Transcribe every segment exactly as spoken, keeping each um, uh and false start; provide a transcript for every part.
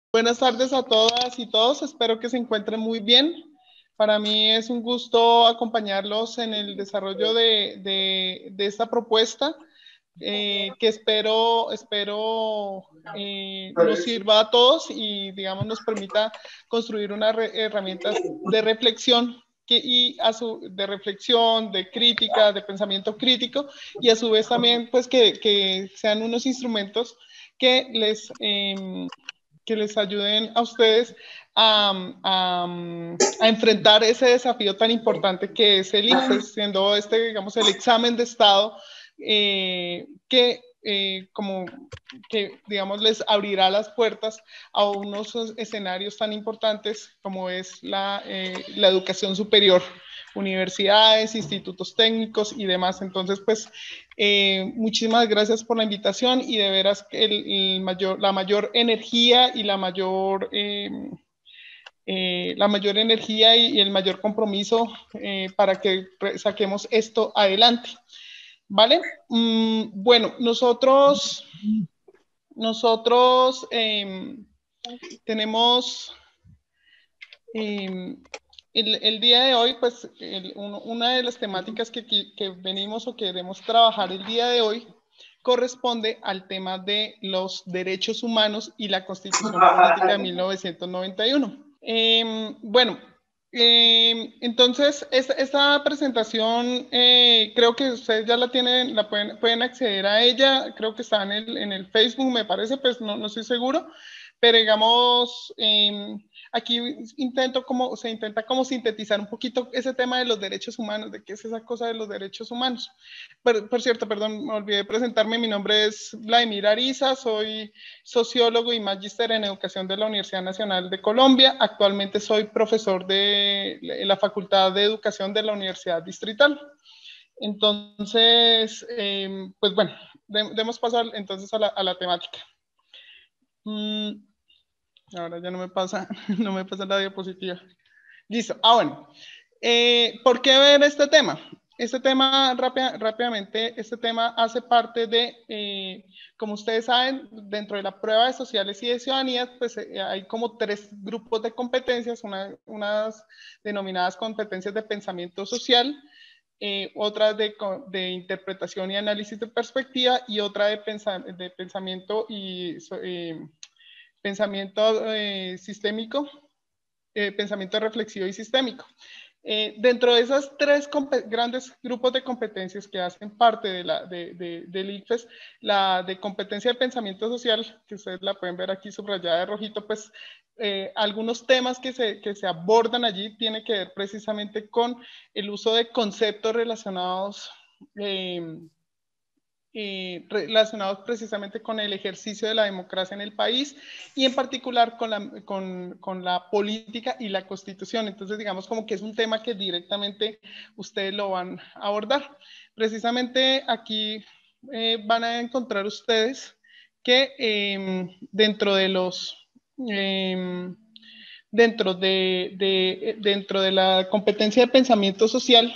Buenas tardes a todas y todos, espero que se encuentren muy bien. Para mí es un gusto acompañarlos en el desarrollo de, de, de esta propuesta eh, que espero, espero eh, nos sirva a todos y, digamos, nos permita construir unas herramientas de reflexión que, y a su, de reflexión, de crítica, de pensamiento crítico y a su vez también pues que, que sean unos instrumentos que les... Eh, que les ayuden a ustedes a, a, a, enfrentar ese desafío tan importante que es el ICFES, siendo este, digamos, el examen de Estado eh, que, eh, como, que, digamos, les abrirá las puertas a unos escenarios tan importantes como es la, eh, la educación superior, universidades, institutos técnicos y demás. Entonces, pues, eh, muchísimas gracias por la invitación y de veras el, el mayor, la mayor energía y la mayor, eh, eh, la mayor energía y, y, el mayor compromiso eh, para que saquemos esto adelante. ¿Vale? Mm, bueno, nosotros, nosotros eh, tenemos... Eh, el, el, día de hoy, pues, el, uno, una de las temáticas que, que venimos o queremos trabajar el día de hoy corresponde al tema de los derechos humanos y la Constitución Política de mil novecientos noventa y uno. Eh, bueno, eh, entonces, esta, esta presentación eh, creo que ustedes ya la tienen, la pueden, pueden acceder a ella, creo que está en el, en el Facebook, me parece, pues no, no estoy seguro, pero digamos... Eh, aquí intento como, se intenta como sintetizar un poquito ese tema de los derechos humanos, de qué es esa cosa de los derechos humanos. Por, por cierto, perdón, me olvidé de presentarme, mi nombre es Vladimir Ariza, soy sociólogo y magíster en educación de la Universidad Nacional de Colombia, actualmente soy profesor de la Facultad de Educación de la Universidad Distrital. Entonces, eh, pues bueno, de, demos paso entonces a la, a la temática. Mm. Ahora ya no me pasa, no me pasa la diapositiva. Listo. Ah, bueno. Eh, ¿Por qué ver este tema? Este tema, rápida, rápidamente, este tema hace parte de, eh, como ustedes saben, dentro de la prueba de sociales y de ciudadanía, pues eh, hay como tres grupos de competencias, una, unas denominadas competencias de pensamiento social, eh, otras de, de interpretación y análisis de perspectiva y otra de, pensa, de pensamiento y... Eh, pensamiento eh, sistémico, eh, pensamiento reflexivo y sistémico. Eh, dentro de esos tres grandes grupos de competencias que hacen parte de la, de, de, del ICFES, la de competencia de pensamiento social, que ustedes la pueden ver aquí subrayada de rojito, pues eh, algunos temas que se, que se abordan allí tienen que ver precisamente con el uso de conceptos relacionados eh, Eh, relacionados precisamente con el ejercicio de la democracia en el país y en particular con la, con, con la política y la constitución. Entonces, digamos como que es un tema que directamente ustedes lo van a abordar. Precisamente aquí eh, van a encontrar ustedes que eh, dentro de los... Eh, dentro de, de, dentro de la competencia de pensamiento social,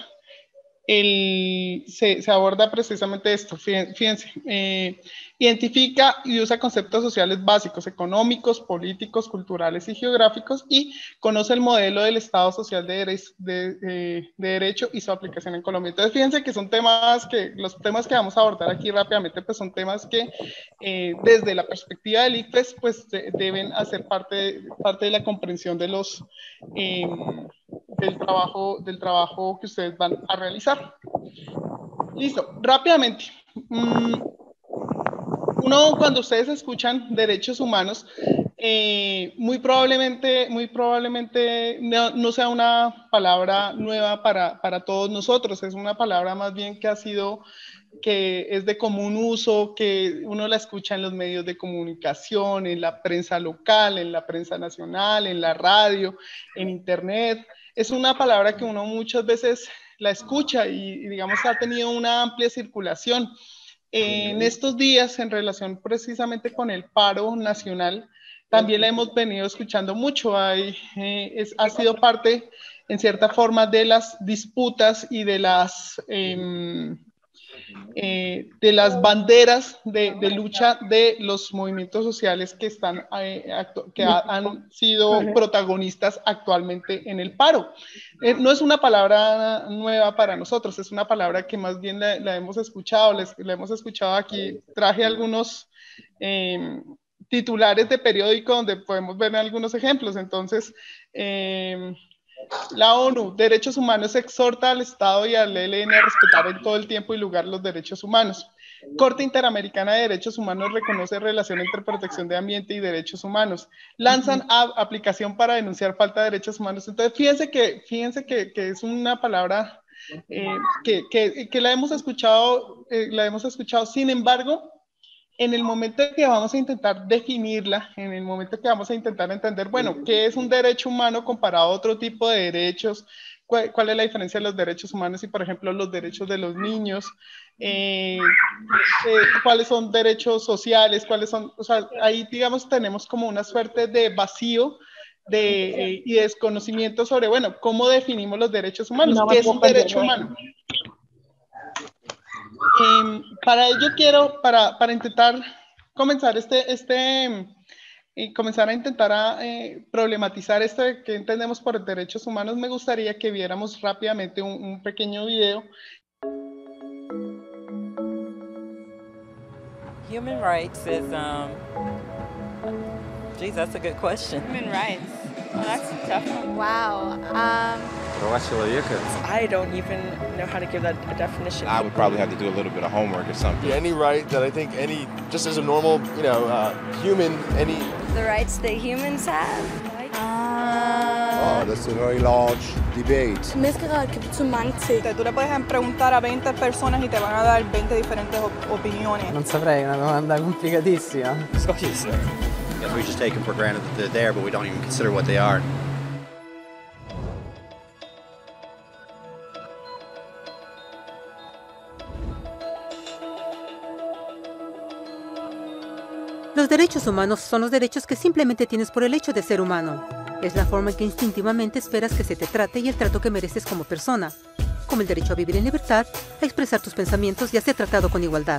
el, se, se, aborda precisamente esto, fíjense, eh, identifica y usa conceptos sociales básicos, económicos, políticos, culturales y geográficos y conoce el modelo del Estado social de, de, de, de derecho y su aplicación en Colombia. Entonces, fíjense que son temas que, los temas que vamos a abordar aquí rápidamente, pues son temas que eh, desde la perspectiva del ICFES, pues de, deben hacer parte, parte de la comprensión de los... Eh, del trabajo, del trabajo que ustedes van a realizar. Listo, rápidamente. Uno, cuando ustedes escuchan derechos humanos, eh, muy probablemente, muy probablemente no, no sea una palabra nueva para, para todos nosotros, es una palabra más bien que ha sido, que es de común uso, que uno la escucha en los medios de comunicación, en la prensa local, en la prensa nacional, en la radio, en internet. Es una palabra que uno muchas veces la escucha y, y digamos, ha tenido una amplia circulación. En estos días, en relación precisamente con el paro nacional, también la hemos venido escuchando mucho. Hay, eh, es, ha sido parte, en cierta forma, de las disputas y de las... Eh, eh, de las banderas de, de lucha de los movimientos sociales que, están, eh, que ha, han sido protagonistas actualmente en el paro. Eh, no es una palabra nueva para nosotros, es una palabra que más bien la, la hemos escuchado, les, la hemos escuchado aquí, traje algunos eh, titulares de periódico donde podemos ver algunos ejemplos. Entonces, eh, la ONU, Derechos Humanos, exhorta al Estado y al E L N a respetar en todo el tiempo y lugar los derechos humanos. Corte Interamericana de Derechos Humanos reconoce relación entre protección de ambiente y derechos humanos. Lanzan uh-huh. aplicación para denunciar falta de derechos humanos. Entonces, fíjense que, fíjense que, que es una palabra eh, que, que, que la hemos escuchado, eh, la hemos escuchado. Sin embargo, en el momento en que vamos a intentar definirla, en el momento que vamos a intentar entender, bueno, ¿qué es un derecho humano comparado a otro tipo de derechos? ¿Cuál, cuál es la diferencia de los derechos humanos y, por ejemplo, los derechos de los niños? Eh, eh, ¿Cuáles son derechos sociales? ¿Cuáles son? O sea, ahí, digamos, tenemos como una suerte de vacío de, eh, y desconocimiento sobre, bueno, ¿cómo definimos los derechos humanos? ¿Qué es un derecho humano? Eh, para ello quiero, para, para intentar comenzar este, este eh, comenzar a intentar a, eh, problematizar esto de qué entendemos por derechos humanos, me gustaría que viéramos rápidamente un, un pequeño video. Human rights is, um, geez, that's a good question. Human rights, well, that's a tough one. Wow. Um, I don't even know how to give that a definition. I would probably have to do a little bit of homework or something. Yeah, any right that I think any, just as a normal, you know, uh, human, any... The rights that humans have. Oh, that's a very large debate. Menneskerettigheder kan betyde mange ting. Tú le puedes preguntar a veinte personas y te van a dar veinte diferentes op opiniones. Non saprei, una domanda complicatissima. Scotties. I guess we just take them for granted that they're there, but we don't even consider what they are. Los derechos humanos son los derechos que simplemente tienes por el hecho de ser humano. Es la forma en que instintivamente esperas que se te trate y el trato que mereces como persona, como el derecho a vivir en libertad, a expresar tus pensamientos y a ser tratado con igualdad.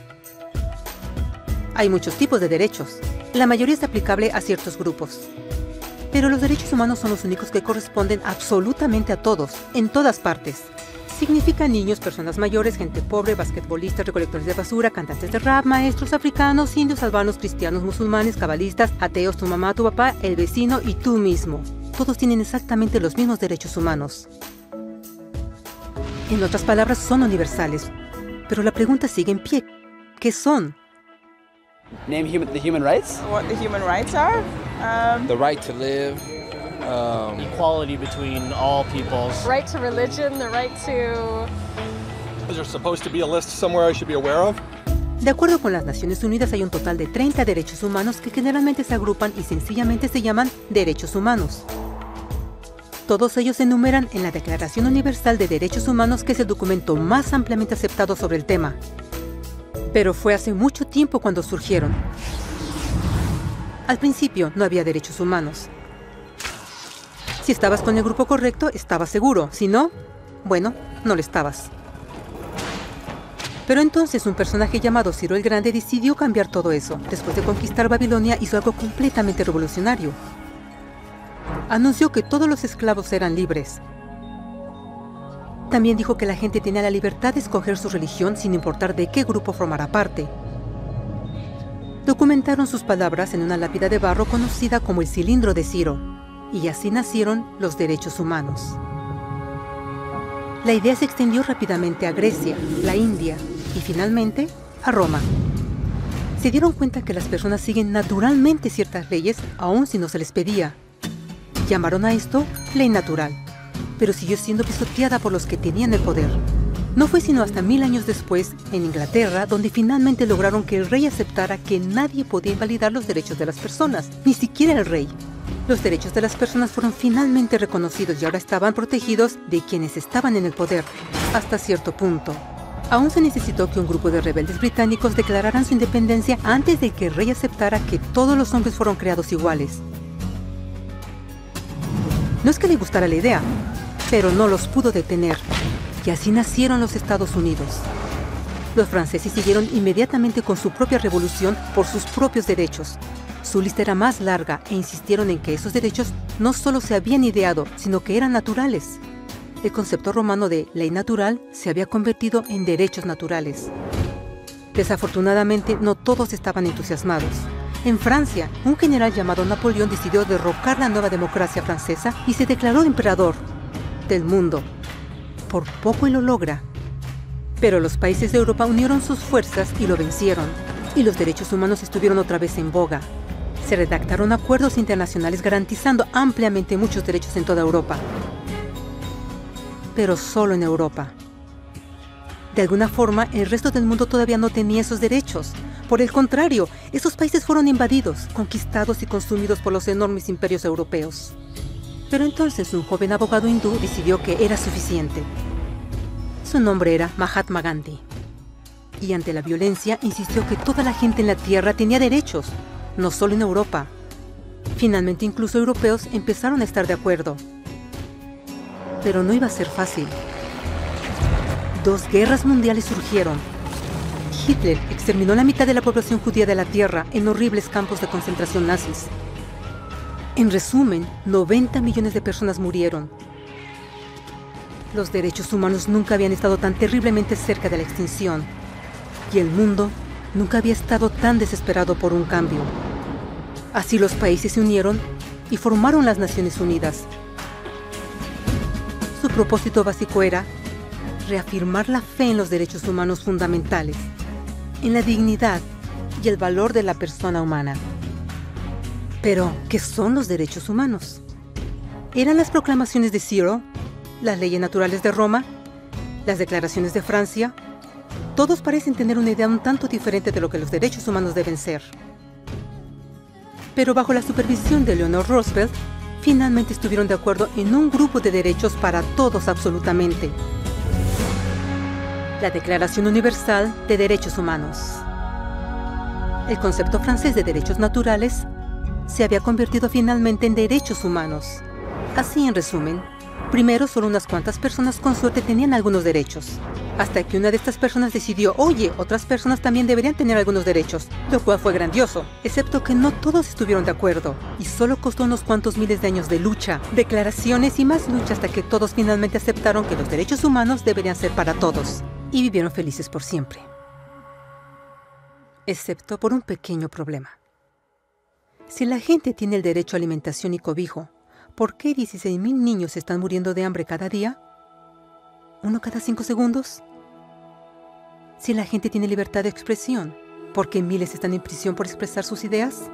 Hay muchos tipos de derechos. La mayoría es aplicable a ciertos grupos. Pero los derechos humanos son los únicos que corresponden absolutamente a todos, en todas partes. Significa niños, personas mayores, gente pobre, basquetbolistas, recolectores de basura, cantantes de rap, maestros africanos, indios, albanos, cristianos, musulmanes, cabalistas, ateos, tu mamá, tu papá, el vecino y tú mismo. Todos tienen exactamente los mismos derechos humanos. En otras palabras, son universales. Pero la pregunta sigue en pie. ¿Qué son? Name human, the human rights? What the human rights are? Um, the right to live. Um, Equality between all peoples. Right to religion, the right to... Is there supposed to be a list somewhere I should be aware of? De acuerdo con las Naciones Unidas, hay un total de treinta derechos humanos que generalmente se agrupan y sencillamente se llaman derechos humanos. Todos ellos se enumeran en la Declaración Universal de Derechos Humanos, que es el documento más ampliamente aceptado sobre el tema. Pero fue hace mucho tiempo cuando surgieron. Al principio no había derechos humanos. Si estabas con el grupo correcto, estabas seguro. Si no, bueno, no lo estabas. Pero entonces un personaje llamado Ciro el Grande decidió cambiar todo eso. Después de conquistar Babilonia, hizo algo completamente revolucionario. Anunció que todos los esclavos eran libres. También dijo que la gente tenía la libertad de escoger su religión sin importar de qué grupo formara parte. Documentaron sus palabras en una lápida de barro conocida como el Cilindro de Ciro. Y así nacieron los derechos humanos. La idea se extendió rápidamente a Grecia, la India y finalmente a Roma. Se dieron cuenta que las personas siguen naturalmente ciertas leyes, aun si no se les pedía. Llamaron a esto ley natural, pero siguió siendo pisoteada por los que tenían el poder. No fue sino hasta mil años después, en Inglaterra, donde finalmente lograron que el rey aceptara que nadie podía invalidar los derechos de las personas, ni siquiera el rey. Los derechos de las personas fueron finalmente reconocidos y ahora estaban protegidos de quienes estaban en el poder, hasta cierto punto. Aún se necesitó que un grupo de rebeldes británicos declararan su independencia antes de que el rey aceptara que todos los hombres fueron creados iguales. No es que le gustara la idea, pero no los pudo detener, y así nacieron los Estados Unidos. Los franceses siguieron inmediatamente con su propia revolución por sus propios derechos. Su lista era más larga e insistieron en que esos derechos no solo se habían ideado, sino que eran naturales. El concepto romano de ley natural se había convertido en derechos naturales. Desafortunadamente, no todos estaban entusiasmados. En Francia, un general llamado Napoleón decidió derrocar la nueva democracia francesa y se declaró emperador del mundo. Por poco y lo logra. Pero los países de Europa unieron sus fuerzas y lo vencieron. Y los derechos humanos estuvieron otra vez en boga. Se redactaron acuerdos internacionales garantizando ampliamente muchos derechos en toda Europa. Pero solo en Europa. De alguna forma, el resto del mundo todavía no tenía esos derechos. Por el contrario, esos países fueron invadidos, conquistados y consumidos por los enormes imperios europeos. Pero entonces un joven abogado hindú decidió que era suficiente. Su nombre era Mahatma Gandhi. Y ante la violencia insistió que toda la gente en la Tierra tenía derechos, no solo en Europa. Finalmente incluso europeos empezaron a estar de acuerdo. Pero no iba a ser fácil. Dos guerras mundiales surgieron. Hitler exterminó la mitad de la población judía de la Tierra en horribles campos de concentración nazis. En resumen, noventa millones de personas murieron. Los derechos humanos nunca habían estado tan terriblemente cerca de la extinción. Y el mundo nunca había estado tan desesperado por un cambio. Así los países se unieron y formaron las Naciones Unidas. Su propósito básico era reafirmar la fe en los derechos humanos fundamentales, en la dignidad y el valor de la persona humana. Pero, ¿qué son los derechos humanos? ¿Eran las proclamaciones de Ciro, las leyes naturales de Roma, las declaraciones de Francia? Todos parecen tener una idea un tanto diferente de lo que los derechos humanos deben ser. Pero bajo la supervisión de Eleanor Roosevelt, finalmente estuvieron de acuerdo en un grupo de derechos para todos absolutamente. La Declaración Universal de Derechos Humanos. El concepto francés de derechos naturales se había convertido finalmente en derechos humanos. Así, en resumen, primero solo unas cuantas personas con suerte tenían algunos derechos, hasta que una de estas personas decidió, oye, otras personas también deberían tener algunos derechos, lo cual fue grandioso, excepto que no todos estuvieron de acuerdo, y solo costó unos cuantos miles de años de lucha, declaraciones y más lucha hasta que todos finalmente aceptaron que los derechos humanos deberían ser para todos, y vivieron felices por siempre. Excepto por un pequeño problema. Si la gente tiene el derecho a alimentación y cobijo, ¿por qué dieciséis mil niños están muriendo de hambre cada día? ¿Uno cada cinco segundos? Si la gente tiene libertad de expresión, ¿por qué miles están en prisión por expresar sus ideas?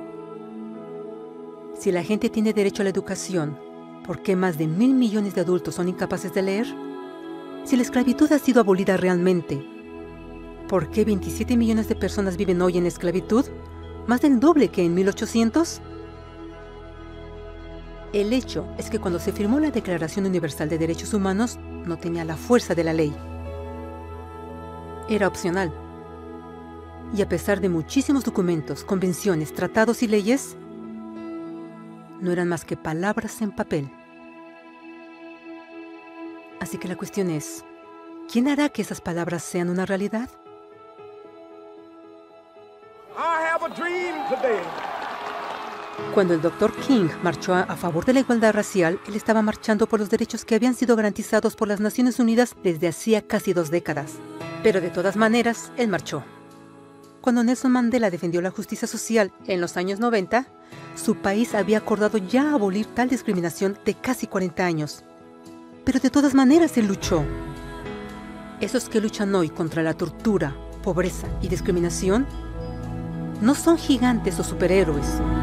Si la gente tiene derecho a la educación, ¿por qué más de mil millones de adultos son incapaces de leer? Si la esclavitud ha sido abolida realmente, ¿por qué veintisiete millones de personas viven hoy en esclavitud? ¿Más del doble que en mil ochocientos? El hecho es que cuando se firmó la Declaración Universal de Derechos Humanos, no tenía la fuerza de la ley. Era opcional. Y a pesar de muchísimos documentos, convenciones, tratados y leyes, no eran más que palabras en papel. Así que la cuestión es, ¿quién hará que esas palabras sean una realidad? Cuando el doctor King marchó a favor de la igualdad racial, él estaba marchando por los derechos que habían sido garantizados por las Naciones Unidas desde hacía casi dos décadas. Pero de todas maneras, él marchó. Cuando Nelson Mandela defendió la justicia social en los años noventa, su país había acordado ya abolir tal discriminación de casi cuarenta años. Pero de todas maneras él luchó. Esos que luchan hoy contra la tortura, pobreza y discriminación no son gigantes o superhéroes.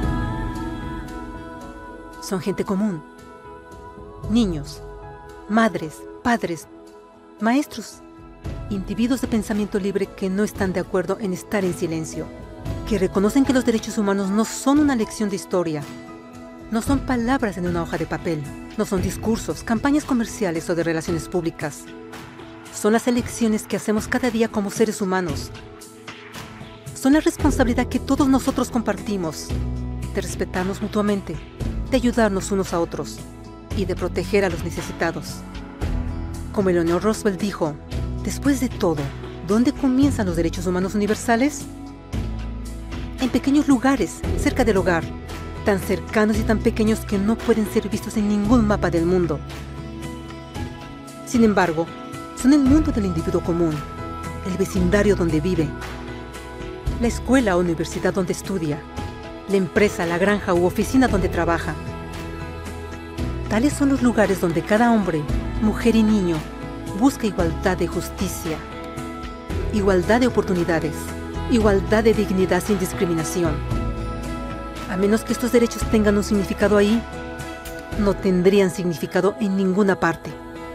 Son gente común. Niños, madres, padres, maestros, individuos de pensamiento libre que no están de acuerdo en estar en silencio, que reconocen que los derechos humanos no son una lección de historia, no son palabras en una hoja de papel, no son discursos, campañas comerciales o de relaciones públicas. Son las elecciones que hacemos cada día como seres humanos. Son la responsabilidad que todos nosotros compartimos, de respetarnos mutuamente, de ayudarnos unos a otros y de proteger a los necesitados. Como Eleanor Roosevelt dijo, después de todo, ¿Dónde comienzan los derechos humanos universales? En pequeños lugares, cerca del hogar, tan cercanos y tan pequeños que no pueden ser vistos en ningún mapa del mundo. Sin embargo, son el mundo del individuo común, el vecindario donde vive, la escuela o universidad donde estudia, la empresa, la granja u oficina donde trabaja. Tales son los lugares donde cada hombre, mujer y niño busca igualdad de justicia, igualdad de oportunidades, igualdad de dignidad sin discriminación. A menos que estos derechos tengan un significado ahí, no tendrían significado en ninguna parte.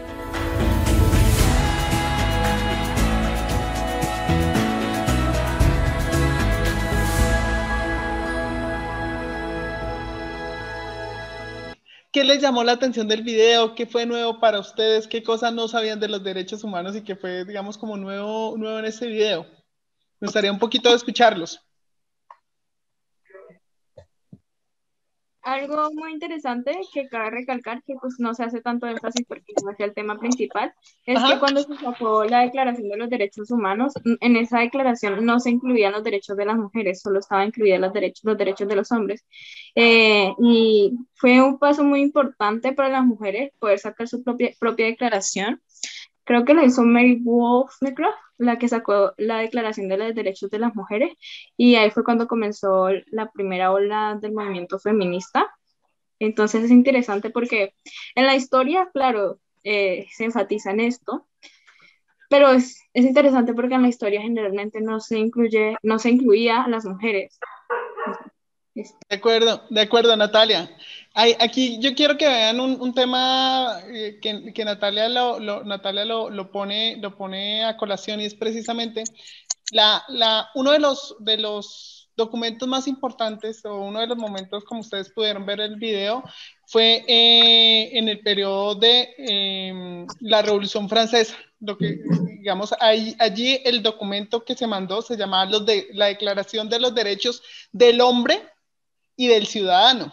¿Qué les llamó la atención del video? ¿Qué fue nuevo para ustedes? ¿Qué cosas no sabían de los derechos humanos y qué fue, digamos, como nuevo, nuevo en este video? Me gustaría un poquito de escucharlos. Algo muy interesante que cabe recalcar, que pues no se hace tanto énfasis porque no es el tema principal, es Ajá. que cuando se sacó la Declaración de los Derechos Humanos, en esa declaración no se incluían los derechos de las mujeres, solo estaban incluidos los derechos, los derechos de los hombres. Eh, y fue un paso muy importante para las mujeres poder sacar su propia, propia declaración. Creo que lo hizo Mary Wollstonecraft, la que sacó la Declaración de los Derechos de las Mujeres, y ahí fue cuando comenzó la primera ola del movimiento feminista. Entonces es interesante porque en la historia, claro, eh, se enfatiza en esto, pero es, es interesante porque en la historia generalmente no se incluye, no se incluía a las mujeres. De acuerdo, de acuerdo, Natalia. Hay, aquí yo quiero que vean un, un tema eh, que, que Natalia, lo, lo, Natalia lo, lo, pone, lo pone a colación, y es precisamente la, la, uno de los, de los documentos más importantes, o uno de los momentos, como ustedes pudieron ver el video, fue eh, en el periodo de eh, la Revolución Francesa. Lo que, digamos, ahí, allí el documento que se mandó se llamaba los de, la Declaración de los Derechos del Hombre y del Ciudadano.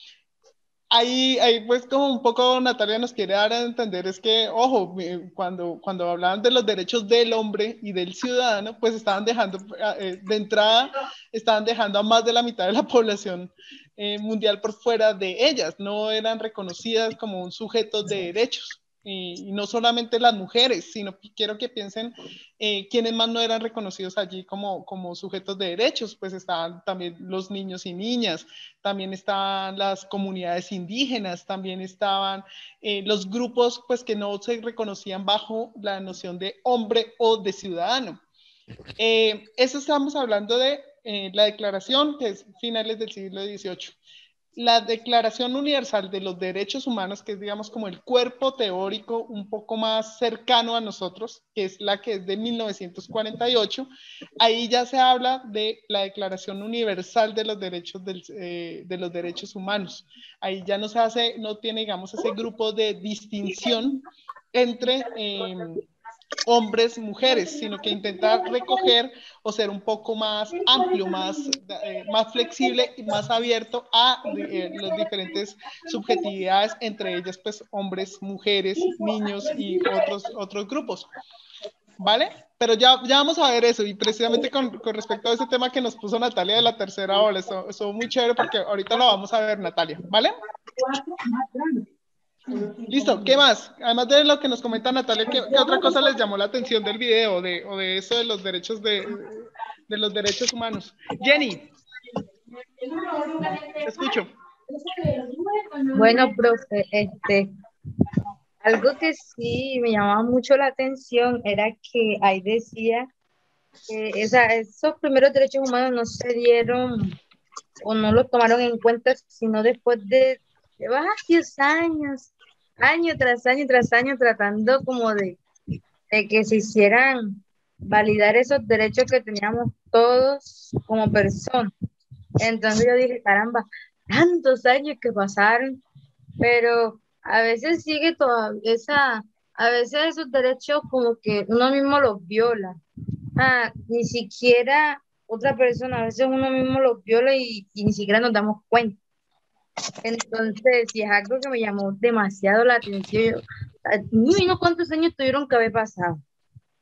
Ahí, ahí pues como un poco Natalia nos quiere dar a entender es que, ojo, cuando, cuando hablaban de los derechos del hombre y del ciudadano, pues estaban dejando, eh, de entrada, estaban dejando a más de la mitad de la población eh, mundial por fuera de ellas, no eran reconocidas como un sujeto de derechos. Y, y no solamente las mujeres, sino que quiero que piensen eh, quiénes más no eran reconocidos allí como, como sujetos de derechos. Pues estaban también los niños y niñas, también estaban las comunidades indígenas, también estaban eh, los grupos pues, que no se reconocían bajo la noción de hombre o de ciudadano. Eh, eso estamos hablando de eh, la declaración, que es finales del siglo dieciocho. La Declaración Universal de los Derechos Humanos, que es, digamos, como el cuerpo teórico un poco más cercano a nosotros, que es la que es de mil novecientos cuarenta y ocho, ahí ya se habla de la Declaración Universal de los Derechos, del, eh, de los Derechos Humanos. Ahí ya no se hace, no tiene, digamos, ese grupo de distinción entre eh, hombres, mujeres, sino que intenta recoger o ser un poco más amplio, más, eh, más flexible y más abierto a eh, las diferentes subjetividades, entre ellas pues hombres, mujeres, niños y otros, otros grupos, ¿vale? Pero ya, ya vamos a ver eso, y precisamente con, con respecto a ese tema que nos puso Natalia de la tercera ola, eso, eso muy chévere porque ahorita lo vamos a ver, Natalia, ¿vale? Listo, ¿qué más? Además de lo que nos comenta Natalia, ¿qué, qué otra cosa les llamó la atención del video de, o de eso de los derechos de, de los derechos humanos? Jenny, te escucho. Bueno, profe, este, algo que sí me llamaba mucho la atención era que ahí decía que esa, esos primeros derechos humanos no se dieron o no los tomaron en cuenta, sino después de, de varios años, año tras año tras año, tratando como de, de que se hicieran validar esos derechos que teníamos todos como personas. Entonces yo dije, caramba, tantos años que pasaron, pero a veces sigue toda esa, a veces esos derechos como que uno mismo los viola. Ah, ni siquiera otra persona, a veces uno mismo los viola y, y ni siquiera nos damos cuenta. Entonces, si es algo que me llamó demasiado la atención, yo, no cuántos años tuvieron que haber pasado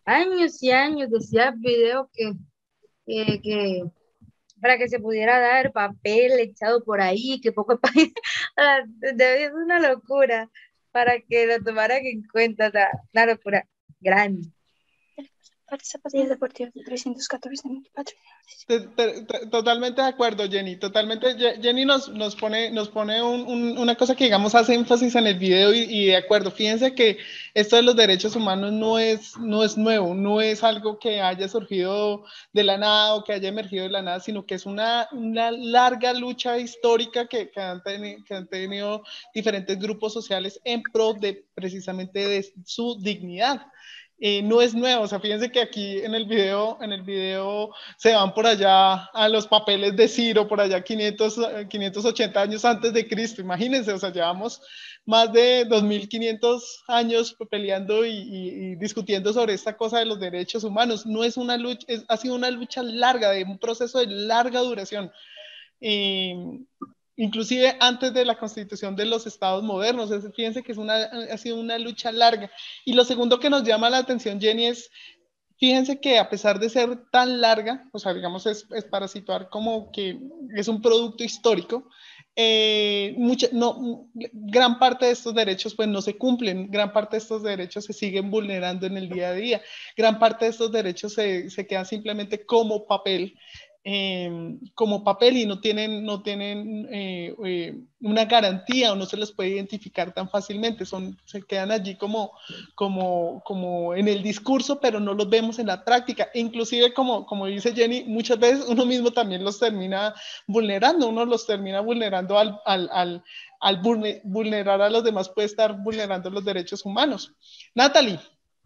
años y años, decía video que, que, que para que se pudiera dar papel echado por ahí, que poco a poco, es una locura, para que lo tomaran en cuenta, o sea, una locura grande. Zapatillas deportivas de trescientos catorce mil Totalmente de acuerdo, Jenny. Totalmente. Jenny nos, nos pone, nos pone un, un, una cosa que, digamos, hace énfasis en el video y, y de acuerdo. Fíjense que esto de los derechos humanos no es, no es nuevo, no es algo que haya surgido de la nada o que haya emergido de la nada, sino que es una, una larga lucha histórica que, que, han tenido, que han tenido diferentes grupos sociales en pro de precisamente de su dignidad. Eh, no es nuevo, o sea, fíjense que aquí en el video, en el video se van por allá a los papeles de Ciro, por allá quinientos, quinientos ochenta años antes de Cristo, imagínense, o sea, llevamos más de dos mil quinientos años peleando y, y, y discutiendo sobre esta cosa de los derechos humanos. No es una lucha, es, ha sido una lucha larga, de un proceso de larga duración. Eh, inclusive antes de la constitución de los estados modernos, es, fíjense que es una, ha sido una lucha larga. Y lo segundo que nos llama la atención, Jenny, es, fíjense que a pesar de ser tan larga, o sea, digamos, es, es para situar como que es un producto histórico, eh, mucha, no, gran parte de estos derechos pues no se cumplen, gran parte de estos derechos se siguen vulnerando en el día a día, gran parte de estos derechos se, se quedan simplemente como papel, Eh, como papel y no tienen, no tienen eh, eh, una garantía o no se les puede identificar tan fácilmente, son, se quedan allí como, como, como en el discurso, pero no los vemos en la práctica, e inclusive como, como dice Jenny, muchas veces uno mismo también los termina vulnerando, uno los termina vulnerando al, al, al, al vulnerar a los demás, puede estar vulnerando los derechos humanos. Natalie.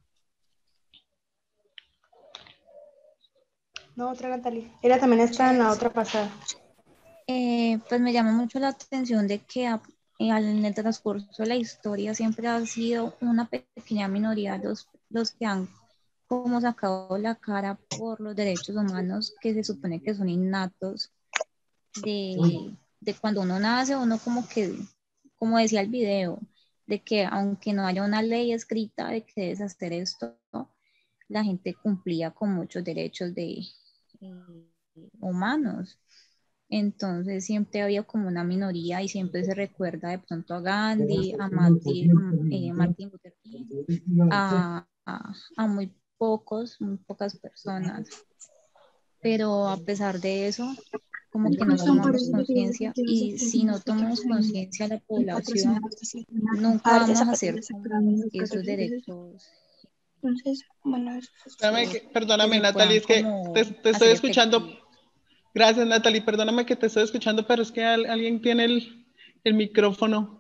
No, otra Natalie. Ella también está en la otra pasada. Eh, pues me llama mucho la atención de que a, eh, en el transcurso de la historia siempre ha sido una pequeña minoría los, los que han como sacado la cara por los derechos humanos que se supone que son innatos de, de cuando uno nace, uno como que, como decía el video, de que aunque no haya una ley escrita de que debes hacer esto, la gente cumplía con muchos derechos de humanos. Entonces siempre había como una minoría y siempre se recuerda de pronto a Gandhi, a Martin, eh, Martin Luther King, a, a, a muy pocos, muy pocas personas. Pero a pesar de eso, como que no tomamos conciencia, y si no tomamos conciencia la población, nunca vamos a hacer esos derechos. Entonces, bueno, eso perdóname, que, perdóname Natalie, es que te, te estoy escuchando. Efectivo. Gracias, Natalie, perdóname que te estoy escuchando, pero es que al, alguien tiene el, el micrófono.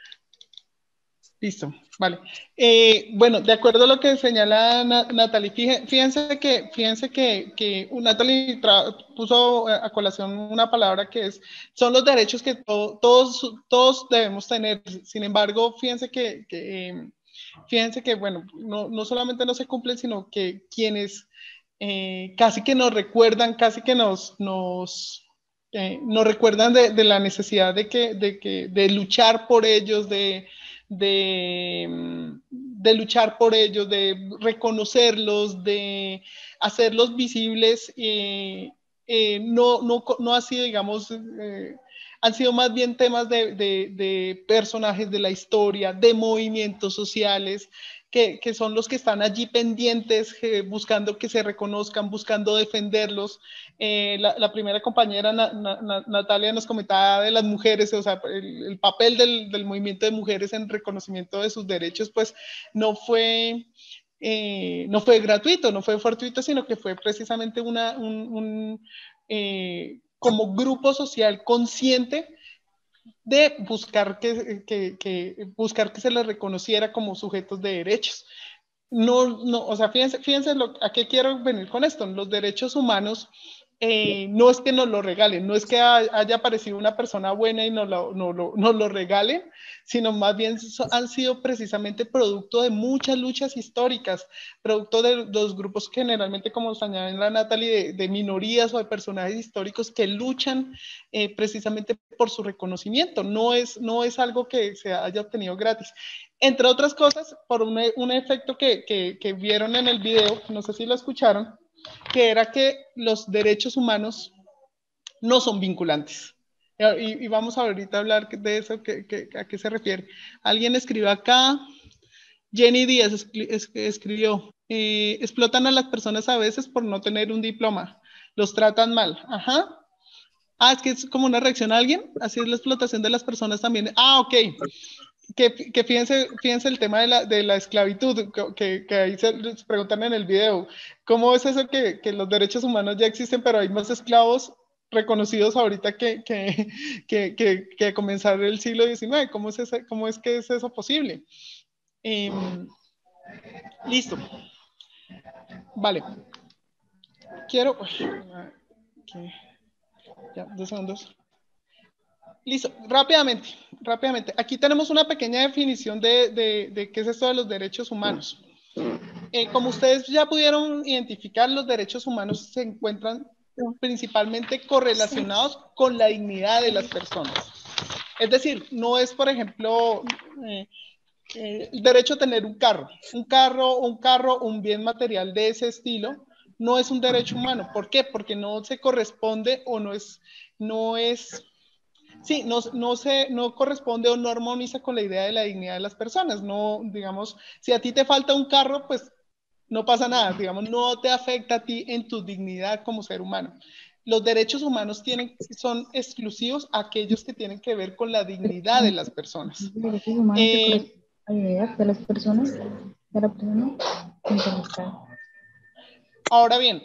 Listo, vale. Eh, bueno, de acuerdo a lo que señala Na, Natalie, fíjense, fíjense que, fíjense que, que Natalie puso a colación una palabra que es, son los derechos que to, todos, todos debemos tener. Sin embargo, fíjense que, que eh, Fíjense que, bueno, no, no solamente no se cumplen, sino que quienes eh, casi que nos recuerdan, casi que nos, nos, eh, nos recuerdan de, de la necesidad de, que, de, que, de luchar por ellos, de, de, de luchar por ellos, de reconocerlos, de hacerlos visibles, eh, eh, no, no, no ha sido, digamos, eh, han sido más bien temas de, de, de personajes de la historia, de movimientos sociales, que, que son los que están allí pendientes, eh, buscando que se reconozcan, buscando defenderlos. Eh, la, la primera compañera, Na, Na, Natalia, nos comentaba de las mujeres, o sea, el, el papel del, del movimiento de mujeres en reconocimiento de sus derechos, pues no fue... Eh, no fue gratuito, no fue fortuito, sino que fue precisamente una, un, un eh, como grupo social consciente de buscar que, que, que, buscar que se les reconociera como sujetos de derechos. No, no, o sea, fíjense, fíjense lo, a qué quiero venir con esto. Los derechos humanos eh, no es que nos lo regalen, no es que haya aparecido una persona buena y nos lo, no, lo, nos lo regalen, sino más bien so, han sido precisamente producto de muchas luchas históricas, producto de los grupos generalmente, como señala la Natalie, de, de minorías o de personajes históricos que luchan eh, precisamente por su reconocimiento. No es, no es algo que se haya obtenido gratis. Entre otras cosas, por un, un efecto que, que, que vieron en el video, no sé si lo escucharon, que era que los derechos humanos no son vinculantes. Y, y vamos a ahorita a hablar de eso, que, que, a qué se refiere. Alguien escribió acá, Jenny Díaz escribió, eh, explotan a las personas a veces por no tener un diploma, los tratan mal. Ajá. Ah, es que es como una reacción a alguien, así es la explotación de las personas también. Ah, ok. Que, que fíjense, fíjense el tema de la, de la esclavitud, que, que ahí se les preguntan en el video, ¿cómo es eso que, que los derechos humanos ya existen, pero hay más esclavos reconocidos ahorita que, que, que, que, que comenzar el siglo diecinueve? ¿Cómo es, ese, cómo es que es eso posible? Eh, listo. Vale. Quiero... Okay. Ya, dos segundos. Listo, rápidamente, rápidamente. Aquí tenemos una pequeña definición de, de, de qué es esto de los derechos humanos. Eh, como ustedes ya pudieron identificar, los derechos humanos se encuentran principalmente correlacionados con la dignidad de las personas. Es decir, no es, por ejemplo, eh, eh, el derecho a tener un carro. Un carro, un carro, un bien material de ese estilo, no es un derecho humano. ¿Por qué? Porque no se corresponde o no es... No es Sí, no, no, se, no corresponde o no armoniza con la idea de la dignidad de las personas. No, digamos, si a ti te falta un carro, pues no pasa nada, digamos, no te afecta a ti en tu dignidad como ser humano. Los derechos humanos tienen, son exclusivos a aquellos que tienen que ver con la dignidad de las personas. Los derechos humanos eh, a la idea de las personas, de la persona. Ahora bien,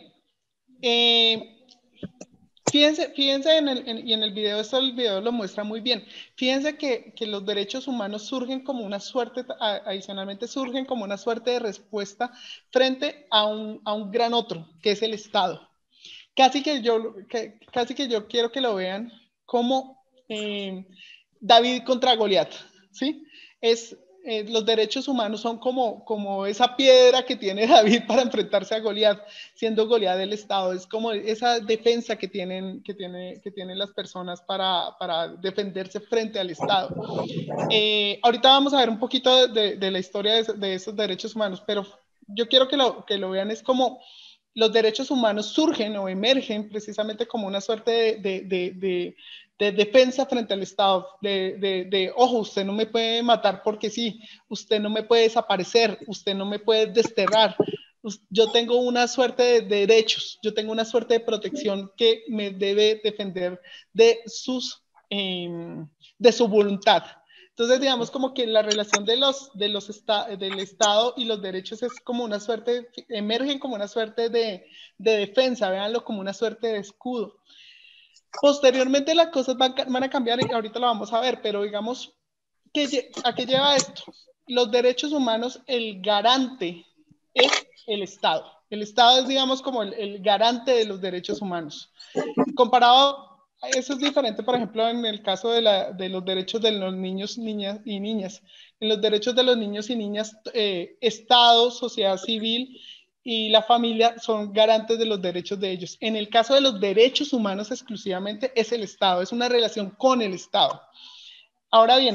eh, Fíjense, fíjense en el, en, y en el video, esto el video lo muestra muy bien. Fíjense que, que los derechos humanos surgen como una suerte, adicionalmente surgen como una suerte de respuesta frente a un, a un gran otro, que es el Estado. Casi que yo, que, casi que yo quiero que lo vean como eh, David contra Goliat, ¿sí? Es... Eh, los derechos humanos son como, como esa piedra que tiene David para enfrentarse a Goliat, siendo Goliat el Estado. Es como esa defensa que tienen, que tiene, que tienen las personas para, para defenderse frente al Estado. Eh, ahorita vamos a ver un poquito de, de la historia de, de esos derechos humanos, pero yo quiero que lo, que lo vean, es como los derechos humanos surgen o emergen precisamente como una suerte de, de, de, de de defensa frente al Estado, de, de, de, ojo, usted no me puede matar porque sí, usted no me puede desaparecer, usted no me puede desterrar, yo tengo una suerte de derechos, yo tengo una suerte de protección que me debe defender de, sus, eh, de su voluntad. Entonces, digamos como que la relación de los, de los esta, del Estado y los derechos es como una suerte, emergen como una suerte de, de defensa, véanlo como una suerte de escudo. Posteriormente las cosas van, van a cambiar y ahorita lo vamos a ver, pero digamos, ¿qué, ¿a qué lleva esto? Los derechos humanos, el garante es el Estado. El Estado es, digamos, como el, el garante de los derechos humanos. Comparado, eso es diferente, por ejemplo, en el caso de, la, de los derechos de los niños, niñas y niñas. En los derechos de los niños y niñas, eh, Estado, sociedad civil y la familia son garantes de los derechos de ellos. En el caso de los derechos humanos exclusivamente es el Estado, es una relación con el Estado. Ahora bien,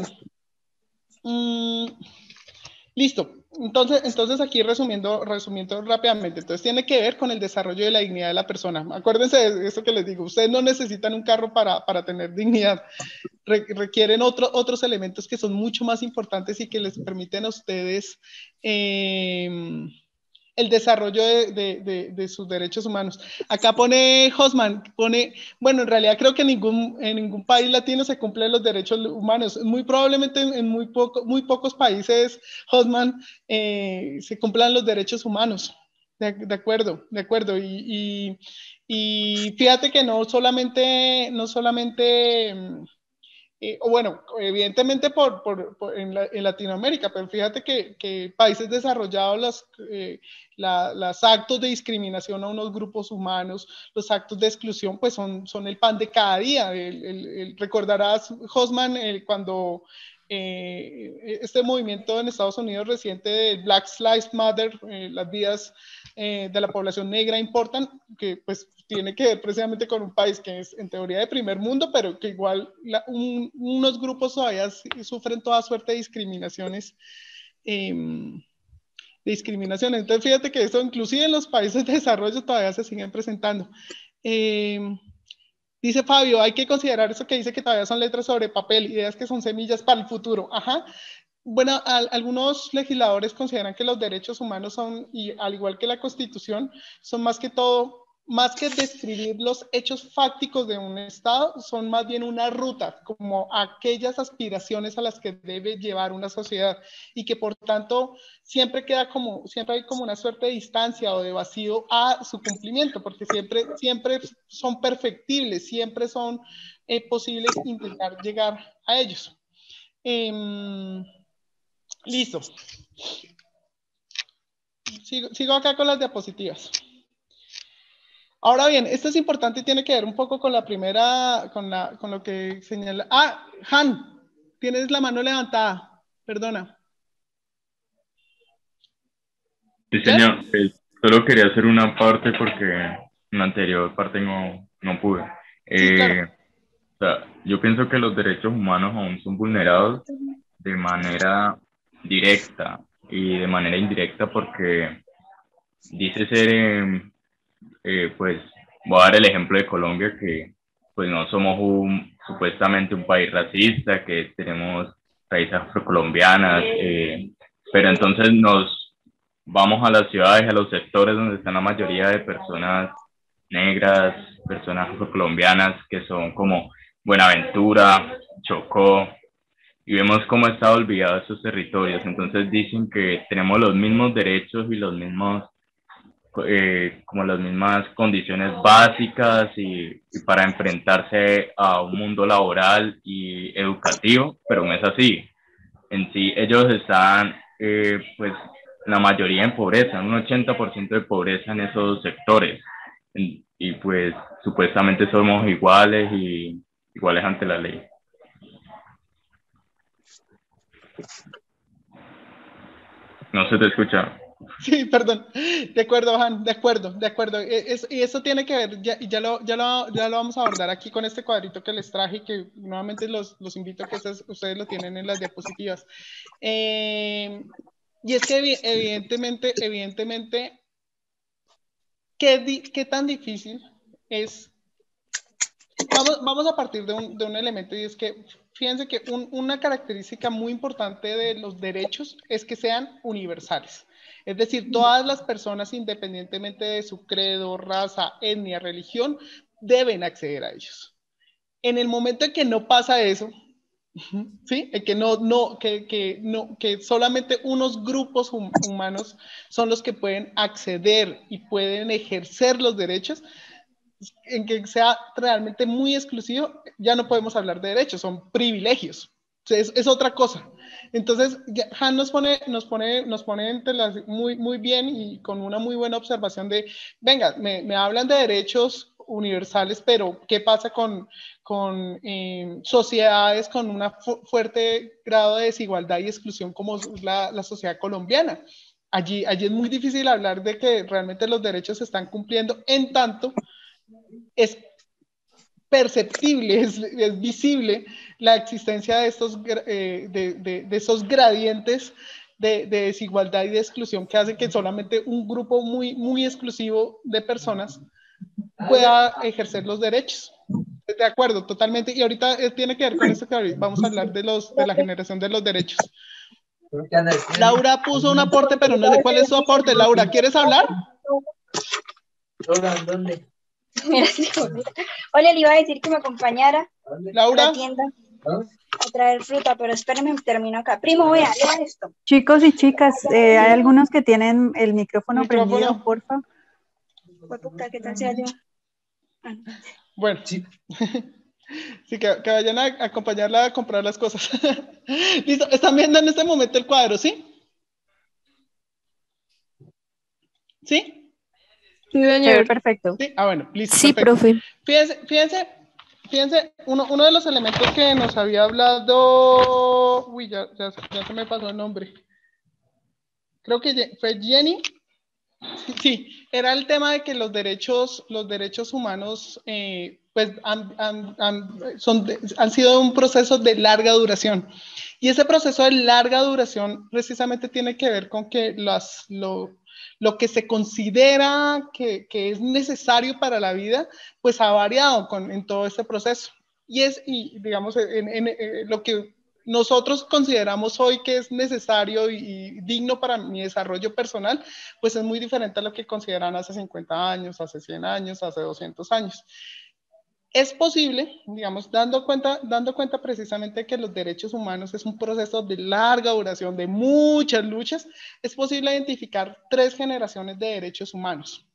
mmm, listo. Entonces, entonces aquí resumiendo, resumiendo rápidamente, entonces tiene que ver con el desarrollo de la dignidad de la persona. Acuérdense de eso que les digo, ustedes no necesitan un carro para, para tener dignidad, Re, requieren otro, otros elementos que son mucho más importantes y que les permiten a ustedes eh, el desarrollo de, de, de, de sus derechos humanos. Acá pone Hosman, pone, bueno, en realidad creo que en ningún, en ningún país latino se cumplen los derechos humanos. Muy probablemente en, en muy, poco, muy pocos países, Hosman, eh, se cumplan los derechos humanos. De, de acuerdo, de acuerdo. Y, y, y fíjate que no solamente, no solamente Eh, o bueno, evidentemente por, por, por en, la, en Latinoamérica, pero fíjate que, que países desarrollados, los, eh, la, los actos de discriminación a unos grupos humanos, los actos de exclusión, pues son, son el pan de cada día. El, el, el, recordarás, Hosman, el, cuando eh, este movimiento en Estados Unidos reciente de Black Lives Matter, eh, las vidas eh, de la población negra importan, que pues tiene que ver precisamente con un país que es en teoría de primer mundo, pero que igual la, un, unos grupos todavía sufren toda suerte de discriminaciones. Eh, de discriminación. Entonces fíjate que eso inclusive en los países de desarrollo todavía se siguen presentando. Eh, dice Fabio, hay que considerar eso que dice que todavía son letras sobre papel, ideas que son semillas para el futuro. Ajá. Bueno, a, algunos legisladores consideran que los derechos humanos son, y al igual que la Constitución, son más que todo, más que describir los hechos fácticos de un Estado, son más bien una ruta, como aquellas aspiraciones a las que debe llevar una sociedad, y que por tanto siempre queda como, siempre hay como una suerte de distancia o de vacío a su cumplimiento, porque siempre, siempre son perfectibles, siempre son eh, posibles intentar llegar a ellos. Eh, listo. Sigo, sigo acá con las diapositivas. Ahora bien, esto es importante y tiene que ver un poco con la primera, con, la, con lo que señala. Ah, Han, tienes la mano levantada, perdona. Sí, señor, eh, solo quería hacer una parte porque en la anterior parte no, no pude. Eh, sí, claro. O sea, yo pienso que los derechos humanos aún son vulnerados de manera directa y de manera indirecta porque dice ser... Eh, Eh, pues voy a dar el ejemplo de Colombia, que pues no somos un, supuestamente un país racista, que tenemos raíces afrocolombianas, eh, pero entonces nos vamos a las ciudades, a los sectores donde están la mayoría de personas negras, personas afrocolombianas, que son como Buenaventura, Chocó, y vemos cómo están olvidados esos territorios. Entonces dicen que tenemos los mismos derechos y los mismos Eh, como las mismas condiciones básicas y, y para enfrentarse a un mundo laboral y educativo, pero no es así. En sí, ellos están, eh, pues, la mayoría en pobreza, un ochenta por ciento de pobreza en esos sectores. En, y pues, supuestamente somos iguales y iguales ante la ley. No se te escucha. Sí, perdón. De acuerdo, Han, de acuerdo, de acuerdo. Es, y eso tiene que ver, ya, ya, lo, ya, lo, ya lo vamos a abordar aquí con este cuadrito que les traje, que nuevamente los, los invito a que ustedes, ustedes lo tienen en las diapositivas. Eh, y es que evidentemente, evidentemente, ¿qué, di, qué tan difícil es? Vamos, vamos a partir de un, de un elemento, y es que, fíjense que un, una característica muy importante de los derechos es que sean universales. Es decir, todas las personas, independientemente de su credo, raza, etnia, religión, deben acceder a ellos. En el momento en que no pasa eso, ¿sí? En que, no, no, que, que, no, que solamente unos grupos hum humanos son los que pueden acceder y pueden ejercer los derechos, en que sea realmente muy exclusivo, ya no podemos hablar de derechos, son privilegios. Es, es otra cosa. Entonces, Han nos pone, nos pone, nos pone entre las, muy, muy bien y con una muy buena observación de, venga, me, me hablan de derechos universales, pero ¿qué pasa con, con eh, sociedades con un fu fuerte grado de desigualdad y exclusión como la, la sociedad colombiana? Allí, allí es muy difícil hablar de que realmente los derechos se están cumpliendo, en tanto es perceptible, es, es visible la existencia de estos, eh, de, de, de esos gradientes de, de desigualdad y de exclusión que hacen que solamente un grupo muy, muy exclusivo de personas pueda ejercer los derechos. De acuerdo, totalmente. Y ahorita tiene que ver con esto que vamos a hablar de, los, de la generación de los derechos. Laura puso un aporte, pero no sé cuál es su aporte. Laura, ¿quieres hablar? Laura, ¿dónde? Hola, le iba a decir que me acompañara Laura a la tienda a traer fruta, pero espérenme, termino acá. Primo, vea, lea esto. Chicos y chicas, eh, hay algunos que tienen el micrófono, ¿Micrófono? prendido, porfa. ¿Qué tal sea yo? Bueno, sí. Sí, que, que vayan a, a acompañarla a comprar las cosas. Listo, están viendo en este momento el cuadro, ¿sí? ¿Sí? Sí, señor. Perfecto. Sí, ah, bueno, listo. Sí, perfecto. profe. Fíjense, fíjense, fíjense, uno, uno de los elementos que nos había hablado, uy, ya, ya, ya se me pasó el nombre. Creo que fue Jenny. Sí, era el tema de que los derechos, los derechos humanos eh, pues han, han, han, son de, han sido un proceso de larga duración. Y ese proceso de larga duración precisamente tiene que ver con que las, lo, lo que se considera que, que es necesario para la vida, pues ha variado con, en todo este proceso. Y es, y digamos, en, en, en lo que nosotros consideramos hoy que es necesario y, y digno para mi desarrollo personal, pues es muy diferente a lo que consideran hace cincuenta años, hace cien años, hace doscientos años. Es posible, digamos, dando cuenta, dando cuenta precisamente que los derechos humanos es un proceso de larga duración, de muchas luchas, es posible identificar tres generaciones de derechos humanos.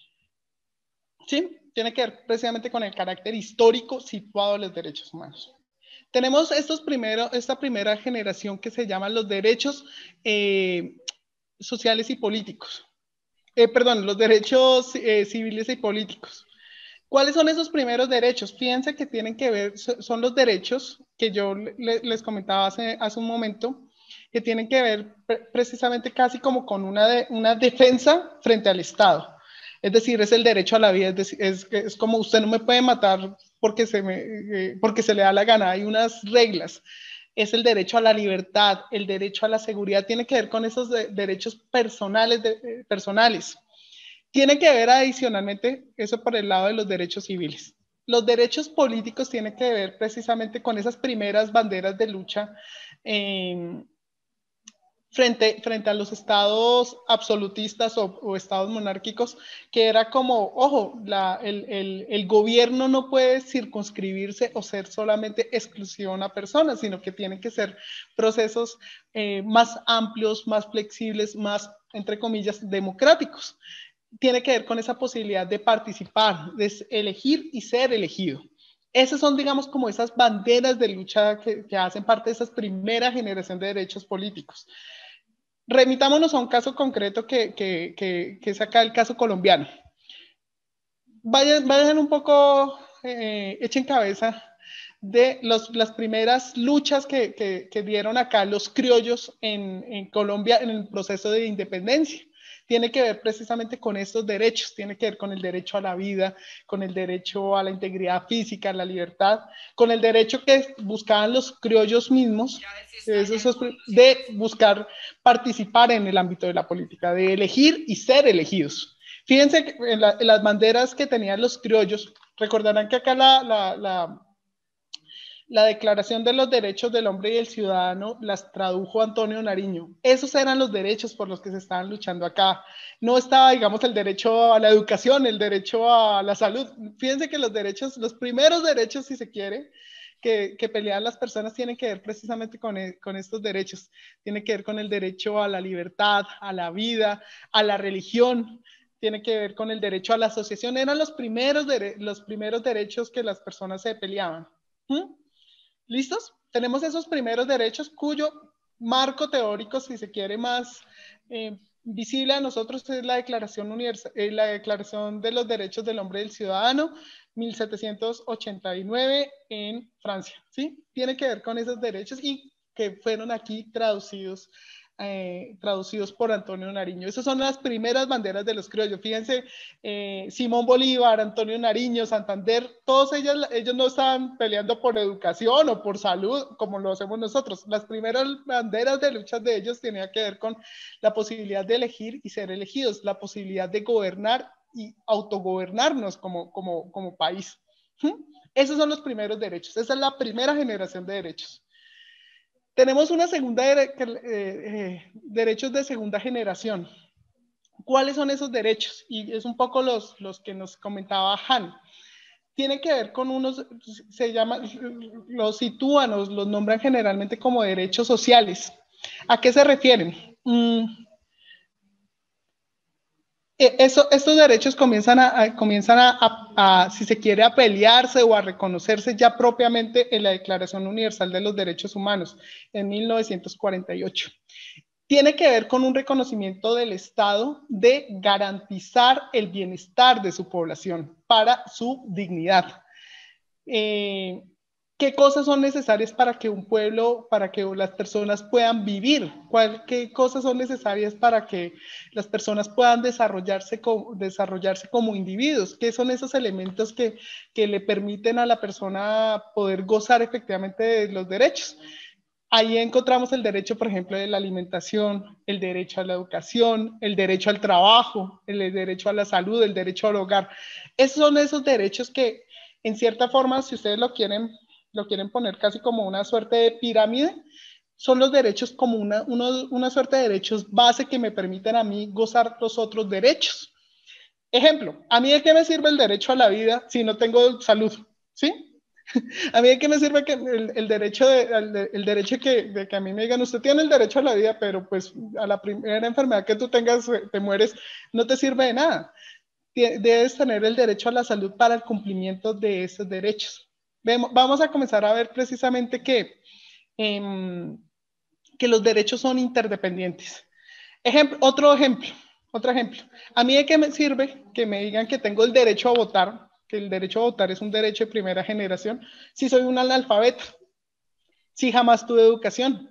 ¿Sí? Tiene que ver precisamente con el carácter histórico situado de los derechos humanos. Tenemos estos primero, esta primera generación que se llaman los derechos eh, sociales y políticos. Eh, perdón, los derechos eh, civiles y políticos. ¿Cuáles son esos primeros derechos? Fíjense que tienen que ver, son los derechos que yo le, les comentaba hace, hace un momento, que tienen que ver pre precisamente casi como con una, de, una defensa frente al Estado. Es decir, es el derecho a la vida, es, decir, es, es como usted no me puede matar porque se, me, eh, porque se le da la gana, hay unas reglas. Es el derecho a la libertad, el derecho a la seguridad, tiene que ver con esos de, derechos personales, de, eh, personales. Tiene que ver adicionalmente eso por el lado de los derechos civiles. Los derechos políticos tienen que ver precisamente con esas primeras banderas de lucha eh, frente, frente a los estados absolutistas o, o estados monárquicos, que era como, ojo, la, el, el, el gobierno no puede circunscribirse o ser solamente exclusivo a una persona, sino que tienen que ser procesos eh, más amplios, más flexibles, más, entre comillas, democráticos. Tiene que ver con esa posibilidad de participar, de elegir y ser elegido. Esas son, digamos, como esas banderas de lucha que, que hacen parte de esa primera generación de derechos políticos. Remitámonos a un caso concreto que, que, que, que es acá el caso colombiano. Vayan, vayan un poco, eh, echen cabeza de los, las primeras luchas que, que, que dieron acá los criollos en, en Colombia en el proceso de independencia. Tiene que ver precisamente con estos derechos, tiene que ver con el derecho a la vida, con el derecho a la integridad física, a la libertad, con el derecho que buscaban los criollos mismos, de buscar participar en el ámbito de la política, de elegir y ser elegidos. Fíjense que en, la, en las banderas que tenían los criollos, recordarán que acá la, la, la La Declaración de los Derechos del Hombre y el Ciudadano las tradujo Antonio Nariño. Esos eran los derechos por los que se estaban luchando acá. No estaba, digamos, el derecho a la educación, el derecho a la salud. Fíjense que los derechos, los primeros derechos, si se quiere, que, que pelean las personas tienen que ver precisamente con, con estos derechos. Tiene que ver con el derecho a la libertad, a la vida, a la religión. Tiene que ver con el derecho a la asociación. Eran los primeros, los primeros derechos que las personas se peleaban. ¿Mm? ¿Listos? Tenemos esos primeros derechos cuyo marco teórico, si se quiere, más eh, visible a nosotros es la Declaración, Universal, eh, la Declaración de los Derechos del Hombre y del Ciudadano, mil setecientos ochenta y nueve en Francia, ¿sí? Tiene que ver con esos derechos y que fueron aquí traducidos Eh, traducidos por Antonio Nariño. Esas son las primeras banderas de los criollos. Fíjense, eh, Simón Bolívar, Antonio Nariño, Santander, todos ellos, ellos no estaban peleando por educación o por salud como lo hacemos nosotros. Las primeras banderas de lucha de ellos tenían que ver con la posibilidad de elegir y ser elegidos, la posibilidad de gobernar y autogobernarnos como, como, como país. ¿Mm? Esos son los primeros derechos. Esa es la primera generación de derechos. Tenemos una segunda, eh, eh, derechos de segunda generación. ¿Cuáles son esos derechos? Y es un poco los, los que nos comentaba Han. Tiene que ver con unos, se llama, los sitúan, los, los nombran generalmente como derechos sociales. ¿A qué se refieren? Mm, Eso, estos derechos comienzan, a, a comienzan a, a, a, si se quiere, a pelearse o a reconocerse ya propiamente en la Declaración Universal de los Derechos Humanos en mil novecientos cuarenta y ocho. Tiene que ver con un reconocimiento del Estado de garantizar el bienestar de su población para su dignidad. Eh, ¿Qué cosas son necesarias para que un pueblo, para que las personas puedan vivir? ¿Cuál, ¿Qué cosas son necesarias para que las personas puedan desarrollarse como, desarrollarse como individuos? ¿Qué son esos elementos que, que le permiten a la persona poder gozar efectivamente de los derechos? Ahí encontramos el derecho, por ejemplo, de la alimentación, el derecho a la educación, el derecho al trabajo, el derecho a la salud, el derecho al hogar. Esos son esos derechos que, en cierta forma, si ustedes lo quieren... lo quieren poner casi como una suerte de pirámide, son los derechos como una, uno, una suerte de derechos base que me permiten a mí gozar los otros derechos. Ejemplo, ¿a mí de qué me sirve el derecho a la vida si no tengo salud? ¿Sí? ¿A mí de qué me sirve que el, el derecho, de, el, el derecho que, de que a mí me digan, usted tiene el derecho a la vida, pero pues a la primera enfermedad que tú tengas te mueres, no te sirve de nada? Debes tener el derecho a la salud para el cumplimiento de esos derechos. Vamos a comenzar a ver precisamente que, eh, que los derechos son interdependientes. Ejemplo, otro ejemplo, otro ejemplo. ¿A mí de qué me sirve que me digan que tengo el derecho a votar, que el derecho a votar es un derecho de primera generación, si soy un analfabeta, si jamás tuve educación,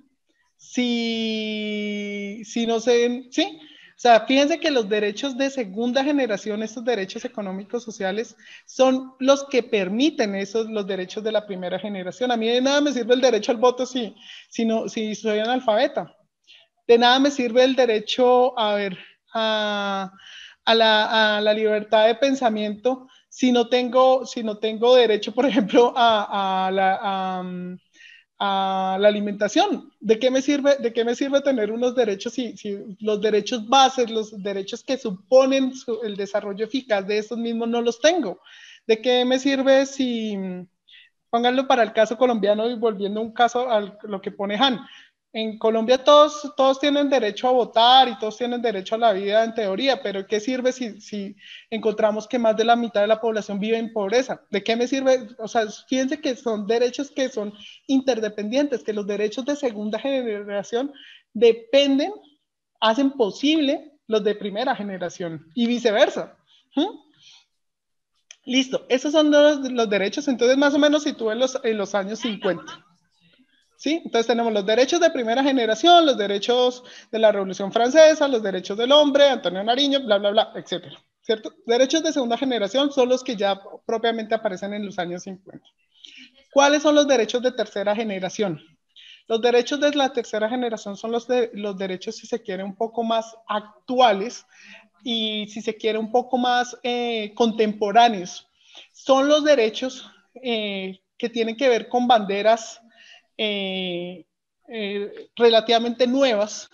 si, si no sé, ¿sí? O sea, fíjense que los derechos de segunda generación, estos derechos económicos sociales, son los que permiten esos, los derechos de la primera generación. A mí de nada me sirve el derecho al voto si, si, no, si soy analfabeta. De nada me sirve el derecho a, ver, a, a, la, a la libertad de pensamiento si no tengo, si no tengo derecho, por ejemplo, a, a la... A, a la alimentación. ¿De qué me sirve, de qué me sirve tener unos derechos si, si los derechos bases, los derechos que suponen su, el desarrollo eficaz de estos mismos no los tengo? ¿De qué me sirve si, pónganlo para el caso colombiano y volviendo un caso a lo que pone Han? En Colombia todos, todos tienen derecho a votar y todos tienen derecho a la vida en teoría, pero ¿qué sirve si, si encontramos que más de la mitad de la población vive en pobreza? ¿De qué me sirve? O sea, fíjense que son derechos que son interdependientes, que los derechos de segunda generación dependen, hacen posible los de primera generación y viceversa. ¿Mm? Listo, esos son los, los derechos, entonces más o menos sitúen en los, en los años cincuenta. ¿Sí? Entonces tenemos los derechos de primera generación, los derechos de la Revolución Francesa, los derechos del hombre, Antonio Nariño, bla, bla, bla, etcétera. ¿Cierto? Derechos de segunda generación son los que ya propiamente aparecen en los años cincuenta. ¿Cuáles son los derechos de tercera generación? Los derechos de la tercera generación son los, de, los derechos, si se quiere, un poco más actuales y, si se quiere, un poco más eh, contemporáneos. Son los derechos eh, que tienen que ver con banderas Eh, eh, relativamente nuevas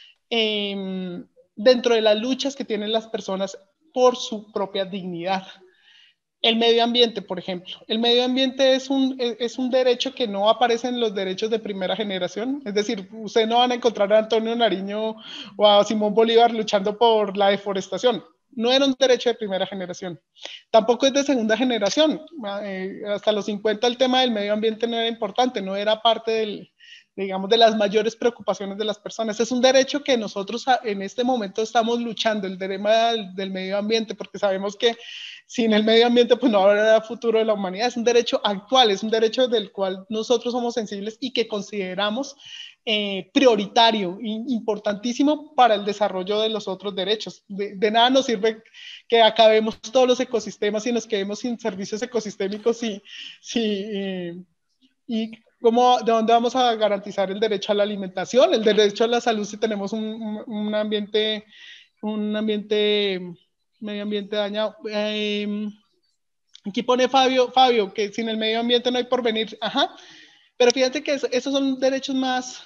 eh, dentro de las luchas que tienen las personas por su propia dignidad. El medio ambiente, por ejemplo. El medio ambiente es un, es un derecho que no aparece en los derechos de primera generación. Es decir, ustedes no van a encontrar a Antonio Nariño o a Simón Bolívar luchando por la deforestación. No era un derecho de primera generación. Tampoco es de segunda generación. Eh, hasta los cincuenta el tema del medio ambiente no era importante, no era parte del, digamos, de las mayores preocupaciones de las personas. Es un derecho que nosotros en este momento estamos luchando, el tema del, del medio ambiente, porque sabemos que sin el medio ambiente pues no habrá futuro de la humanidad. Es un derecho actual, es un derecho del cual nosotros somos sensibles y que consideramos Eh, prioritario, importantísimo para el desarrollo de los otros derechos. De, de nada nos sirve que acabemos todos los ecosistemas y nos quedemos sin servicios ecosistémicos y, si, eh, y cómo, de dónde vamos a garantizar el derecho a la alimentación, el derecho a la salud si tenemos un, un, un ambiente, un ambiente, medio ambiente dañado. Eh, aquí pone Fabio, Fabio, que sin el medio ambiente no hay porvenir. Ajá. Pero fíjate que eso, esos son derechos más,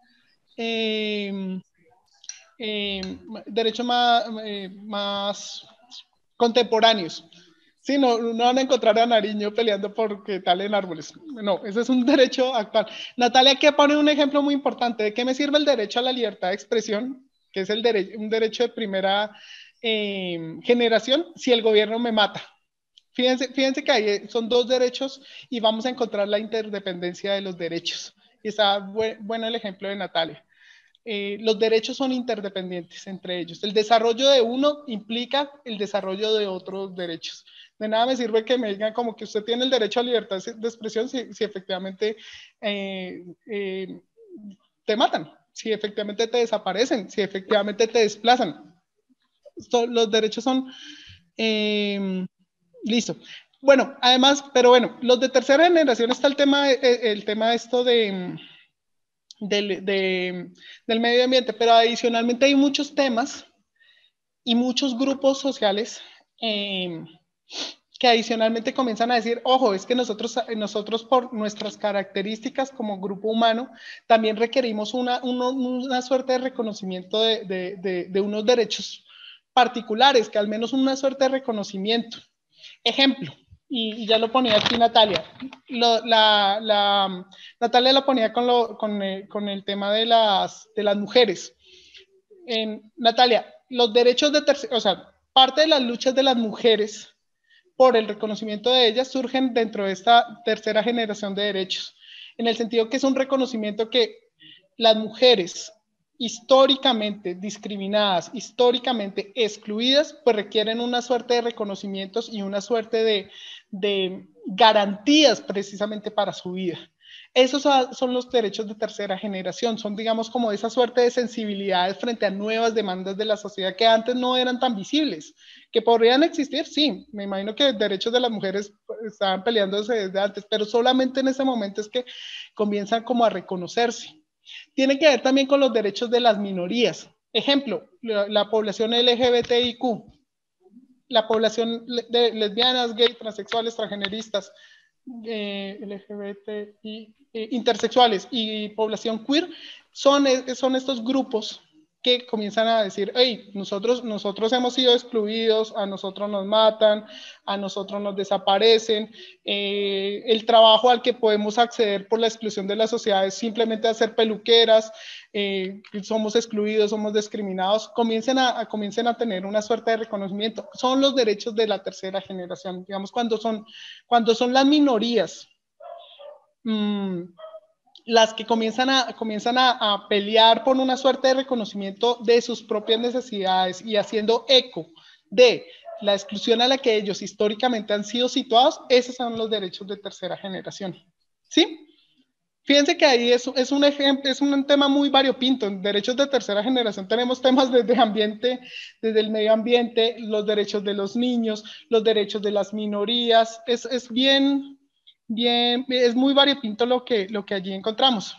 eh, eh, derechos más, eh, más contemporáneos. Sí, no, no van a encontrar a Nariño peleando por que talen árboles. No, ese es un derecho actual. Natalia aquí pone un ejemplo muy importante. ¿De qué me sirve el derecho a la libertad de expresión? Que es el dere un derecho de primera eh, generación si el gobierno me mata. Fíjense, fíjense que ahí son dos derechos y vamos a encontrar la interdependencia de los derechos. Y está bu bueno el ejemplo de Natalia. Eh, los derechos son interdependientes entre ellos. El desarrollo de uno implica el desarrollo de otros derechos. De nada me sirve que me digan como que usted tiene el derecho a libertad de expresión si, si efectivamente eh, eh, te matan, si efectivamente te desaparecen, si efectivamente te desplazan. So, los derechos son... Eh, listo. Bueno, además, pero bueno, los de tercera generación está el tema, el tema esto de... Del, de, del medio ambiente, pero adicionalmente hay muchos temas y muchos grupos sociales eh, que adicionalmente comienzan a decir, ojo, es que nosotros, nosotros por nuestras características como grupo humano, también requerimos una, una, una suerte de reconocimiento de, de, de, de unos derechos particulares, que al menos una suerte de reconocimiento. Ejemplo, y, y ya lo ponía aquí Natalia, lo, la, la, Natalia lo ponía con, lo, con, el, con el tema de las, de las mujeres. En, Natalia, los derechos de tercera, o sea, parte de las luchas de las mujeres por el reconocimiento de ellas surgen dentro de esta tercera generación de derechos, en el sentido que es un reconocimiento que las mujeres históricamente discriminadas, históricamente excluidas, pues requieren una suerte de reconocimientos y una suerte de, de garantías precisamente para su vida. Esos son los derechos de tercera generación, son digamos como esa suerte de sensibilidades frente a nuevas demandas de la sociedad que antes no eran tan visibles, que podrían existir, sí, me imagino que derechos de las mujeres estaban peleándose desde antes, pero solamente en ese momento es que comienzan como a reconocerse. Tiene que ver también con los derechos de las minorías. Ejemplo, la, la población L G B T I Q, la población de lesbianas, gays, transexuales, transgeneristas, eh, L G B T I, eh, intersexuales y población queer, son, son estos grupos que comienzan a decir, hey, nosotros, nosotros hemos sido excluidos, a nosotros nos matan, a nosotros nos desaparecen, eh, el trabajo al que podemos acceder por la exclusión de la sociedad es simplemente hacer peluqueras, eh, somos excluidos, somos discriminados, comiencen a, a, comiencen a tener una suerte de reconocimiento. Son los derechos de la tercera generación, digamos, cuando son, cuando son las minorías, mmm, las que comienzan, a, comienzan a, a pelear por una suerte de reconocimiento de sus propias necesidades y haciendo eco de la exclusión a la que ellos históricamente han sido situados, esos son los derechos de tercera generación. ¿Sí? Fíjense que ahí es, es, un, ejemplo, es un tema muy variopinto. En derechos de tercera generación tenemos temas desde ambiente, desde el medio ambiente, los derechos de los niños, los derechos de las minorías. Es, es bien... Bien, es muy variopinto lo que, lo que allí encontramos.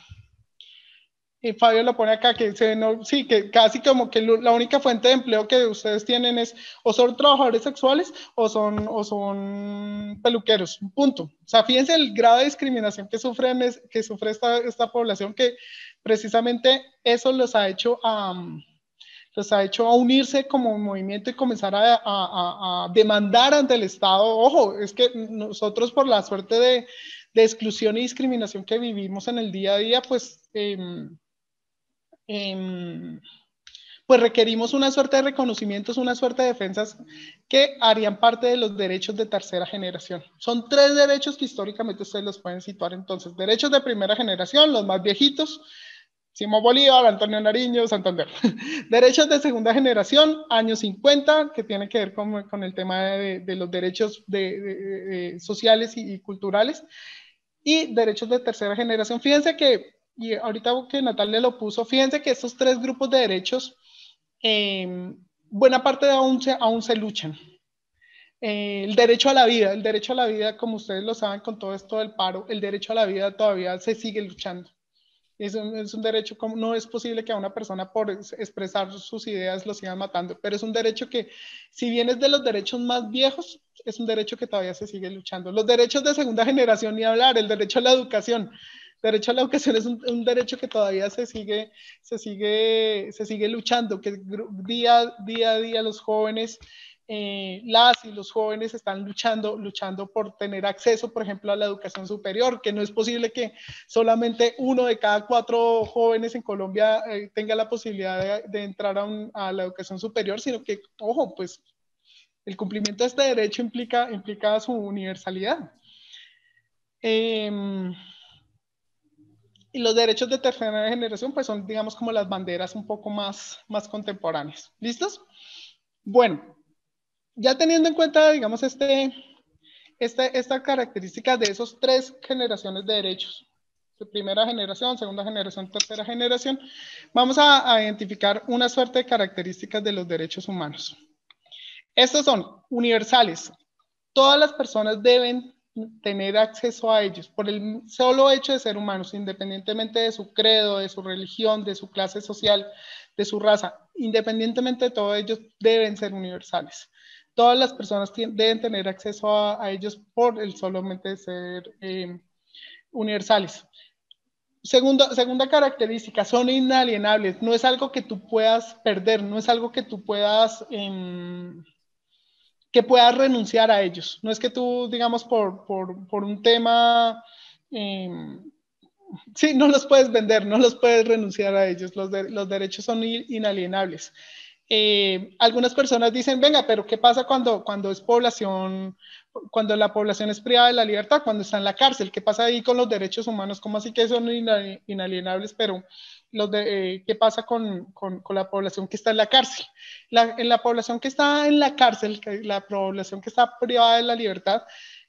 Y Fabio lo pone acá, que se, no, sí, que casi como que lo, la única fuente de empleo que ustedes tienen es o son trabajadores sexuales o son, o son peluqueros, punto. O sea, fíjense el grado de discriminación que, sufren, que sufre esta, esta población, que precisamente eso los ha hecho a... Um, los ha hecho a unirse como movimiento y comenzar a, a, a demandar ante el Estado. Ojo, es que nosotros por la suerte de, de exclusión y discriminación que vivimos en el día a día, pues, eh, eh, pues requerimos una suerte de reconocimientos, una suerte de defensas que harían parte de los derechos de tercera generación. Son tres derechos que históricamente ustedes los pueden situar entonces. Derechos de primera generación, los más viejitos, Simón Bolívar, Antonio Nariño, Santander. Derechos de segunda generación, años cincuenta, que tiene que ver con, con el tema de, de los derechos de, de, de, sociales y, y culturales. Y derechos de tercera generación. Fíjense que, y ahorita que Natalia lo puso, fíjense que estos tres grupos de derechos, eh, buena parte de aún se, aún se luchan. Eh, el derecho a la vida, el derecho a la vida, como ustedes lo saben con todo esto del paro, el derecho a la vida todavía se sigue luchando. Es un, es un derecho, como no es posible que a una persona por expresar sus ideas lo sigan matando, pero es un derecho que, si bien es de los derechos más viejos, es un derecho que todavía se sigue luchando. Los derechos de segunda generación, ni hablar, el derecho a la educación. El derecho a la educación es un, un derecho que todavía se sigue, se sigue, se sigue luchando, que día, día a día los jóvenes eh, las y los jóvenes están luchando, luchando por tener acceso, por ejemplo, a la educación superior, que no es posible que solamente uno de cada cuatro jóvenes en Colombia eh, tenga la posibilidad de, de entrar a, un, a la educación superior, sino que, ojo, pues el cumplimiento de este derecho implica, implica su universalidad. Eh, y los derechos de tercera generación pues son, digamos, como las banderas un poco más, más contemporáneas. ¿Listos? Bueno, ya teniendo en cuenta, digamos, este, este, esta característica de esos tres generaciones de derechos, de primera generación, segunda generación, tercera generación, vamos a, a identificar una suerte de características de los derechos humanos. Estos son universales. Todas las personas deben tener acceso a ellos por el solo hecho de ser humanos, independientemente de su credo, de su religión, de su clase social, de su raza, independientemente de todo, ellos deben ser universales. Todas las personas deben tener acceso a, a ellos por el solamente de ser eh, universales. Segundo, segunda característica, son inalienables. No es algo que tú puedas perder, no es algo que tú puedas... Eh, que puedas renunciar a ellos. No es que tú, digamos, por, por, por un tema, eh, sí, no los puedes vender, no los puedes renunciar a ellos. Los, de, los derechos son inalienables. Eh, algunas personas dicen, venga, pero ¿qué pasa cuando, cuando es población, cuando la población es privada de la libertad, cuando está en la cárcel? ¿Qué pasa ahí con los derechos humanos? ¿Cómo así que son inalienables, pero... Los de, eh, ¿qué pasa con, con, con la población que está en la cárcel? La, en la población que está en la cárcel, la población que está privada de la libertad,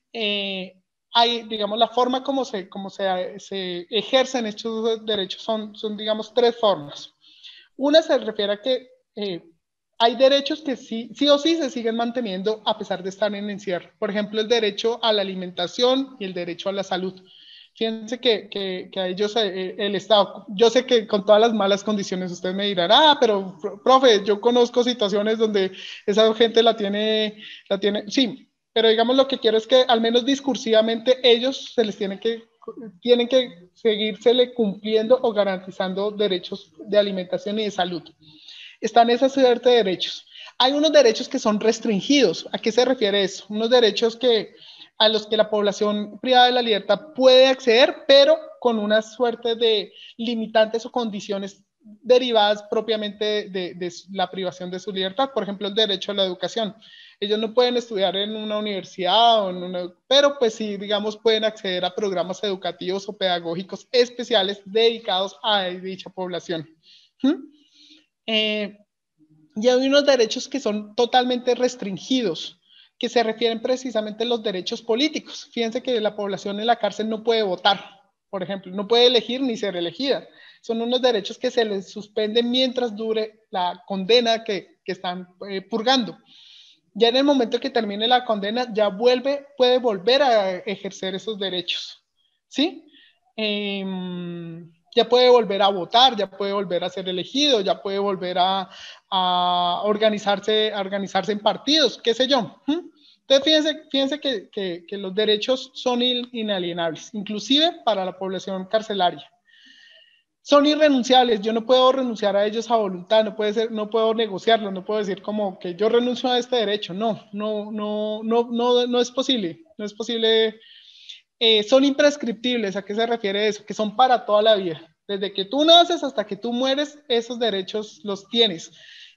eh, hay, digamos, la forma como se, como se, se ejercen estos derechos son, son, digamos, tres formas. Una se refiere a que eh, hay derechos que sí, sí o sí se siguen manteniendo a pesar de estar en encierro. Por ejemplo, el derecho a la alimentación y el derecho a la salud. Fíjense que, que, que a ellos eh, el Estado, yo sé que con todas las malas condiciones ustedes me dirán, ah, pero profe, yo conozco situaciones donde esa gente la tiene, la tiene, sí, pero digamos lo que quiero es que al menos discursivamente ellos se les tiene que, tienen que seguírsele cumpliendo o garantizando derechos de alimentación y de salud. Están esa suerte de derechos. Hay unos derechos que son restringidos. ¿A qué se refiere eso? Unos derechos que... a los que la población privada de la libertad puede acceder, pero con una suerte de limitantes o condiciones derivadas propiamente de, de la privación de su libertad. Por ejemplo, el derecho a la educación. Ellos no pueden estudiar en una universidad, o en una, pero pues sí, digamos, pueden acceder a programas educativos o pedagógicos especiales dedicados a dicha población. ¿Mm? Eh, y hay unos derechos que son totalmente restringidos, que se refieren precisamente a los derechos políticos. Fíjense que la población en la cárcel no puede votar, por ejemplo, no puede elegir ni ser elegida. Son unos derechos que se les suspenden mientras dure la condena que, que están eh, purgando. Ya en el momento que termine la condena, ya vuelve, puede volver a ejercer esos derechos, ¿sí? Eh, ya puede volver a votar, ya puede volver a ser elegido, ya puede volver a, a, organizarse, a organizarse en partidos, qué sé yo. ¿Mm? Entonces, fíjense, fíjense que, que, que los derechos son inalienables, inclusive para la población carcelaria. Son irrenunciables, yo no puedo renunciar a ellos a voluntad, no, puede ser, no puedo negociarlo, no puedo decir como que yo renuncio a este derecho, no, no, no, no, no, no es posible, no es posible. Eh, son imprescriptibles. ¿A qué se refiere eso? Que son para toda la vida. Desde que tú naces hasta que tú mueres, esos derechos los tienes.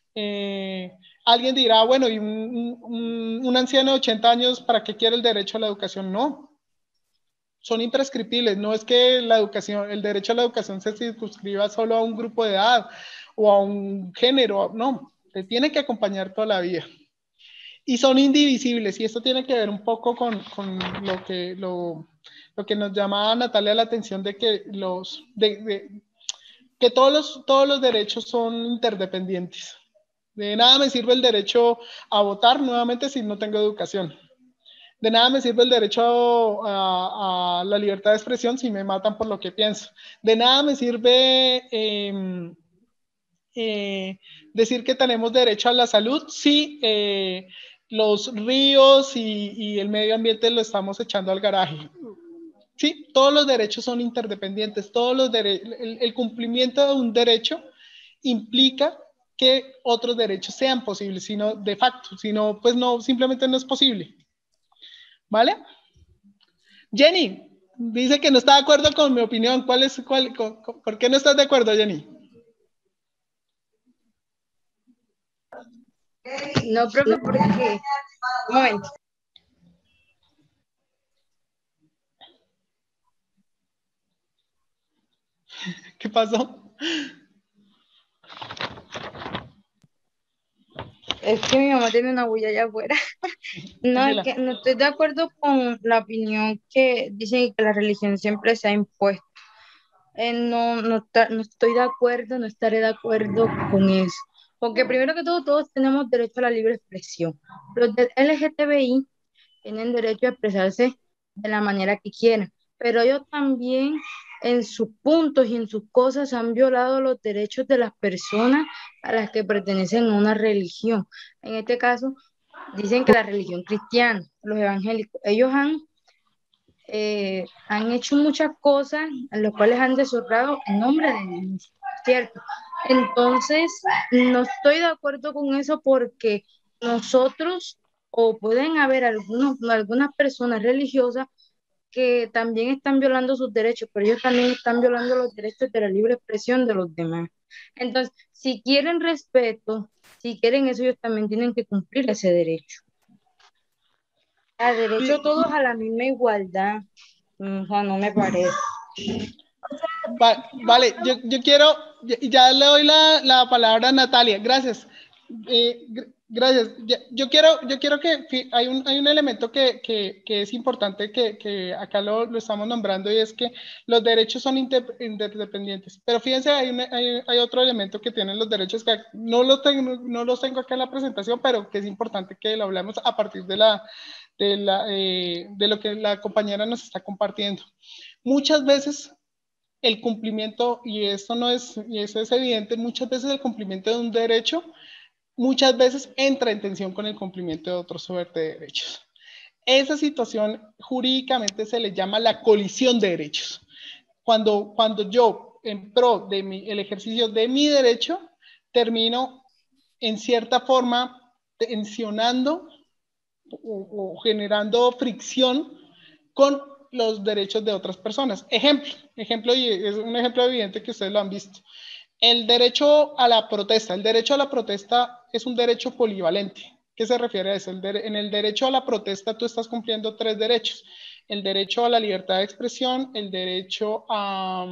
Eh, alguien dirá, bueno, ¿y un, un, un anciano de ochenta años para qué quiere el derecho a la educación? No. Son imprescriptibles. No es que la educación, el derecho a la educación se circunscriba solo a un grupo de edad o a un género. No, te tiene que acompañar toda la vida. Y son indivisibles, y esto tiene que ver un poco con, con lo, que, lo, lo que nos llamaba Natalia la atención de que, los, de, de, que todos, los, todos los derechos son interdependientes. De nada me sirve el derecho a votar nuevamente si no tengo educación. De nada me sirve el derecho a, a la libertad de expresión si me matan por lo que pienso. De nada me sirve... Eh, eh, decir que tenemos derecho a la salud si eh, los ríos y, y el medio ambiente lo estamos echando al garaje. Sí, todos los derechos son interdependientes, todos los dere- el, el cumplimiento de un derecho implica que otros derechos sean posibles, sino de facto, sino pues no, simplemente no es posible. ¿Vale? Jenny, dice que no está de acuerdo con mi opinión. ¿Cuál es, cuál, con, con, ¿Por qué no estás de acuerdo, Jenny? No, profe, porque... Un momento. ¿Qué pasó? Es que mi mamá tiene una bulla allá afuera. No, es que no estoy de acuerdo con la opinión que dicen que la religión siempre se ha impuesto. Eh, no, no, no estoy de acuerdo, no estaré de acuerdo con eso. Porque primero que todo, todos tenemos derecho a la libre expresión. Los del L G T B I tienen derecho a expresarse de la manera que quieran, pero ellos también en sus puntos y en sus cosas han violado los derechos de las personas a las que pertenecen a una religión. En este caso, dicen que la religión cristiana, los evangélicos, ellos han, eh, han hecho muchas cosas en las cuales han deshonrado el nombre de Dios, ¿cierto? Entonces, no estoy de acuerdo con eso porque nosotros, o pueden haber algunos, algunas personas religiosas que también están violando sus derechos, pero ellos también están violando los derechos de la libre expresión de los demás. Entonces, si quieren respeto, si quieren eso, ellos también tienen que cumplir ese derecho. A derecho sí. Todos a la misma igualdad. O sea, no me parece. Va, vale, yo, yo quiero, ya le doy la, la palabra a Natalia, gracias. Eh, gracias. Yo quiero, yo quiero que hay un, hay un elemento que, que, que es importante que, que acá lo, lo estamos nombrando y es que los derechos son interdependientes. Pero fíjense, hay, un, hay, hay otro elemento que tienen los derechos que no los, tengo, no los tengo acá en la presentación, pero que es importante que lo hablemos a partir de, la, de, la, eh, de lo que la compañera nos está compartiendo. Muchas veces el cumplimiento, y esto no es, y eso es evidente, muchas veces el cumplimiento de un derecho muchas veces entra en tensión con el cumplimiento de otros suerte de derechos. Esa situación jurídicamente se le llama la colisión de derechos. Cuando, cuando yo, en pro de mi, el ejercicio de mi derecho, termino en cierta forma tensionando o, o generando fricción con los derechos de otras personas. Ejemplo, ejemplo, y es un ejemplo evidente que ustedes lo han visto. El derecho a la protesta. El derecho a la protesta es un derecho polivalente. ¿Qué se refiere a eso? El de, en el derecho a la protesta tú estás cumpliendo tres derechos. El derecho a la libertad de expresión, el derecho a,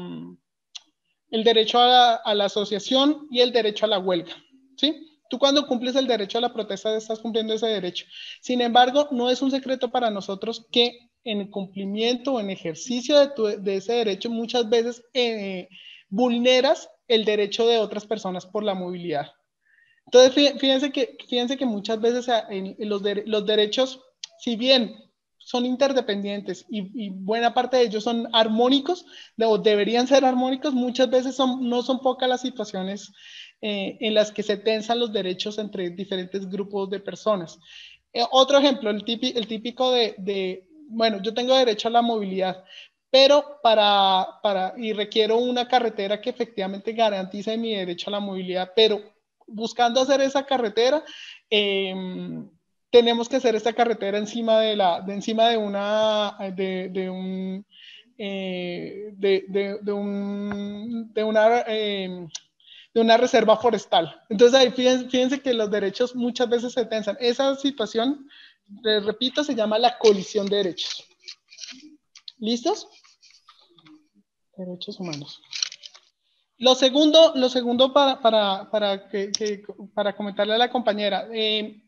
el derecho a la, a la asociación y el derecho a la huelga. ¿Sí? Tú cuando cumples el derecho a la protesta estás cumpliendo ese derecho. Sin embargo, no es un secreto para nosotros que en cumplimiento o en ejercicio de, tu, de ese derecho muchas veces eh, vulneras el derecho de otras personas por la movilidad. Entonces, fíjense que, fíjense que muchas veces en, en los, de, los derechos, si bien son interdependientes y, y buena parte de ellos son armónicos, o deberían ser armónicos, muchas veces son, no son pocas las situaciones eh, en las que se tensan los derechos entre diferentes grupos de personas. Eh, otro ejemplo, el típico, el típico de, de, bueno, yo tengo derecho a la movilidad, pero para, para, y requiero una carretera que efectivamente garantice mi derecho a la movilidad, pero buscando hacer esa carretera, eh, tenemos que hacer esta carretera encima de, la, de, encima de una, de, de un, eh, de, de, de, un, de una, eh, de una reserva forestal. Entonces ahí fíjense, fíjense que los derechos muchas veces se tensan. Esa situación, les repito, se llama la colisión de derechos. ¿Listos? Derechos humanos. Lo segundo, lo segundo para, para, para, que, que, para comentarle a la compañera, eh,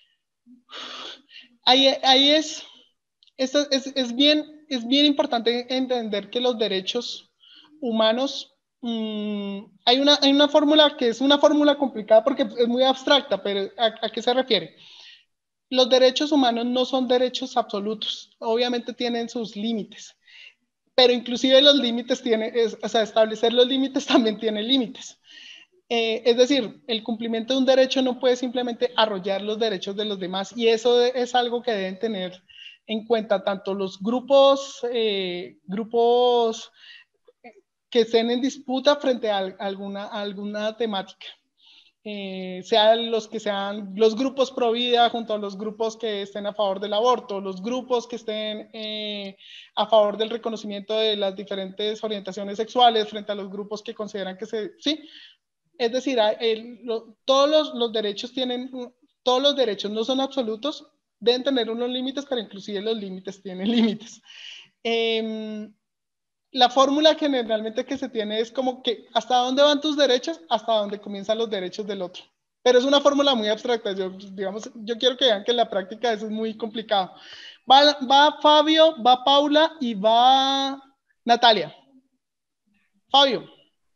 ahí, ahí es, es, es, es, bien, es bien importante entender que los derechos humanos, mmm, hay, una, hay una fórmula que es una fórmula complicada porque es muy abstracta, pero ¿a, a qué se refiere? Los derechos humanos no son derechos absolutos, obviamente tienen sus límites. Pero inclusive los límites tienen, es, o sea, establecer los límites también tiene límites. Eh, es decir, el cumplimiento de un derecho no puede simplemente arrollar los derechos de los demás y eso es algo que deben tener en cuenta tanto los grupos, eh, grupos que estén en disputa frente a alguna, a alguna temática. eh, sean los que sean los grupos pro vida junto a los grupos que estén a favor del aborto, los grupos que estén eh, a favor del reconocimiento de las diferentes orientaciones sexuales frente a los grupos que consideran que se... Sí, es decir, el, lo, todos los, los derechos tienen, todos los derechos no son absolutos, deben tener unos límites, pero inclusive los límites tienen límites. Eh, la fórmula generalmente que se tiene es como que hasta dónde van tus derechos, hasta dónde comienzan los derechos del otro. Pero es una fórmula muy abstracta. Yo, digamos, yo quiero que vean que en la práctica eso es muy complicado. Va, va Fabio, va Paula y va Natalia. Fabio.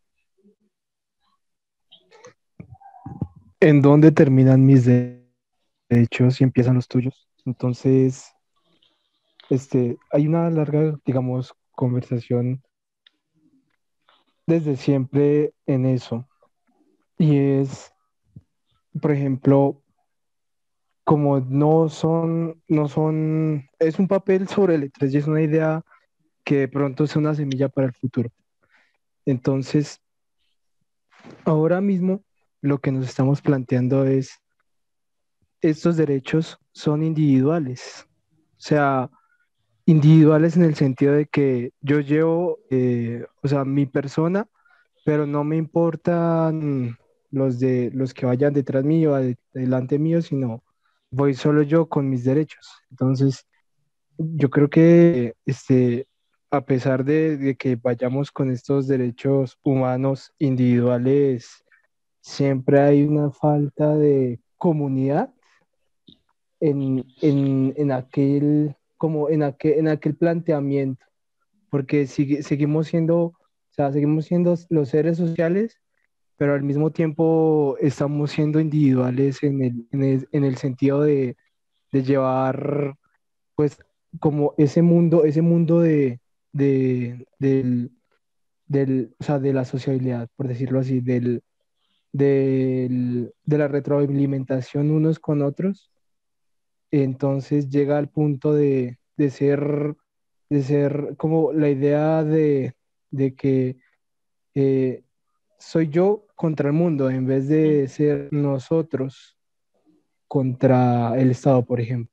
¿En dónde terminan mis derechos y empiezan los tuyos? Entonces, este, hay una larga, digamos, conversación desde siempre en eso. Y es, por ejemplo, como no son, no son, es un papel sobre letras y es una idea que de pronto es una semilla para el futuro. Entonces, ahora mismo lo que nos estamos planteando es, estos derechos son individuales. O sea, individuales en el sentido de que yo llevo, eh, o sea, mi persona, pero no me importan los, de, los que vayan detrás mío, delante mío, sino voy solo yo con mis derechos. Entonces, yo creo que este, a pesar de, de que vayamos con estos derechos humanos individuales, siempre hay una falta de comunidad en, en, en aquel, como en aquel, en aquel planteamiento, porque sigue, seguimos siendo, o sea, seguimos siendo los seres sociales, pero al mismo tiempo estamos siendo individuales en el, en el, en el sentido de, de llevar, pues, como ese mundo, ese mundo de, de, del, del, o sea, de la sociabilidad, por decirlo así, del, del, de la retroalimentación unos con otros. Entonces llega al punto de, de ser, de ser como la idea de, de que eh, soy yo contra el mundo, en vez de ser nosotros contra el Estado, por ejemplo.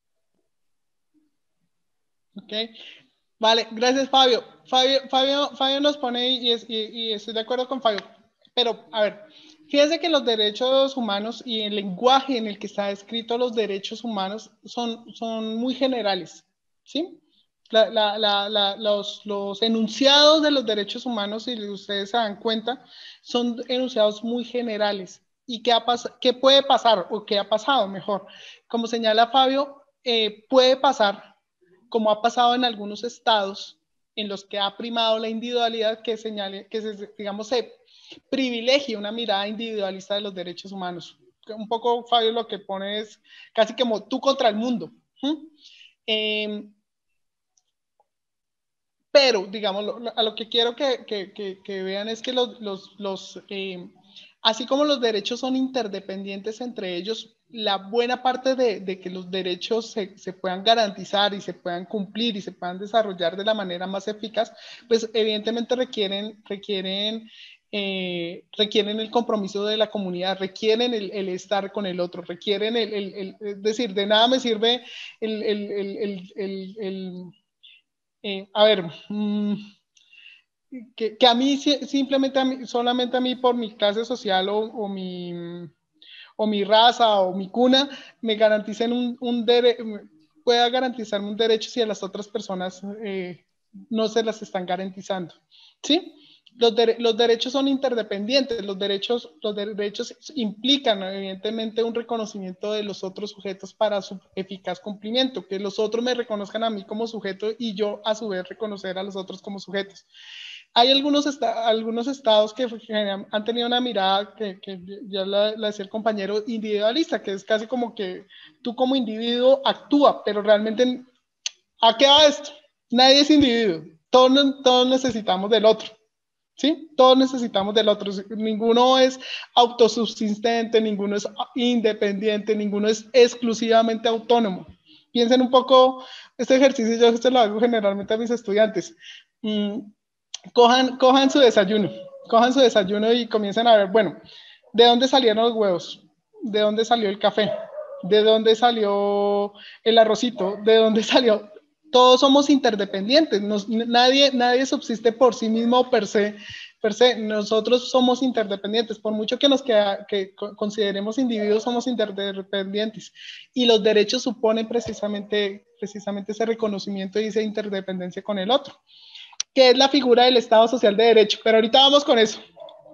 Ok, vale, gracias Fabio. Fabio, Fabio, Fabio nos pone, y, es, y, y estoy de acuerdo con Fabio, pero a ver, fíjense que los derechos humanos y el lenguaje en el que está escrito los derechos humanos son, son muy generales, ¿sí? La, la, la, la, los, los enunciados de los derechos humanos, si ustedes se dan cuenta, son enunciados muy generales. ¿Y qué, ha qué puede pasar? O qué ha pasado, mejor. Como señala Fabio, eh, puede pasar, como ha pasado en algunos estados, en los que ha primado la individualidad, que señale, que se, digamos, se privilegia una mirada individualista de los derechos humanos. Un poco, Fabio, lo que pone es casi como tú contra el mundo. ¿Mm? Eh, pero, digamos, lo, a lo que quiero que, que, que, que vean es que los, los, los eh, así como los derechos son interdependientes entre ellos, la buena parte de, de que los derechos se, se puedan garantizar y se puedan cumplir y se puedan desarrollar de la manera más eficaz, pues evidentemente requieren, requieren, eh, requieren el compromiso de la comunidad, requieren el, el estar con el otro, requieren el, el, el, es decir, de nada me sirve el, el, el, el, el, el eh, a ver, mmm, que, que a mí simplemente, a mí, solamente a mí por mi clase social o, o mi... o mi raza o mi cuna me garanticen un, un derecho, pueda garantizarme un derecho si a las otras personas eh, no se las están garantizando, ¿sí? Los, de, los derechos son interdependientes, los derechos, los derechos implican evidentemente un reconocimiento de los otros sujetos para su eficaz cumplimiento, que los otros me reconozcan a mí como sujeto y yo a su vez reconocer a los otros como sujetos. Hay algunos, esta, algunos estados que han tenido una mirada que, que ya la, la decía el compañero, individualista, que es casi como que tú como individuo actúa, pero realmente ¿a qué va esto? Nadie es individuo, todos, todos necesitamos del otro, ¿sí? Todos necesitamos del otro, ninguno es autosubsistente, ninguno es independiente, ninguno es exclusivamente autónomo. Piensen un poco, este ejercicio yo este lo hago generalmente a mis estudiantes. Mm, Cojan, cojan su desayuno, cojan su desayuno y comiencen a ver, bueno, ¿De dónde salían los huevos? ¿De dónde salió el café? ¿De dónde salió el arrocito? ¿De dónde salió? Todos somos interdependientes. Nos, nadie, nadie subsiste por sí mismo per se. Per se, nosotros somos interdependientes, por mucho que nos queda, que consideremos individuos, somos interdependientes, y los derechos suponen precisamente, precisamente ese reconocimiento y esa interdependencia con el otro, que es la figura del Estado Social de Derecho, pero ahorita vamos con eso.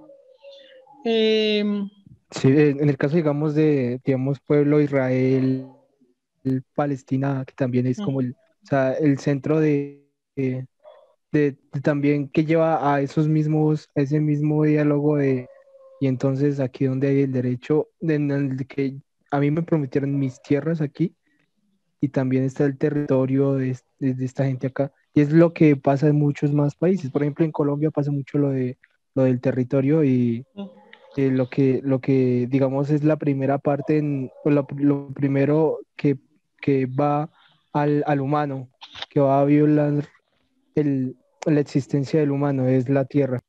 Eh, sí, en el caso, digamos, de, digamos, pueblo Israel, Palestina, que también es como el, o sea, el centro de... de De, de también que lleva a esos mismos, a ese mismo diálogo de, y entonces aquí donde hay el derecho, de, en el que a mí me prometieron mis tierras aquí, y también está el territorio de, de, de esta gente acá, y es lo que pasa en muchos más países. Por ejemplo, en Colombia pasa mucho lo de lo del territorio, y eh, lo que, lo que digamos es la primera parte, en, lo, lo primero que, que va al, al humano, que va a violar el, la existencia del humano, es la tierra.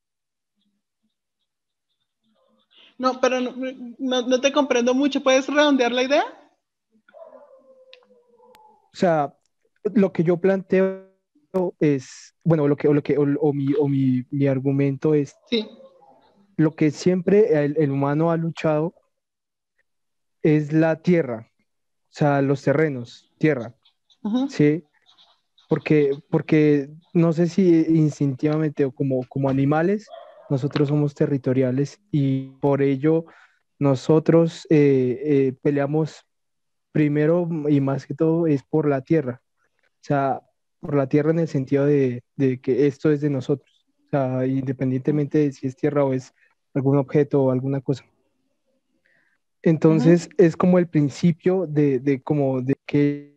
No, pero no, no, no te comprendo mucho. ¿Puedes redondear la idea? O sea, lo que yo planteo es, bueno, lo que, o lo que, o, o mi, o mi, mi argumento es, sí. Lo que siempre el, el humano ha luchado es la tierra, o sea, los terrenos, tierra, uh-huh. ¿Sí? Porque, porque no sé si instintivamente o como, como animales, nosotros somos territoriales, y por ello nosotros eh, eh, peleamos primero y más que todo es por la tierra. O sea, por la tierra en el sentido de, de que esto es de nosotros. O sea, independientemente de si es tierra o es algún objeto o alguna cosa. Entonces, uh-huh. es como el principio de, de como de que...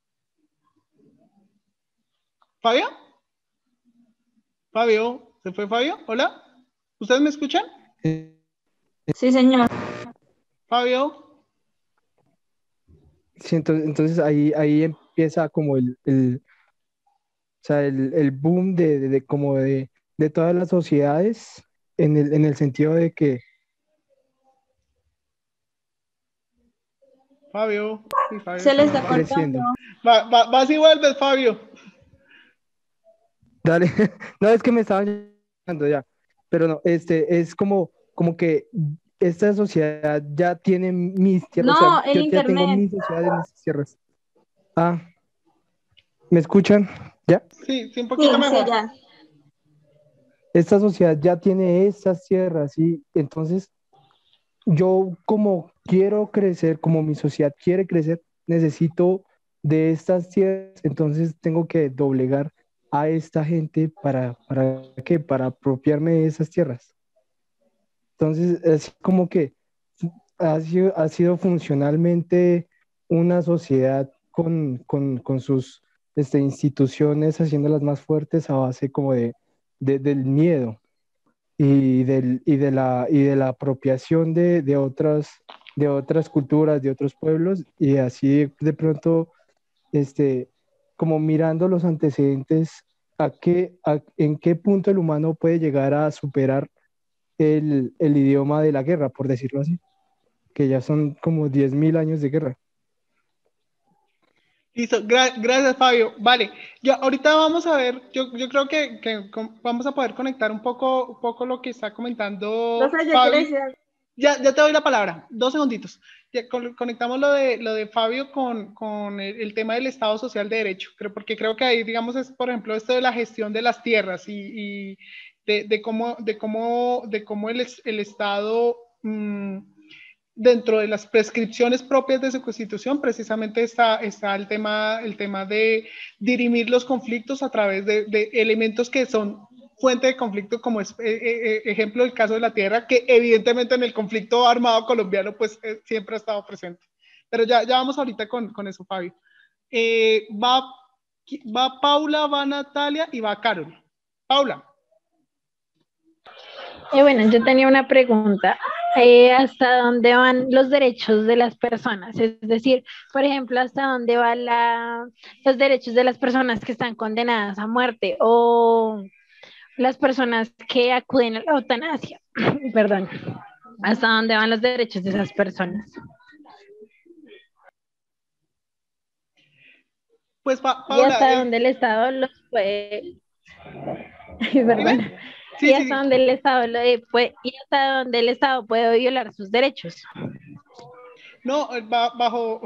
¿Fabio? ¿Fabio? ¿Se fue Fabio? ¿Hola? ¿Ustedes me escuchan? Sí, señor. ¿Fabio? Sí, entonces, entonces ahí, ahí empieza como el, el, o sea, el, el boom de, de, de como de, de todas las sociedades, en el, en el sentido de que... Fabio, sí, Fabio se le está cortando. Va, va, vas y vuelves, Fabio. Dale, no, es que me estaba llamando ya, pero no, este, es como, como que esta sociedad ya tiene mis tierras, No, o sea, el yo internet. ya tengo mi sociedad en mis tierras. Ah, ¿me escuchan? ¿Ya? Sí, sí, un poquito sí, mejor. Sí, ya. Esta sociedad ya tiene estas tierras, y entonces yo como quiero crecer, como mi sociedad quiere crecer, necesito de estas tierras, entonces tengo que doblegar a esta gente para, para ¿qué? Para apropiarme de esas tierras. Entonces es como que ha sido, ha sido funcionalmente una sociedad con, con, con sus este, instituciones haciéndolas más fuertes a base como de, de, del miedo y, del, y, de la, y de la apropiación de, de, otras, de otras culturas, de otros pueblos, y así de pronto este, como mirando los antecedentes, a qué, a, en qué punto el humano puede llegar a superar el, el idioma de la guerra, por decirlo así, que ya son como diez mil años de guerra. Listo, Gra gracias Fabio. Vale, ya ahorita vamos a ver, yo, yo creo que, que vamos a poder conectar un poco, un poco lo que está comentando no sé, Fabio. Ya, ya te doy la palabra, dos segunditos. Ya conectamos lo de, lo de Fabio con, con el, el tema del Estado Social de Derecho, creo, porque creo que ahí, digamos, es, por ejemplo, esto de la gestión de las tierras y, y de, de cómo, de cómo, de cómo el, el Estado, mmm, dentro de las prescripciones propias de su constitución, precisamente está, está el, tema, el tema de dirimir los conflictos a través de, de elementos que son fuente de conflicto, como es eh, eh, ejemplo el caso de la tierra, que evidentemente en el conflicto armado colombiano pues eh, siempre ha estado presente. Pero ya, ya vamos ahorita con, con eso, Fabio. Eh, va, va Paula, va Natalia y va Carol. Paula. Eh, bueno, yo tenía una pregunta. Eh, ¿hasta dónde van los derechos de las personas? Es decir, por ejemplo, ¿hasta dónde van la, los derechos de las personas que están condenadas a muerte o las personas que acuden a la eutanasia? Perdón. ¿Hasta dónde van los derechos de esas personas? Pues, pa ¿Y Paula, hasta eh, dónde el Estado los puede... Ay, perdona. Sí, ¿Y sí, hasta sí. dónde el Estado lo eh, puede... ¿Y hasta dónde el Estado puede violar sus derechos? No, ba- bajo,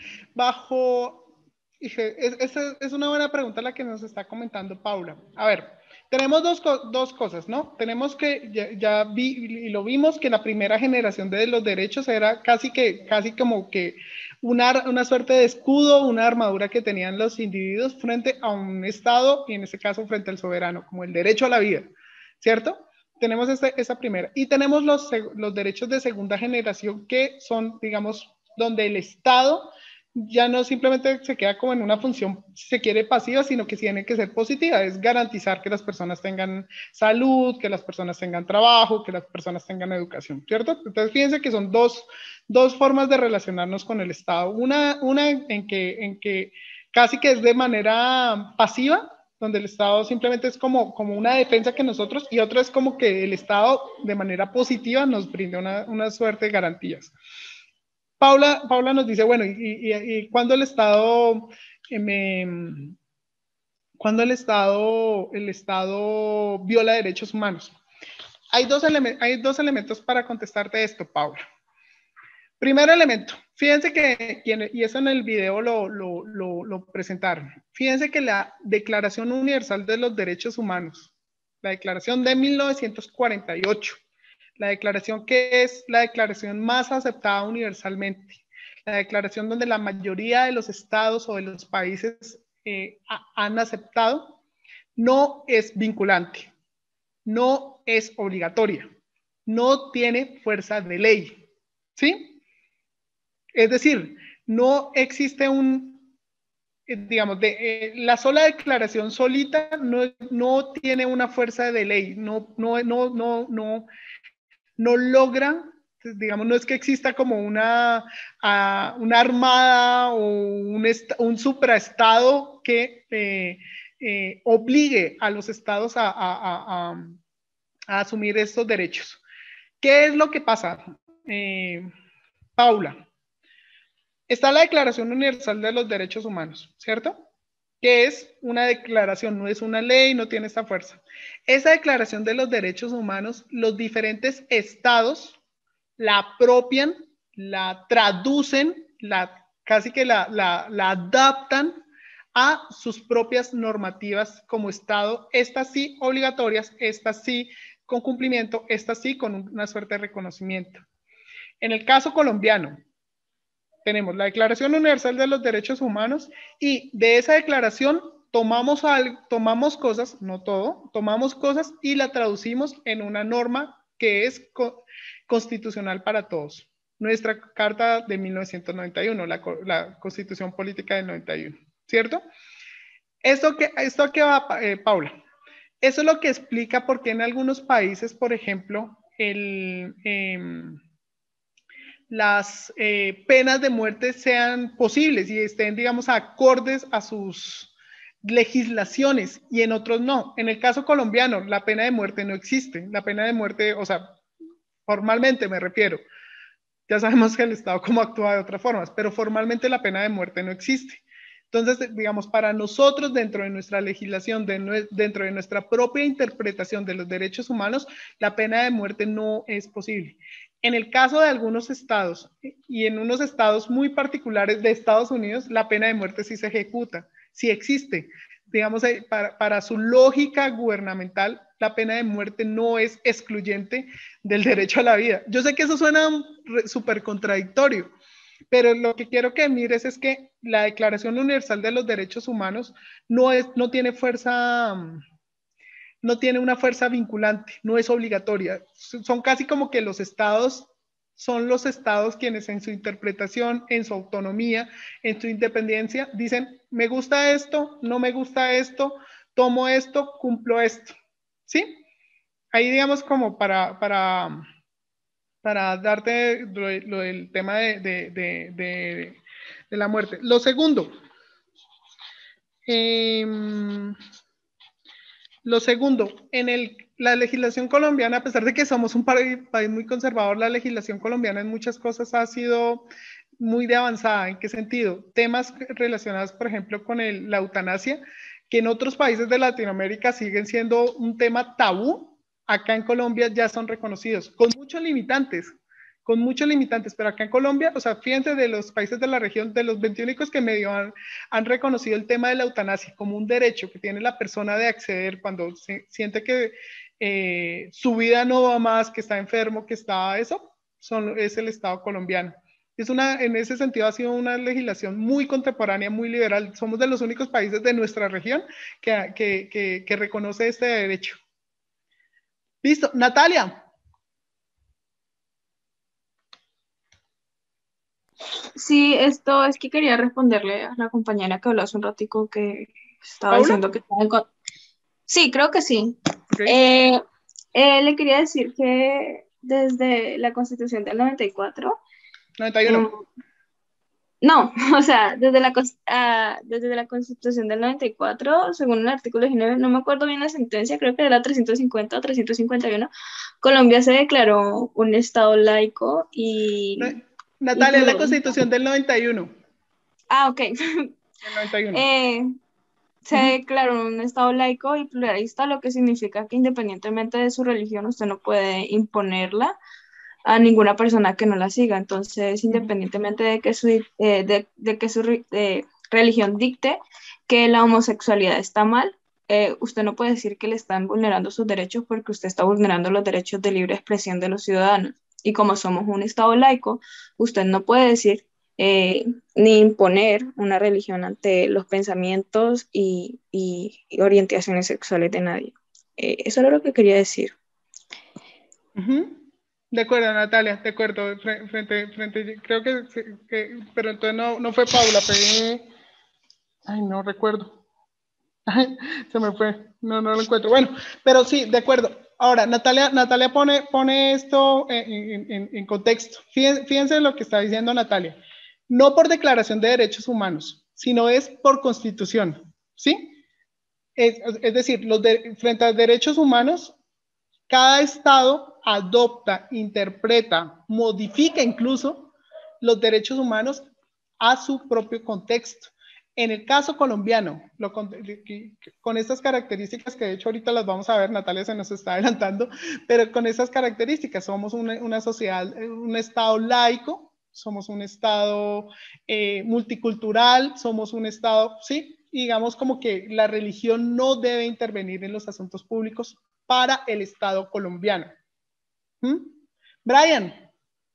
bajo, dije, es, es, es una buena pregunta la que nos está comentando Paula. A ver, tenemos dos, co- dos cosas, ¿no? Tenemos que, ya, ya vi y lo vimos, que la primera generación de los derechos era casi que, casi como que una, una suerte de escudo, una armadura que tenían los individuos frente a un Estado, y en este caso frente al soberano, como el derecho a la vida, ¿cierto? Tenemos este, esa primera. Y tenemos los, los derechos de segunda generación que son, digamos, donde el Estado ya no simplemente se queda como en una función, si se quiere, pasiva, sino que tiene que ser positiva. Es garantizar que las personas tengan salud, que las personas tengan trabajo, que las personas tengan educación, ¿cierto? Entonces, fíjense que son dos, dos formas de relacionarnos con el Estado. Una, una en, que, en que casi que es de manera pasiva, donde el Estado simplemente es como, como una defensa que nosotros, y otra es como que el Estado de manera positiva nos brinda una, una suerte de garantías. Paula, Paula nos dice, bueno, ¿y, y, y cuándo el Estado eh, me, cuándo el Estado, el Estado viola derechos humanos? Hay dos, hay dos elementos para contestarte esto, Paula. Primer elemento, fíjense que, y eso en el video lo, lo, lo, lo presentaron, fíjense que la Declaración Universal de los Derechos Humanos, la declaración de mil novecientos cuarenta y ocho, la declaración que es la declaración más aceptada universalmente, la declaración donde la mayoría de los estados o de los países eh, han aceptado, no es vinculante, no es obligatoria, no tiene fuerza de ley, ¿sí? Es decir, no existe un, digamos, de, eh, la sola declaración solita no, no tiene una fuerza de ley, no, no, no, no, no, no logra, digamos, no es que exista como una, uh, una armada o un, un supraestado que eh, eh, obligue a los estados a, a, a, a asumir estos derechos. ¿Qué es lo que pasa, eh, Paula? Está la Declaración Universal de los Derechos Humanos, ¿cierto? Que es una declaración, no es una ley, no tiene esta fuerza. Esa Declaración de los Derechos Humanos, los diferentes estados la apropian, la traducen, la, casi que la, la, la adaptan a sus propias normativas como estado, estas sí obligatorias, estas sí con cumplimiento, estas sí con una suerte de reconocimiento. En el caso colombiano, tenemos la Declaración Universal de los Derechos Humanos y de esa declaración tomamos, algo, tomamos cosas, no todo, tomamos cosas y la traducimos en una norma que es co constitucional para todos. Nuestra Carta de mil novecientos noventa y uno, la, la Constitución Política del noventa y uno, ¿cierto? ¿Esto que, esto que va, eh, Paula? Eso es lo que explica por qué en algunos países, por ejemplo, el... Eh, las eh, penas de muerte sean posibles y estén, digamos, acordes a sus legislaciones y en otros no. En el caso colombiano, la pena de muerte no existe. La pena de muerte, o sea, formalmente me refiero. Ya sabemos que el Estado cómo actúa de otras formas, pero formalmente la pena de muerte no existe. Entonces, digamos, para nosotros dentro de nuestra legislación, de, dentro de nuestra propia interpretación de los derechos humanos, la pena de muerte no es posible. En el caso de algunos estados y en unos estados muy particulares de Estados Unidos, la pena de muerte sí se ejecuta, sí existe. Digamos, para, para su lógica gubernamental, la pena de muerte no es excluyente del derecho a la vida. Yo sé que eso suena súper contradictorio, pero lo que quiero que mires es que la Declaración Universal de los Derechos Humanos no, es, no tiene fuerza... no tiene una fuerza vinculante, no es obligatoria. Son casi como que los estados, son los estados quienes en su interpretación, en su autonomía, en su independencia, dicen, me gusta esto, no me gusta esto, tomo esto, cumplo esto. ¿Sí? Ahí digamos como para, para, para darte lo, lo del tema de, de, de, de, de la muerte. Lo segundo, eh, Lo segundo, en el, la legislación colombiana, a pesar de que somos un país, país muy conservador, la legislación colombiana en muchas cosas ha sido muy de avanzada. ¿En qué sentido? Temas relacionados, por ejemplo, con el, la eutanasia, que en otros países de Latinoamérica siguen siendo un tema tabú, acá en Colombia ya son reconocidos, con muchos limitantes, con muchos limitantes, pero acá en Colombia, o sea, fíjense, de los países de la región, de los veintiuno que medio han, han reconocido el tema de la eutanasia como un derecho que tiene la persona de acceder cuando se, siente que eh, su vida no va más, que está enfermo, que está eso, son, es el Estado colombiano. Es una, en ese sentido ha sido una legislación muy contemporánea, muy liberal. Somos de los únicos países de nuestra región que, que, que, que reconoce este derecho. Listo, Natalia. Sí, esto es que quería responderle a la compañera que habló hace un ratico que estaba ¿Paula? diciendo que estaba en con- Sí, creo que sí. Okay. Eh, eh, le quería decir que desde la Constitución del noventa y cuatro... noventa y uno. Eh, no, o sea, desde la, uh, desde la Constitución del noventa y cuatro, según el artículo diecinueve, no me acuerdo bien la sentencia, creo que era trescientos cincuenta o trescientos cincuenta y uno, Colombia se declaró un estado laico y... Natalia, y la Constitución del noventa y uno. Ah, ok. El noventa y uno. Eh, se uh-huh. declaró un estado laico y pluralista, lo que significa que independientemente de su religión, usted no puede imponerla a ninguna persona que no la siga. Entonces, independientemente de que su, eh, de, de que su eh, religión dicte que la homosexualidad está mal, eh, usted no puede decir que le están vulnerando sus derechos porque usted está vulnerando los derechos de libre expresión de los ciudadanos. Y como somos un estado laico, usted no puede decir eh, ni imponer una religión ante los pensamientos y, y, y orientaciones sexuales de nadie. Eh, eso era lo que quería decir. Uh-huh. De acuerdo, Natalia, de acuerdo. Frente, frente, creo que, que pero entonces no, no fue Paula, fue... Ay, no recuerdo. Ay, se me fue, no, no lo encuentro. Bueno, pero sí, de acuerdo. Ahora, Natalia, Natalia pone, pone esto en, en, en contexto. Fíjense, fíjense lo que está diciendo Natalia. No por declaración de derechos humanos, sino es por constitución, ¿sí? Es, es decir, los de, frente a derechos humanos, cada estado adopta, interpreta, modifica incluso los derechos humanos a su propio contexto. En el caso colombiano, lo, con, con estas características que de hecho ahorita las vamos a ver, Natalia se nos está adelantando, pero con esas características somos una, una sociedad, un estado laico, somos un estado eh, multicultural, somos un estado, sí, digamos como que la religión no debe intervenir en los asuntos públicos para el estado colombiano. ¿Mm? Brian.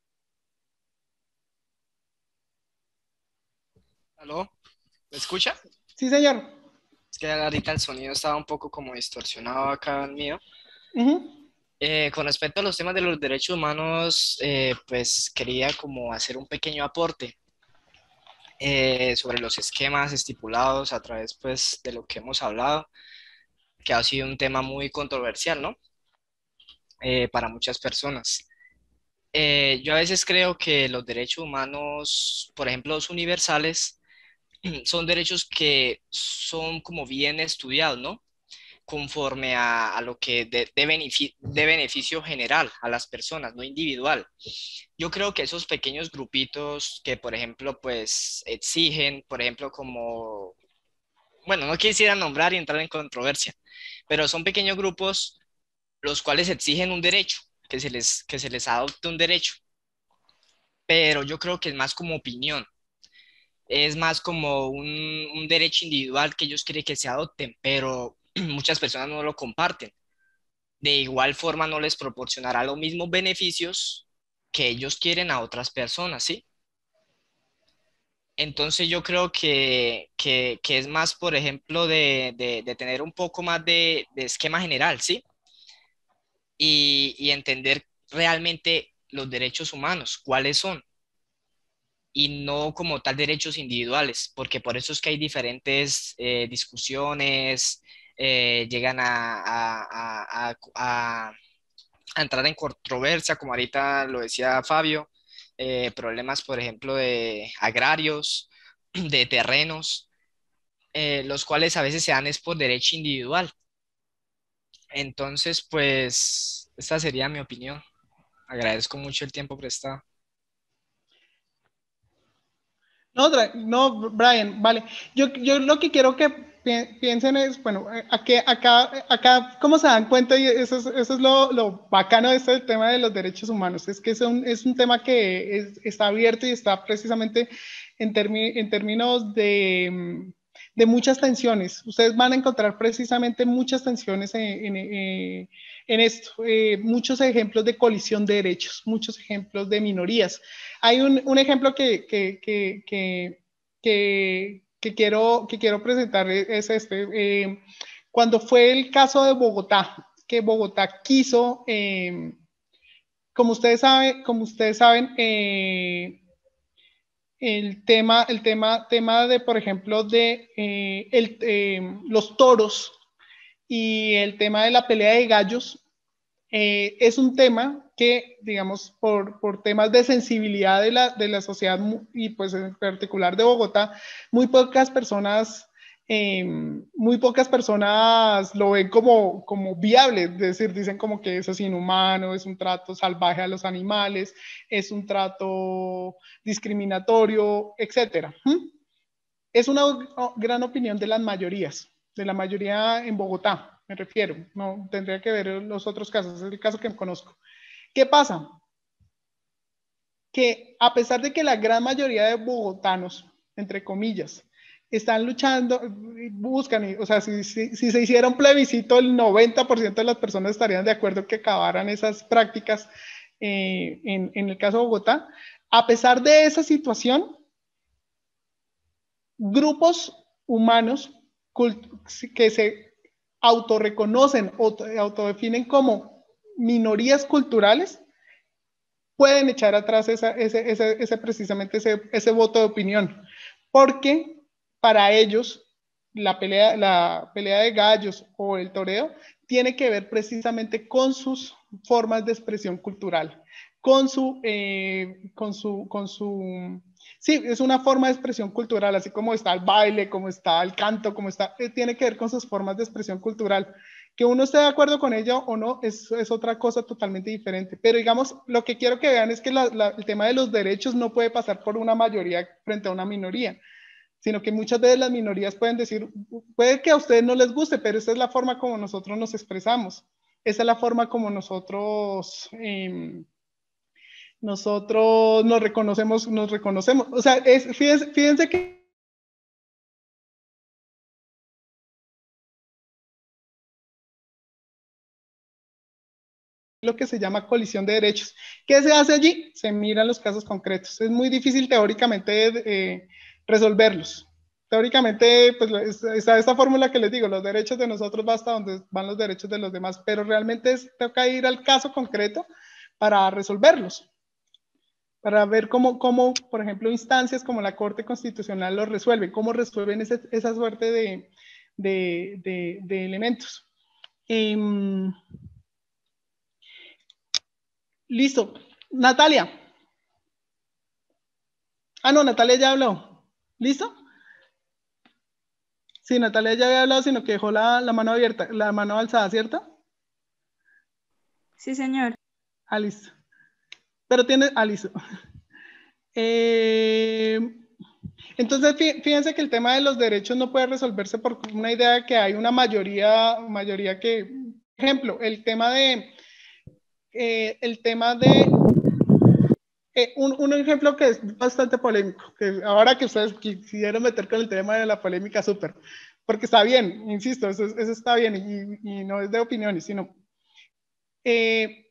¿Aló? ¿Me escucha? Sí, señor. Es que ahorita el sonido estaba un poco como distorsionado acá en mío. Uh-huh. Eh, con respecto a los temas de los derechos humanos, eh, pues quería como hacer un pequeño aporte eh, sobre los esquemas estipulados a través pues de lo que hemos hablado, que ha sido un tema muy controversial, ¿no? Eh, para muchas personas. Eh, yo a veces creo que los derechos humanos, por ejemplo, los universales, son derechos que son como bien estudiados, ¿no? Conforme a, a lo que de, de, beneficio, de beneficio general a las personas, no individual. Yo creo que esos pequeños grupitos que, por ejemplo, pues exigen, por ejemplo, como, bueno, no quisiera nombrar y entrar en controversia, pero son pequeños grupos los cuales exigen un derecho, que se les, que se les adopte un derecho. Pero yo creo que es más como opinión. Es más como un, un derecho individual que ellos quieren que se adopten, pero muchas personas no lo comparten. De igual forma no les proporcionará los mismos beneficios que ellos quieren a otras personas, ¿sí? Entonces yo creo que, que, que es más, por ejemplo, de, de, de tener un poco más de, de esquema general, ¿sí? Y, y entender realmente los derechos humanos, cuáles son. Y no como tal derechos individuales, porque por eso es que hay diferentes eh, discusiones, eh, llegan a, a, a, a, a entrar en controversia, como ahorita lo decía Fabio, eh, problemas, por ejemplo, de agrarios, de terrenos, eh, los cuales a veces se dan es por derecho individual. Entonces, pues, esta sería mi opinión. Agradezco mucho el tiempo prestado. No, no, Brian, vale. Yo, yo lo que quiero que piensen es, bueno, aquí, acá, acá, ¿cómo se dan cuenta? Y eso es, eso es lo, lo bacano de este tema de los derechos humanos, es que es un, es un tema que es, está abierto y está precisamente en, termi, en términos de, de muchas tensiones. Ustedes van a encontrar precisamente muchas tensiones en, en, en esto, eh, muchos ejemplos de colisión de derechos, muchos ejemplos de minorías. Hay un, un ejemplo que, que, que, que, que, que, quiero, que quiero presentar, es este. Eh, cuando fue el caso de Bogotá, que Bogotá quiso, eh, como ustedes saben, como ustedes saben eh, el tema, el tema, tema de, por ejemplo, de eh, el, eh, los toros y el tema de la pelea de gallos, eh, es un tema que, digamos, por, por temas de sensibilidad de la, de la sociedad y pues en particular de Bogotá, muy pocas personas, eh, muy pocas personas lo ven como, como viable, es decir, dicen como que eso es inhumano, es un trato salvaje a los animales, es un trato discriminatorio, etcétera. ¿Mm? Es una gran opinión de las mayorías, de la mayoría en Bogotá, me refiero, no tendría que ver los otros casos, es el caso que conozco. ¿Qué pasa? Que a pesar de que la gran mayoría de bogotanos, entre comillas, están luchando, buscan, o sea, si, si, si se hiciera un plebiscito, el noventa por ciento de las personas estarían de acuerdo que acabaran esas prácticas eh, en, en el caso de Bogotá. A pesar de esa situación, grupos humanos que se autorreconocen o autodefinen como minorías culturales pueden echar atrás esa, ese, ese, ese, precisamente ese, ese voto de opinión, porque para ellos la pelea, la pelea de gallos o el toreo tiene que ver precisamente con sus formas de expresión cultural, con su, eh, con su, con su, sí, es una forma de expresión cultural, así como está el baile, como está el canto, como está, eh, tiene que ver con sus formas de expresión cultural. Que uno esté de acuerdo con ella o no es, es otra cosa totalmente diferente. Pero digamos, lo que quiero que vean es que la, la, el tema de los derechos no puede pasar por una mayoría frente a una minoría, sino que muchas veces las minorías pueden decir, puede que a ustedes no les guste, pero esa es la forma como nosotros nos expresamos. Esa es la forma como nosotros... Eh, nosotros nos reconocemos, nos reconocemos. O sea, es, fíjense, fíjense que lo que se llama colisión de derechos. ¿Qué se hace allí? Se miran los casos concretos. Es muy difícil teóricamente eh, resolverlos. Teóricamente, pues está esta fórmula que les digo, los derechos de nosotros va hasta donde van los derechos de los demás, pero realmente es, toca ir al caso concreto para resolverlos. Para ver cómo, cómo, por ejemplo, instancias como la Corte Constitucional lo resuelven, cómo resuelven ese, esa suerte de, de, de, de elementos. Eh, listo. Natalia. Ah, no, Natalia ya habló. ¿Listo? Sí, Natalia ya había hablado, sino que dejó la, la mano abierta, la mano alzada, ¿cierto? Sí, señor. Ah, listo. Pero tiene, ah, listo. Eh, entonces, fíjense que el tema de los derechos no puede resolverse por una idea de que hay una mayoría, mayoría que, por ejemplo, el tema de, eh, el tema de, eh, un, un ejemplo que es bastante polémico, que ahora que ustedes quisieron meter con el tema de la polémica, súper, porque está bien, insisto, eso, eso está bien y, y no es de opiniones, sino eh,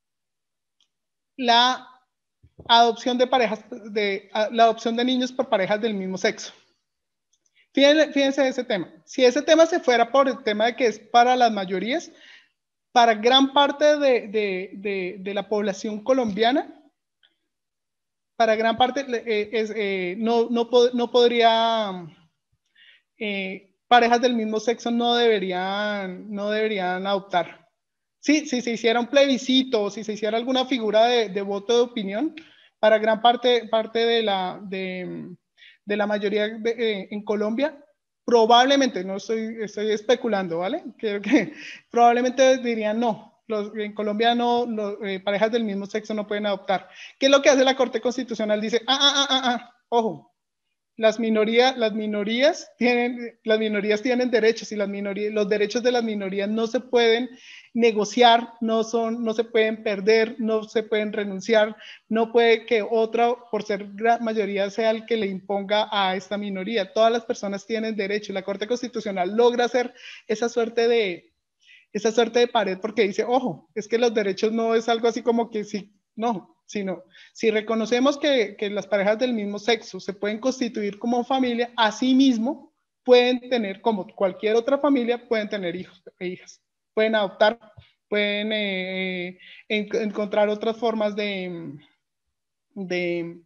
la adopción de parejas, de, la adopción de niños por parejas del mismo sexo. Fíjense, fíjense ese tema. Si ese tema se fuera por el tema de que es para las mayorías, para gran parte de, de, de, de la población colombiana, para gran parte eh, es, eh, no, no, pod no podría, eh, parejas del mismo sexo no deberían, no deberían adoptar. Sí, si se hiciera un plebiscito, si se hiciera alguna figura de, de voto de opinión, para gran parte, parte de, la, de, de la mayoría de, eh, en Colombia, probablemente, no estoy, estoy especulando, ¿vale? Creo que probablemente dirían no. Los, en Colombia no, los, eh, parejas del mismo sexo no pueden adoptar. ¿Qué es lo que hace la Corte Constitucional? Dice, ah, ah, ah, ah, ah, ojo, las minorías, las minorías tienen, las minorías tienen derechos y las minorías, los derechos de las minorías no se pueden negociar, no son, no se pueden perder, no se pueden renunciar, no puede que otra, por ser gran mayoría, sea el que le imponga a esta minoría. Todas las personas tienen derecho. La Corte Constitucional logra hacer esa suerte de, esa suerte de pared porque dice, ojo, es que los derechos no es algo así como que sí, no, sino si reconocemos que, que las parejas del mismo sexo se pueden constituir como familia, asimismo pueden tener, como cualquier otra familia, pueden tener hijos e hijas, pueden adoptar, pueden eh, en, encontrar otras formas de, de,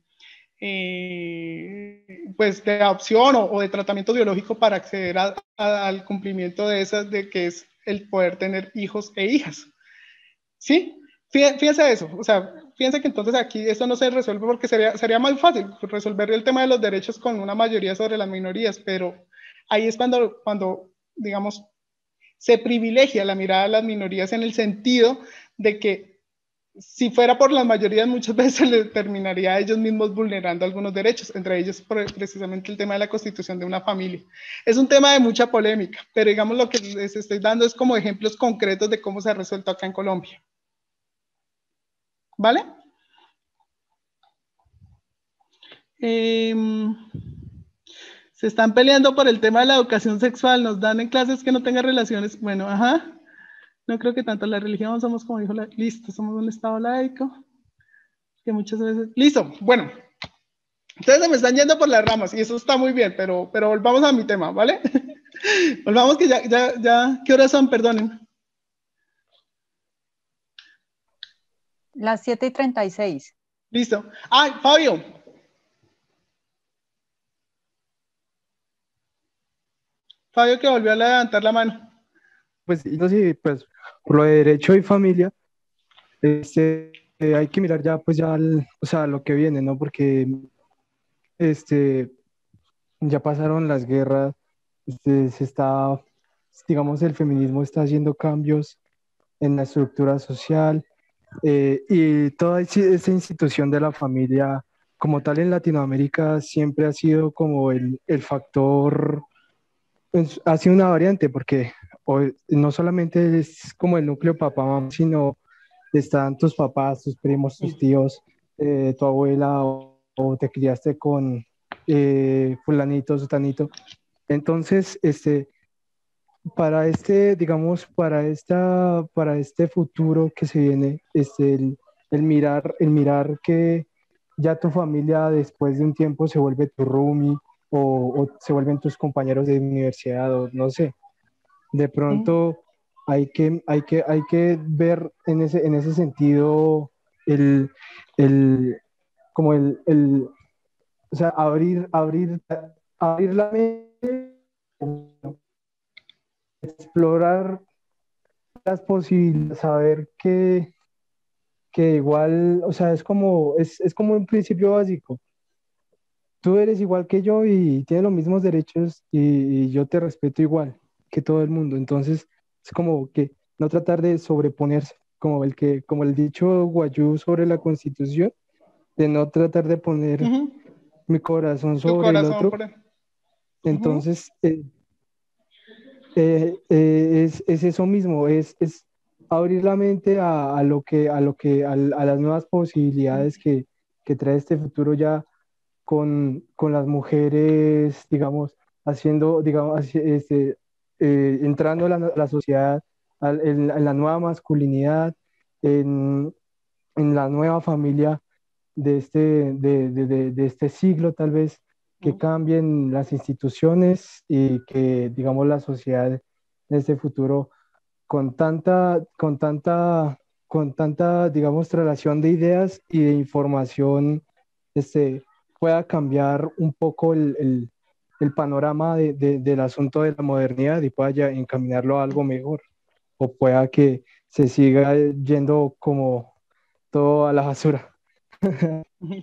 eh, pues de adopción o, o de tratamiento biológico para acceder a, a, al cumplimiento de esas, de que es el poder tener hijos e hijas. ¿Sí? Fíjense eso, o sea, fíjense que entonces aquí esto no se resuelve porque sería, sería más fácil resolver el tema de los derechos con una mayoría sobre las minorías, pero ahí es cuando, cuando digamos, se privilegia la mirada de las minorías en el sentido de que si fuera por las mayorías muchas veces se les terminaría a ellos mismos vulnerando algunos derechos, entre ellos precisamente el tema de la constitución de una familia. Es un tema de mucha polémica, pero digamos lo que les estoy dando es como ejemplos concretos de cómo se ha resuelto acá en Colombia. ¿Vale? Eh, se están peleando por el tema de la educación sexual, nos dan en clases que no tengan relaciones. Bueno, ajá. No creo que tanto la religión somos como dijo la... Listo, somos un estado laico. Que muchas veces... Listo, bueno. Ustedes se me están yendo por las ramas y eso está muy bien, pero, pero volvamos a mi tema, ¿vale? Volvamos que ya, ya, ya... ¿Qué horas son? Perdonen. Las siete y treinta y seis. Listo. ¡Ay, Fabio! Fabio que volvió a levantar la mano. Pues, no sé, pues, por lo de derecho y familia, este, eh, hay que mirar ya, pues, ya, el, o sea, lo que viene, ¿no? Porque, este, ya pasaron las guerras, este, se está, digamos, el feminismo está haciendo cambios en la estructura social, eh, y toda esa institución de la familia, como tal en Latinoamérica, siempre ha sido como el, el factor, pues, ha sido una variante, porque hoy no solamente es como el núcleo papá, mamá, sino están tus papás, tus primos, tus tíos, eh, tu abuela, o, o te criaste con eh, fulanito, sutanito. Entonces, este, para este, digamos, para esta, para este futuro que se viene, este, el, el mirar, el mirar que ya tu familia después de un tiempo se vuelve tu roomie, o, o se vuelven tus compañeros de universidad, o no sé. De pronto hay que, hay que, hay que ver en ese, en ese sentido el, el, como el, el, o sea, abrir, abrir, abrir la mente, explorar las posibilidades, saber que, que igual, o sea, es como, es, es como un principio básico. Tú eres igual que yo y tienes los mismos derechos y, y yo te respeto igual que todo el mundo. Entonces, es como que no tratar de sobreponerse, como el, que, como el dicho guayú sobre la Constitución, de no tratar de poner uh-huh. mi corazón sobre corazón el otro. Por... Uh-huh. Entonces, eh, eh, eh, es, es eso mismo, es, es abrir la mente a, a lo que, a, lo que, a, a las nuevas posibilidades que, que trae este futuro ya con, con las mujeres, digamos, haciendo, digamos, este, eh, entrando a la, la sociedad, a, en, en la nueva masculinidad, en, en la nueva familia de este, de, de, de, de este siglo, tal vez, que cambien las instituciones y que, digamos, la sociedad en este futuro, con tanta, con tanta, con tanta, digamos, traslación de ideas y de información, este, pueda cambiar un poco el, el, el panorama de, de, del asunto de la modernidad y pueda ya encaminarlo a algo mejor, o pueda que se siga yendo como todo a la basura.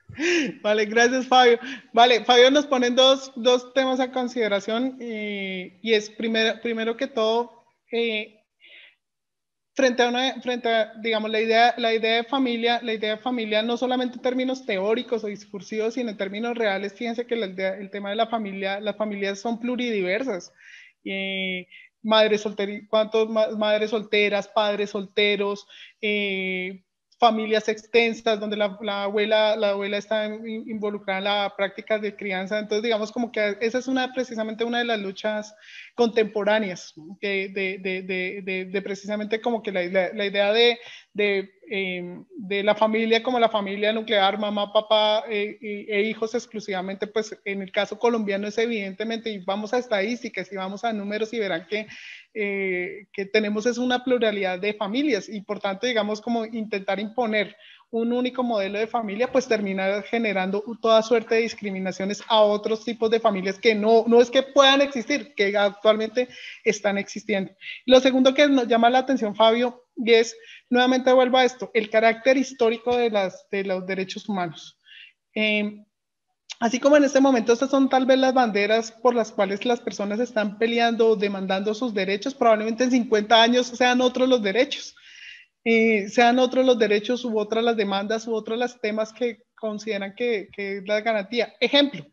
Vale, gracias Fabio. Vale, Fabio nos pone dos, dos temas a consideración eh, y es primero, primero que todo, eh, frente a una, frente a, digamos, la idea, la idea de familia, la idea de familia no solamente en términos teóricos o discursivos, sino en términos reales. Fíjense que la idea, el tema de la familia, las familias son pluridiversas. Eh, madres, solter, ¿cuántos madres solteras, padres solteros, eh, familias extensas donde la, la, abuela, la abuela está involucrada en la práctica de crianza? Entonces, digamos como que esa es una, precisamente una de las luchas contemporáneas de, de, de, de, de, de precisamente como que la, la, la idea de, de, eh, de la familia como la familia nuclear, mamá, papá eh, e hijos exclusivamente, pues en el caso colombiano es evidentemente, y vamos a estadísticas y vamos a números y verán que Eh, que tenemos es una pluralidad de familias y por tanto, digamos, como intentar imponer un único modelo de familia, pues termina generando toda suerte de discriminaciones a otros tipos de familias que no, no es que puedan existir, que actualmente están existiendo. Lo segundo que nos llama la atención, Fabio, y es, nuevamente vuelvo a esto, el carácter histórico de, las, de los derechos humanos. Eh, Así como en este momento estas son tal vez las banderas por las cuales las personas están peleando o demandando sus derechos, probablemente en cincuenta años sean otros los derechos, eh, sean otros los derechos u otras las demandas u otros los temas que consideran que, que es la garantía. Ejemplo,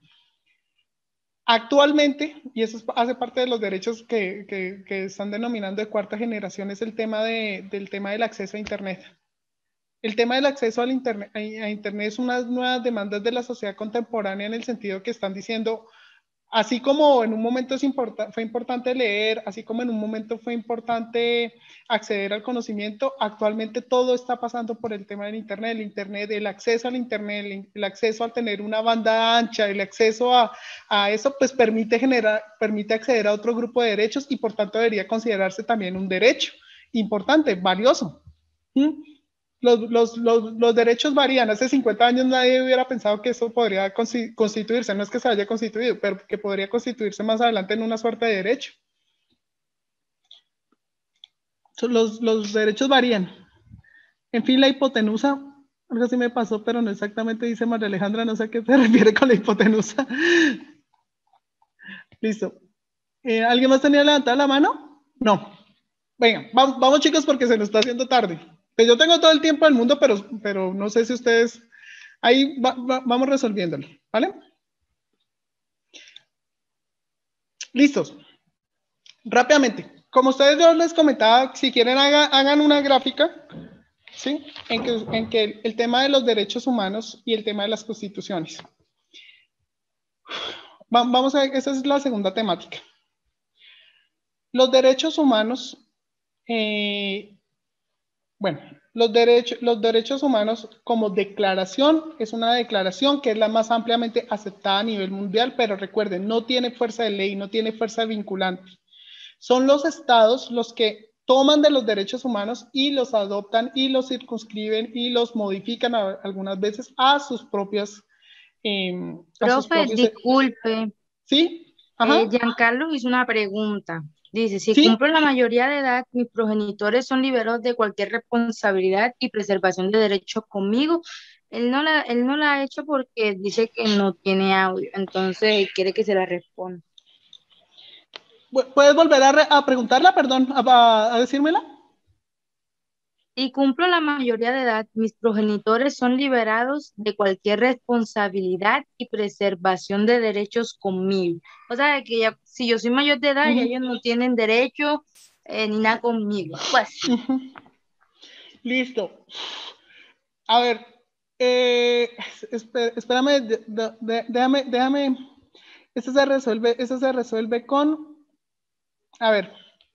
actualmente, y eso es, hace parte de los derechos que, que, que están denominando de cuarta generación, es el tema de, del tema del acceso a Internet. El tema del acceso al internet, a Internet es unas nuevas demandas de la sociedad contemporánea en el sentido que están diciendo, así como en un momento es import- fue importante leer, así como en un momento fue importante acceder al conocimiento, actualmente todo está pasando por el tema del Internet, el Internet, el acceso al Internet, el, el acceso a tener una banda ancha, el acceso a, a eso, pues permite generar, permite acceder a otro grupo de derechos y por tanto debería considerarse también un derecho importante, valioso. ¿Mm? Los, los, los, los derechos varían. Hace cincuenta años nadie hubiera pensado que eso podría constituirse, no es que se haya constituido, pero que podría constituirse más adelante en una suerte de derecho. Los, los derechos varían. En fin, la hipotenusa, algo así me pasó, pero no exactamente, dice María Alejandra, no sé a qué se refiere con la hipotenusa. Listo. Eh, ¿Alguien más tenía levantada la mano? No. Venga, vamos, vamos chicos porque se nos está haciendo tarde. Pues yo tengo todo el tiempo del mundo, pero, pero no sé si ustedes... Ahí va, va, vamos resolviéndolo, ¿vale? Listos. Rápidamente. Como ustedes yo les comentaba, si quieren haga, hagan una gráfica, ¿sí? En que, en que el, el tema de los derechos humanos y el tema de las constituciones. Va, vamos a ver, esa es la segunda temática. Los derechos humanos... Eh, Bueno, los derechos, los derechos humanos como declaración es una declaración que es la más ampliamente aceptada a nivel mundial, pero recuerden, no tiene fuerza de ley, no tiene fuerza vinculante. Son los estados los que toman de los derechos humanos y los adoptan y los circunscriben y los modifican a, algunas veces a sus propias... Eh, a Profe, sus propios, disculpe. ¿Sí? Ajá. Eh, Giancarlo hizo una pregunta. Dice, si ¿Sí? cumplo la mayoría de edad, mis progenitores son liberados de cualquier responsabilidad y preservación de derechos conmigo. Él no la, él no la ha hecho porque dice que no tiene audio, entonces quiere que se la responda. ¿Puedes volver a, re, a preguntarla, perdón, a, a decírmela? Si cumplo la mayoría de edad, mis progenitores son liberados de cualquier responsabilidad y preservación de derechos conmigo. O sea, que ya, si yo soy mayor de edad, uh-huh. ya ellos no tienen derecho eh, ni nada conmigo. Pues. Uh-huh. Listo. A ver, eh, espérame, espérame de, de, de, déjame, déjame. Eso se resuelve, eso se resuelve con, a ver,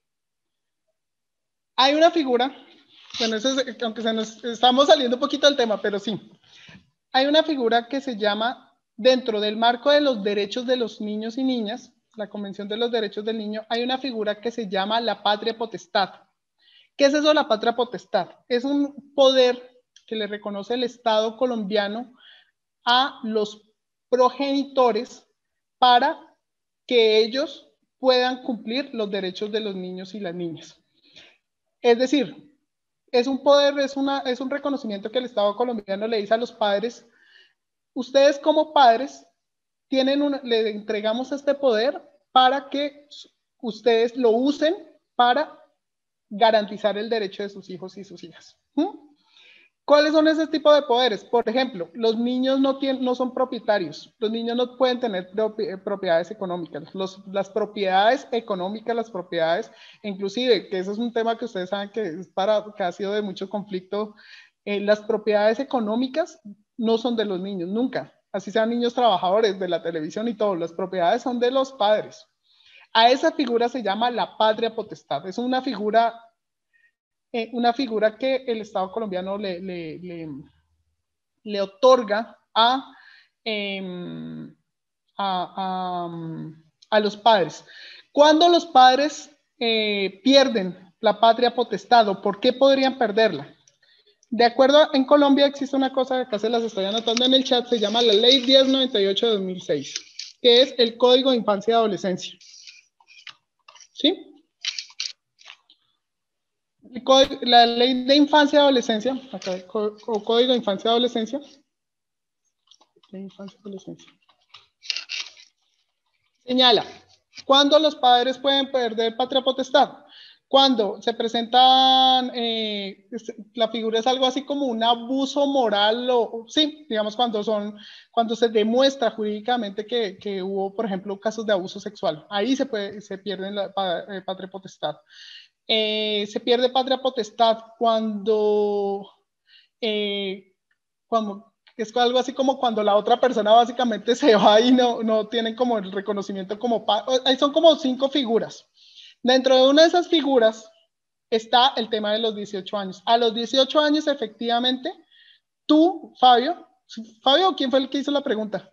hay una figura. Bueno, eso es, aunque se nos estamos saliendo un poquito del tema, pero sí. Hay una figura que se llama, dentro del marco de los derechos de los niños y niñas, la Convención de los Derechos del Niño, hay una figura que se llama la patria potestad. ¿Qué es eso, la patria potestad? Es un poder que le reconoce el Estado colombiano a los progenitores para que ellos puedan cumplir los derechos de los niños y las niñas. Es decir, es un poder, es, una, es un reconocimiento que el Estado colombiano le dice a los padres: ustedes como padres tienen una, le entregamos este poder para que ustedes lo usen para garantizar el derecho de sus hijos y sus hijas. ¿Mm? ¿Cuáles son ese tipo de poderes? Por ejemplo, los niños no, tienen, no son propietarios, los niños no pueden tener propiedades económicas, los, las propiedades económicas, las propiedades, inclusive, que eso es un tema que ustedes saben que, es para, que ha sido de mucho conflicto, eh, las propiedades económicas no son de los niños, nunca, así sean niños trabajadores de la televisión y todo, las propiedades son de los padres. A esa figura se llama la patria potestad, es una figura... Eh, una figura que el Estado colombiano le, le, le, le otorga a, eh, a, a, a los padres. Cuando los padres eh, pierden la patria potestad, ¿o por qué podrían perderla? De acuerdo, en Colombia existe una cosa que acá se las estoy anotando en el chat, se llama la Ley diez noventa y ocho de dos mil seis, que es el Código de Infancia y Adolescencia. ¿Sí? La Ley de Infancia y Adolescencia, acá, o Código de Infancia y Adolescencia, de Infancia y Adolescencia, señala, ¿cuándo los padres pueden perder patria potestad? Cuando se presentan, eh, la figura es algo así como un abuso moral, o sí, digamos cuando son, cuando se demuestra jurídicamente que, que hubo, por ejemplo, casos de abuso sexual, ahí se, puede, se pierde la eh, patria potestad. Eh, se pierde patria potestad cuando, eh, cuando es algo así como cuando la otra persona básicamente se va y no, no tienen como el reconocimiento como padre. Ahí son como cinco figuras. Dentro de una de esas figuras está el tema de los dieciocho años. A los dieciocho años, efectivamente, tú, Fabio, Fabio, ¿quién fue el que hizo la pregunta?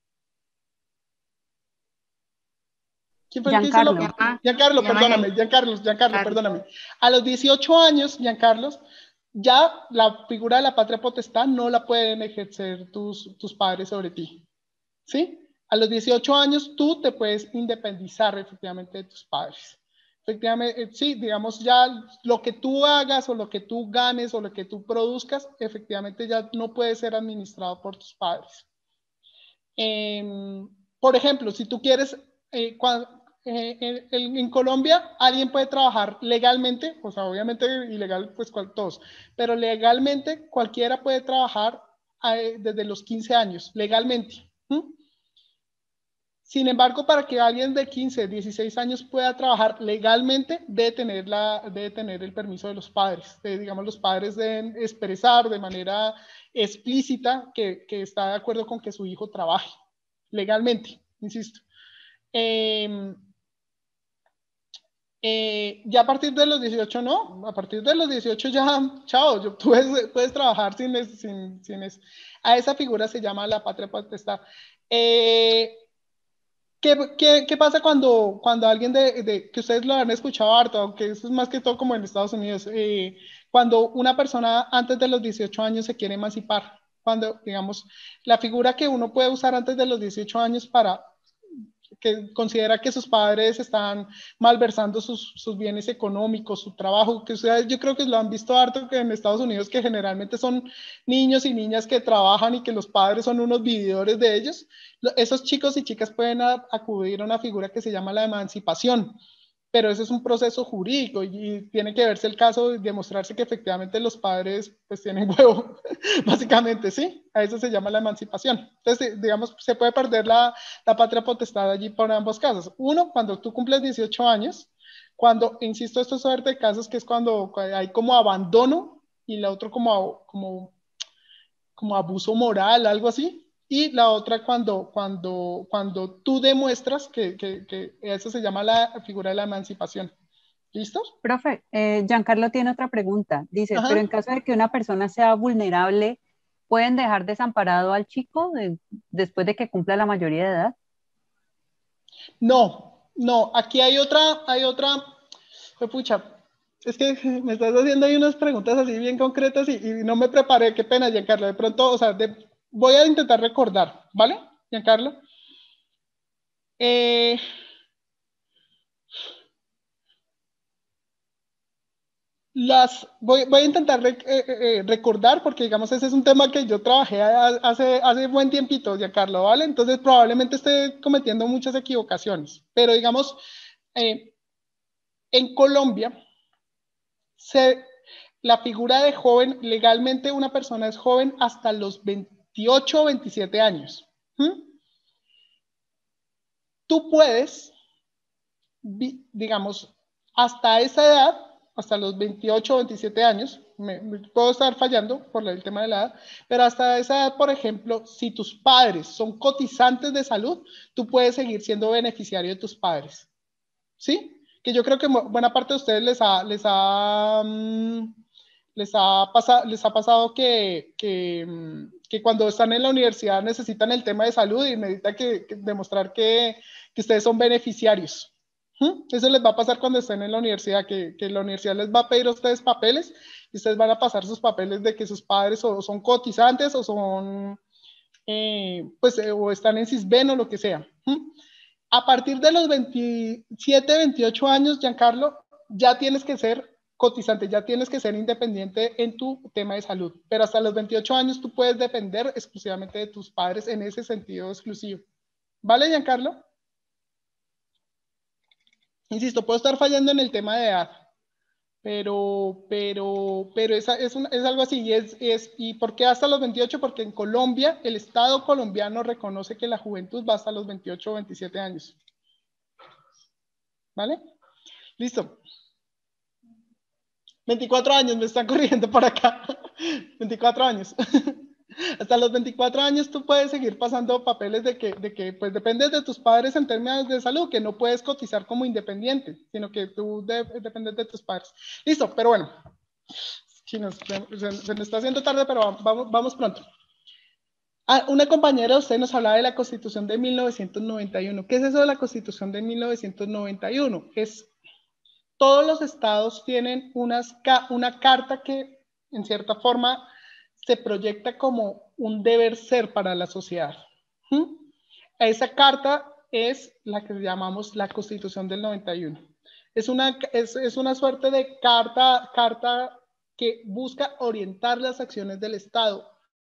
¿Quién fue el que hizo la pregunta? Giancarlo, perdóname, Giancarlo, Giancarlo, perdóname. A los dieciocho años, Giancarlo, ya la figura de la patria potestad no la pueden ejercer tus, tus padres sobre ti. ¿Sí? A los dieciocho años tú te puedes independizar efectivamente de tus padres. Efectivamente, sí, digamos ya lo que tú hagas o lo que tú ganes o lo que tú produzcas, efectivamente ya no puede ser administrado por tus padres. Eh, por ejemplo, si tú quieres, eh, cuando, eh, en, en Colombia alguien puede trabajar legalmente, o sea, obviamente ilegal pues cual, todos, pero legalmente cualquiera puede trabajar eh, desde los quince años, legalmente. ¿Mm? Sin embargo, para que alguien de quince, dieciséis años pueda trabajar legalmente, debe tener, la, debe tener el permiso de los padres. De, digamos, los padres deben expresar de manera explícita que, que está de acuerdo con que su hijo trabaje legalmente, insisto. Eh, eh, ya a partir de los dieciocho no, a partir de los dieciocho ya, chao, yo, tú puedes, puedes trabajar sin, sin, sin eso. A esa figura se llama la patria potestad. Eh, ¿Qué, qué, ¿Qué pasa cuando, cuando alguien de, de, que ustedes lo han escuchado harto, aunque eso es más que todo como en Estados Unidos, eh, cuando una persona antes de los dieciocho años se quiere emancipar, cuando, digamos, la figura que uno puede usar antes de los dieciocho años para que considera que sus padres están malversando sus, sus bienes económicos, su trabajo, que ustedes yo creo que lo han visto harto que en Estados Unidos, que generalmente son niños y niñas que trabajan y que los padres son unos vividores de ellos, esos chicos y chicas pueden a, acudir a una figura que se llama la emancipación, pero ese es un proceso jurídico y, y tiene que verse el caso de demostrarse que efectivamente los padres pues tienen huevo, básicamente, ¿sí? A eso se llama la emancipación. Entonces, digamos, se puede perder la, la patria potestad allí por ambos casos. Uno, cuando tú cumples dieciocho años, cuando, insisto, esto es suerte de casos que es cuando hay como abandono y la otra como, como, como abuso moral, algo así. Y la otra cuando, cuando, cuando tú demuestras que, que, que eso se llama la figura de la emancipación. ¿Listos? Profe, eh, Giancarlo tiene otra pregunta. Dice, Ajá. pero en caso de que una persona sea vulnerable, ¿pueden dejar desamparado al chico de, después de que cumpla la mayoría de edad? No, no. Aquí hay otra, hay otra, pues, pucha, es que me estás haciendo ahí unas preguntas así bien concretas y, y no me preparé, qué pena, Giancarlo. De pronto, o sea, de, voy a intentar recordar, ¿vale, Giancarlo? Eh, las, voy, voy a intentar rec, eh, eh, recordar, porque digamos ese es un tema que yo trabajé hace, hace buen tiempito, Giancarlo, ¿vale? Entonces probablemente esté cometiendo muchas equivocaciones, pero digamos, eh, en Colombia, se, la figura de joven, legalmente una persona es joven hasta los veintiocho o veintisiete años. ¿Mm? Tú puedes, digamos, hasta esa edad, hasta los veintiocho o veintisiete años, me, me puedo estar fallando por el tema de la edad, pero hasta esa edad, por ejemplo, si tus padres son cotizantes de salud, tú puedes seguir siendo beneficiario de tus padres. ¿Sí? Que yo creo que buena parte de ustedes les ha, les ha, um, les ha, pasado, les ha pasado que, que, que cuando están en la universidad necesitan el tema de salud y necesitan que, que demostrar que, que ustedes son beneficiarios. ¿Mm? Eso les va a pasar cuando estén en la universidad, que, que la universidad les va a pedir a ustedes papeles y ustedes van a pasar sus papeles de que sus padres o son cotizantes o son, eh, pues, eh, o están en Sisbén o lo que sea. ¿Mm? A partir de los veintisiete, veintiocho años, Giancarlo, ya tienes que ser cotizante, ya tienes que ser independiente en tu tema de salud. Pero hasta los veintiocho años tú puedes depender exclusivamente de tus padres en ese sentido exclusivo. ¿Vale, Giancarlo? Insisto, puedo estar fallando en el tema de edad, pero, pero, pero es, es, un, es algo así. Y, es, es, ¿Y por qué hasta los veintiocho? Porque en Colombia, el Estado colombiano reconoce que la juventud va hasta los veintiocho o veintisiete años. ¿Vale? Listo. veinticuatro años me están corrigiendo por acá. veinticuatro años. Hasta los veinticuatro años tú puedes seguir pasando papeles de que, de que pues dependes de tus padres en términos de salud, que no puedes cotizar como independiente, sino que tú de, dependes de tus padres. Listo, pero bueno, chinos, se, se, se me está haciendo tarde, pero vamos, vamos pronto. Ah, una compañera de usted nos hablaba de la Constitución de mil novecientos noventa y uno. ¿Qué es eso de la Constitución de mil novecientos noventa y uno? Es, todos los estados tienen unas, una carta que en cierta forma se proyecta como un deber ser para la sociedad. ¿Mm? Esa carta es la que llamamos la Constitución del noventa y uno. Es una, es, es una suerte de carta, carta que busca orientar las acciones del Estado.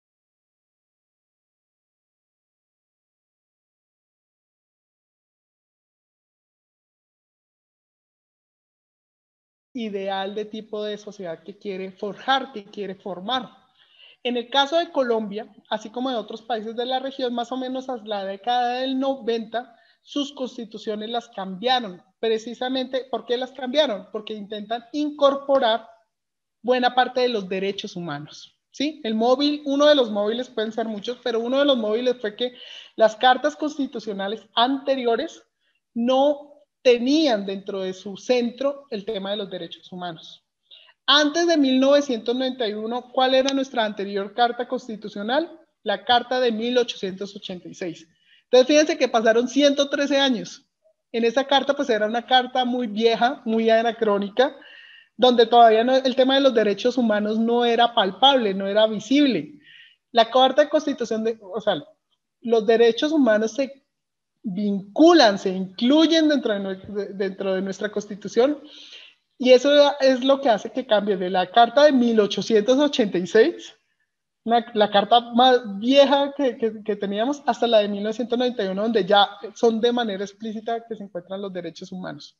Ideal de tipo de sociedad que quiere forjar, que quiere formar. En el caso de Colombia, así como de otros países de la región, más o menos a la década del noventa, sus constituciones las cambiaron. Precisamente, ¿por qué las cambiaron? Porque intentan incorporar buena parte de los derechos humanos. ¿Sí? El móvil, uno de los móviles, pueden ser muchos, pero uno de los móviles fue que las cartas constitucionales anteriores no tenían dentro de su centro el tema de los derechos humanos. Antes de mil novecientos noventa y uno, ¿cuál era nuestra anterior carta constitucional? La carta de mil ochocientos ochenta y seis. Entonces, fíjense que pasaron ciento trece años. En esa carta, pues era una carta muy vieja, muy anacrónica, donde todavía no, el tema de los derechos humanos no era palpable, no era visible. La Carta de Constitución, de, o sea, los derechos humanos se vinculan, se incluyen dentro de, dentro de nuestra Constitución. Y eso es lo que hace que cambie de la carta de mil ochocientos ochenta y seis, una, la carta más vieja que, que, que teníamos, hasta la de mil novecientos noventa y uno, donde ya son de manera explícita que se encuentran los derechos humanos.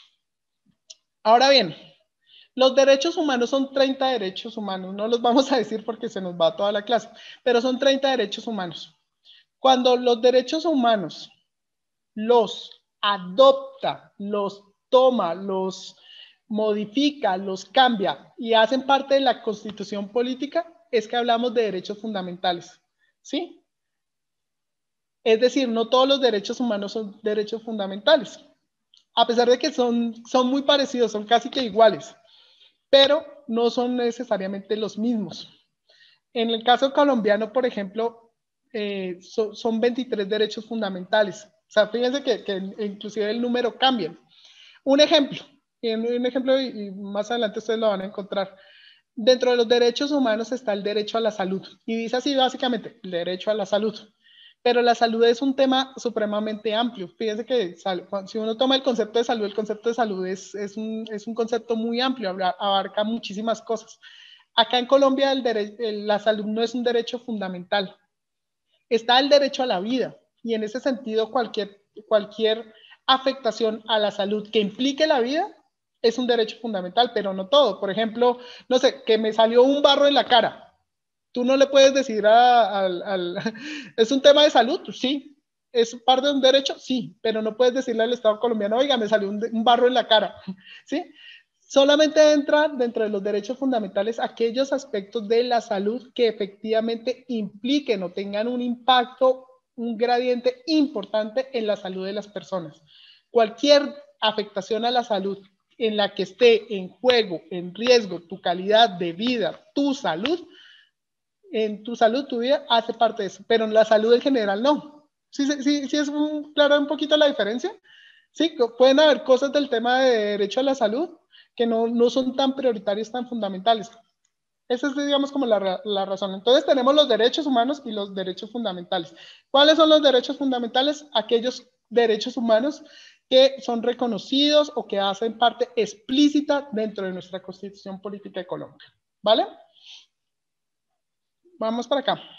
Ahora bien, los derechos humanos son treinta derechos humanos, no los vamos a decir porque se nos va toda la clase, pero son treinta derechos humanos. Cuando los derechos humanos los adopta, los toma, los modifica, los cambia y hacen parte de la constitución política, es que hablamos de derechos fundamentales, ¿sí? Es decir, no todos los derechos humanos son derechos fundamentales, a pesar de que son, son muy parecidos, son casi que iguales, pero no son necesariamente los mismos. En el caso colombiano, por ejemplo, eh, so, son veintitrés derechos fundamentales. O sea, fíjense que, que inclusive el número cambia. Un ejemplo, un ejemplo y más adelante ustedes lo van a encontrar. Dentro de los derechos humanos está el derecho a la salud. Y dice así básicamente, el derecho a la salud. Pero la salud es un tema supremamente amplio. Fíjense que si uno toma el concepto de salud, el concepto de salud es, es, un, es un concepto muy amplio, abarca muchísimas cosas. Acá en Colombia el dere- el, la salud no es un derecho fundamental. Está el derecho a la vida, y en ese sentido cualquier, cualquier afectación a la salud que implique la vida es un derecho fundamental, pero no todo. Por ejemplo, no sé, que me salió un barro en la cara. Tú no le puedes decir a, al, al... ¿Es un tema de salud? Sí. ¿Es parte de un derecho? Sí, pero no puedes decirle al Estado colombiano, oiga, me salió un, un barro en la cara. ¿Sí? Solamente entra dentro de los derechos fundamentales aquellos aspectos de la salud que efectivamente impliquen o tengan un impacto, un gradiente importante en la salud de las personas. Cualquier afectación a la salud en la que esté en juego, en riesgo, tu calidad de vida, tu salud, en tu salud, tu vida, hace parte de eso, pero en la salud en general no. ¿Sí, sí, sí es un, claro un poquito la diferencia? Sí, pueden haber cosas del tema de derecho a la salud que no, no son tan prioritarias, tan fundamentales. Esa es, digamos, como la, la razón. Entonces tenemos los derechos humanos y los derechos fundamentales. ¿Cuáles son los derechos fundamentales? Aquellos derechos humanos que son reconocidos o que hacen parte explícita dentro de nuestra Constitución Política de Colombia. ¿Vale? Vamos para acá.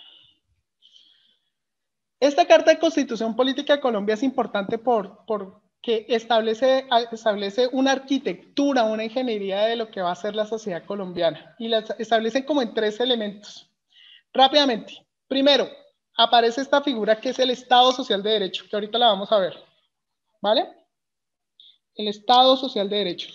Esta Carta de Constitución Política de Colombia es importante por, porque establece, establece una arquitectura, una ingeniería de lo que va a ser la sociedad colombiana. Y la establece como en tres elementos. Rápidamente. Primero, aparece esta figura que es el Estado Social de Derecho, que ahorita la vamos a ver. ¿Vale? El Estado Social de Derecho.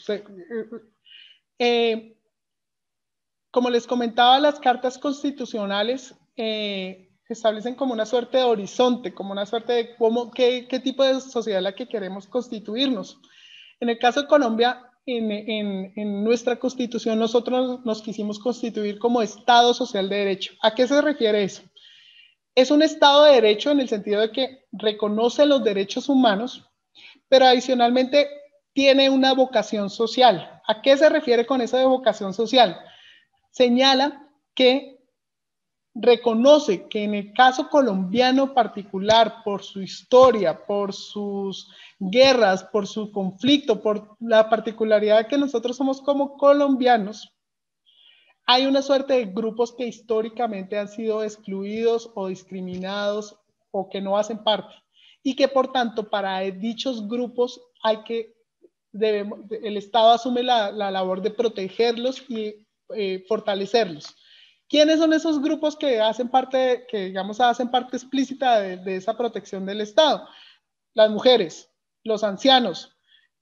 Eh, como les comentaba, las cartas constitucionales eh, establecen como una suerte de horizonte, como una suerte de cómo, qué, qué tipo de sociedad es la que queremos constituirnos. En el caso de Colombia, en, en, en nuestra constitución, nosotros nos quisimos constituir como Estado Social de Derecho. ¿A qué se refiere eso? Es un Estado de Derecho en el sentido de que reconoce los derechos humanos, pero adicionalmente tiene una vocación social. ¿A qué se refiere con esa vocación social? Señala que reconoce que en el caso colombiano particular, por su historia, por sus guerras, por su conflicto, por la particularidad que nosotros somos como colombianos, hay una suerte de grupos que históricamente han sido excluidos o discriminados o que no hacen parte, y que por tanto para dichos grupos hay que, debemos, el Estado asume la, la labor de protegerlos y eh, fortalecerlos. ¿Quiénes son esos grupos que hacen parte, que digamos hacen parte explícita de, de esa protección del Estado? Las mujeres, los ancianos,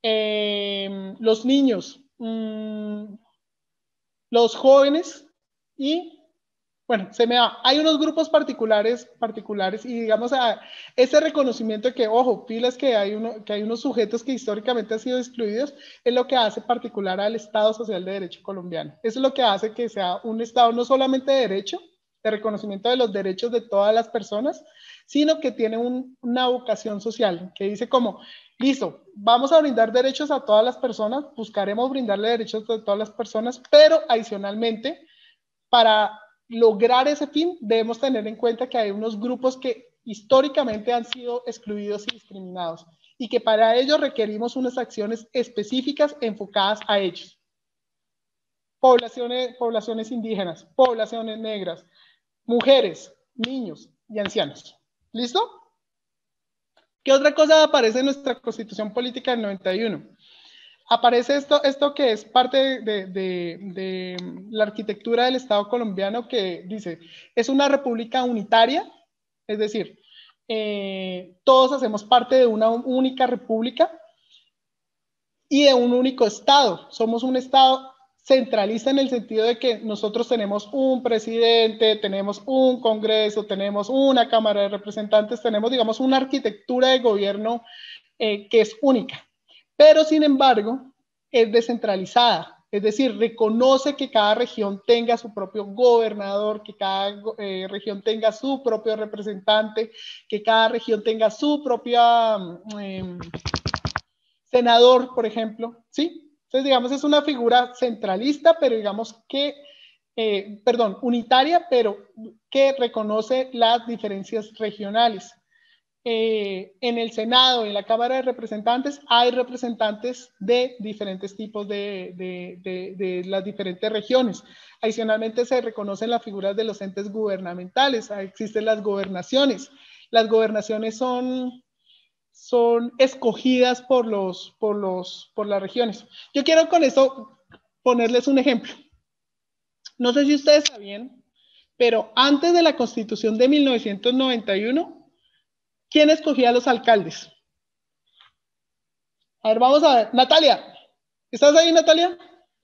eh, los niños, mmm, los jóvenes y, bueno, se me da, hay unos grupos particulares, particulares y digamos a ese reconocimiento de que, ojo, pilas que hay, uno, que hay unos sujetos que históricamente han sido excluidos, es lo que hace particular al Estado Social de Derecho colombiano. Eso es lo que hace que sea un Estado no solamente de derecho, de reconocimiento de los derechos de todas las personas, sino que tiene un, una vocación social, que dice como, listo, vamos a brindar derechos a todas las personas, buscaremos brindarle derechos a todas las personas, pero adicionalmente, para lograr ese fin, debemos tener en cuenta que hay unos grupos que históricamente han sido excluidos y discriminados, y que para ello requerimos unas acciones específicas enfocadas a ellos. Poblaciones, poblaciones indígenas, poblaciones negras, mujeres, niños y ancianos. ¿Listo? ¿Qué otra cosa aparece en nuestra Constitución Política del noventa y uno? Aparece esto, esto que es parte de, de, de la arquitectura del Estado colombiano, que dice, es una república unitaria, es decir, eh, todos hacemos parte de una única república y de un único Estado. Somos un Estado centralista en el sentido de que nosotros tenemos un presidente, tenemos un congreso, tenemos una cámara de representantes, tenemos, digamos, una arquitectura de gobierno eh, que es única, pero sin embargo es descentralizada, es decir, reconoce que cada región tenga su propio gobernador, que cada eh, región tenga su propio representante, que cada región tenga su propia eh, senador, por ejemplo, ¿sí? Entonces, digamos, es una figura centralista, pero digamos que eh, perdón, unitaria, pero que reconoce las diferencias regionales. Eh, en el Senado, en la Cámara de Representantes, hay representantes de diferentes tipos de, de, de, de las diferentes regiones. Adicionalmente se reconocen las figuras de los entes gubernamentales, existen las gobernaciones. Las gobernaciones son, son escogidas por, los, por, los, por las regiones. Yo quiero con esto ponerles un ejemplo. No sé si ustedes sabían, pero antes de la Constitución de mil novecientos noventa y uno, ¿quién escogía a los alcaldes? A ver, vamos a ver. Natalia, ¿estás ahí, Natalia?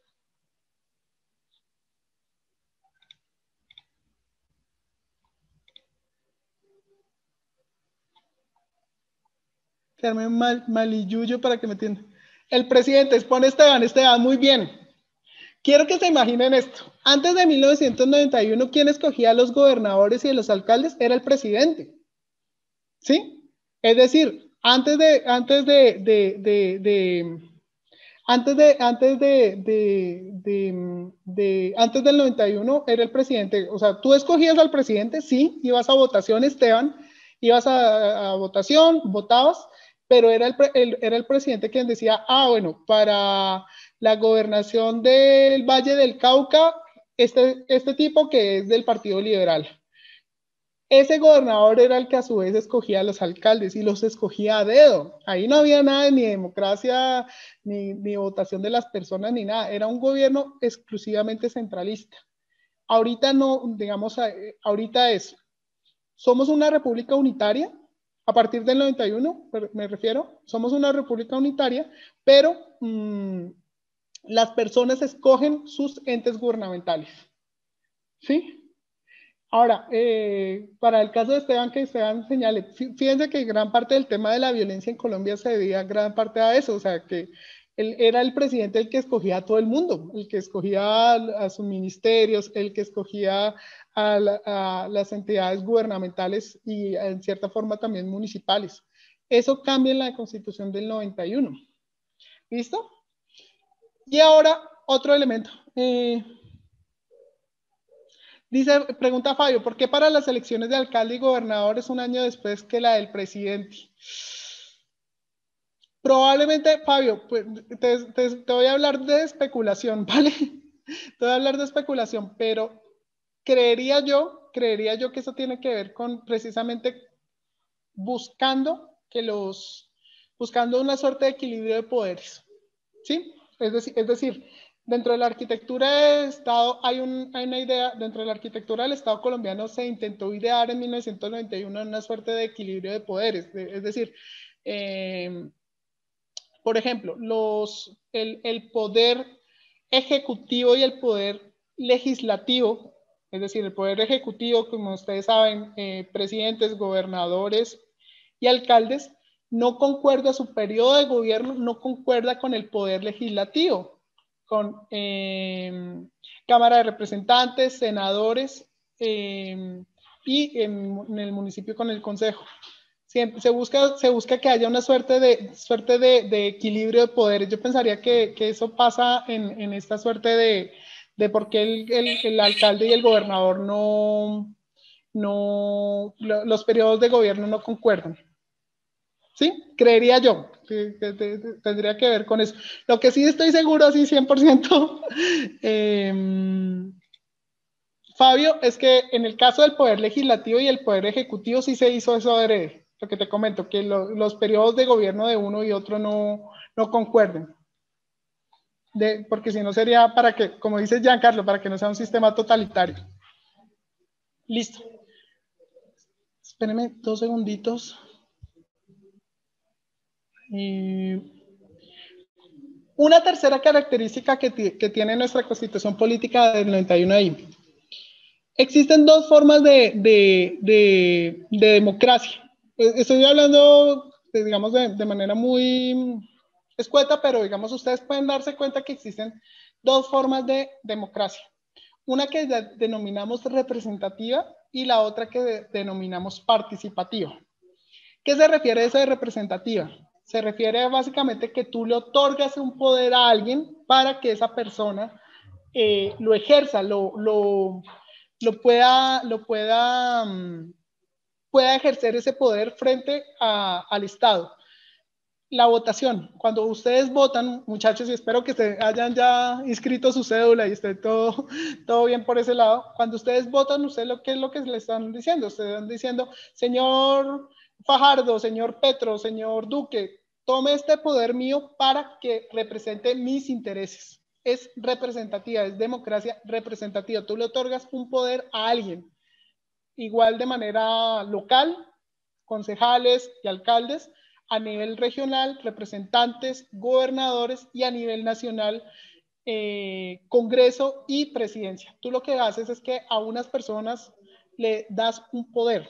Quedarme mal, malilluyo para que me entiendan. El presidente, expone Esteban, Esteban, muy bien. Quiero que se imaginen esto. Antes de mil novecientos noventa y uno, ¿quién escogía a los gobernadores y a los alcaldes? Era el presidente. ¿Sí? Es decir, antes de, antes de, de, de, de antes de, antes de, de, de, de, antes del noventa y uno era el presidente. O sea, tú escogías al presidente, sí, ibas a votación, Esteban, ibas a, a votación, votabas, pero era el, el, era el presidente quien decía, ah, bueno, para la gobernación del Valle del Cauca, este, este tipo que es del Partido Liberal. Ese gobernador era el que a su vez escogía a los alcaldes y los escogía a dedo. Ahí no había nada, ni democracia, ni, ni votación de las personas, ni nada. Era un gobierno exclusivamente centralista. Ahorita no, digamos, ahorita es, somos una república unitaria, a partir del noventa y uno, me refiero, somos una república unitaria, pero mmm, las personas escogen sus entes gubernamentales. ¿Sí? Ahora, eh, para el caso de Esteban, que Esteban señale, fíjense que gran parte del tema de la violencia en Colombia se debía gran parte a eso, o sea, que él era el presidente el que escogía a todo el mundo, el que escogía a, a sus ministerios, el que escogía a, la, a las entidades gubernamentales y en cierta forma también municipales. Eso cambia en la Constitución del noventa y uno. ¿Listo? Y ahora, otro elemento. Eh, Dice, pregunta Fabio, ¿por qué para las elecciones de alcalde y gobernador es un año después que la del presidente? Probablemente, Fabio, pues, te, te, te voy a hablar de especulación, ¿vale? Te voy a hablar de especulación, pero creería yo, creería yo que eso tiene que ver con precisamente buscando que los, buscando una suerte de equilibrio de poderes, ¿sí? Es decir, es decir, dentro de la arquitectura del Estado hay, un, hay una idea, dentro de la arquitectura del Estado colombiano se intentó idear en mil novecientos noventa y uno una suerte de equilibrio de poderes, de, es decir, eh, por ejemplo, los, el, el poder ejecutivo y el poder legislativo, es decir, el poder ejecutivo, como ustedes saben, eh, presidentes, gobernadores y alcaldes, no concuerda, su periodo de gobierno no concuerda con el poder legislativo, con eh, Cámara de Representantes, senadores eh, y en, en el municipio con el Consejo. Siempre se busca, se busca que haya una suerte de, suerte de, de equilibrio de poderes. Yo pensaría que, que eso pasa en, en esta suerte de, de por qué el, el, el alcalde y el gobernador no, no, los periodos de gobierno no concuerdan. ¿Sí? Creería yo que, que, que, que tendría que ver con eso. Lo que sí estoy seguro, así cien por ciento, eh, Fabio, es que en el caso del poder legislativo y el poder ejecutivo sí se hizo eso adrede. Lo que te comento, que lo, los periodos de gobierno de uno y otro no, no concuerden. De, porque si no sería para que, como dice Giancarlo, para que no sea un sistema totalitario. Listo. Espérenme dos segunditos. Y una tercera característica que, que tiene nuestra Constitución Política del noventa y uno ahí. Existen dos formas de, de, de, de democracia. Estoy hablando, digamos, de, de manera muy escueta, pero digamos, ustedes pueden darse cuenta que existen dos formas de democracia. Una que de, denominamos representativa y la otra que de, denominamos participativa. ¿Qué se refiere a eso de representativa? Se refiere básicamente que tú le otorgas un poder a alguien para que esa persona eh, lo ejerza, lo, lo, lo pueda, lo pueda, um, pueda ejercer ese poder frente a, al Estado. La votación, cuando ustedes votan, muchachos, y espero que se hayan ya inscrito su cédula y esté todo, todo bien por ese lado, cuando ustedes votan, ustedes lo que es lo que le están diciendo, ustedes están diciendo, señor Fajardo, señor Petro, señor Duque, tome este poder mío para que represente mis intereses. Es representativa, es democracia representativa. Tú le otorgas un poder a alguien, igual de manera local, concejales y alcaldes, a nivel regional, representantes, gobernadores y a nivel nacional, eh, Congreso y presidencia. Tú lo que haces es que a unas personas le das un poder.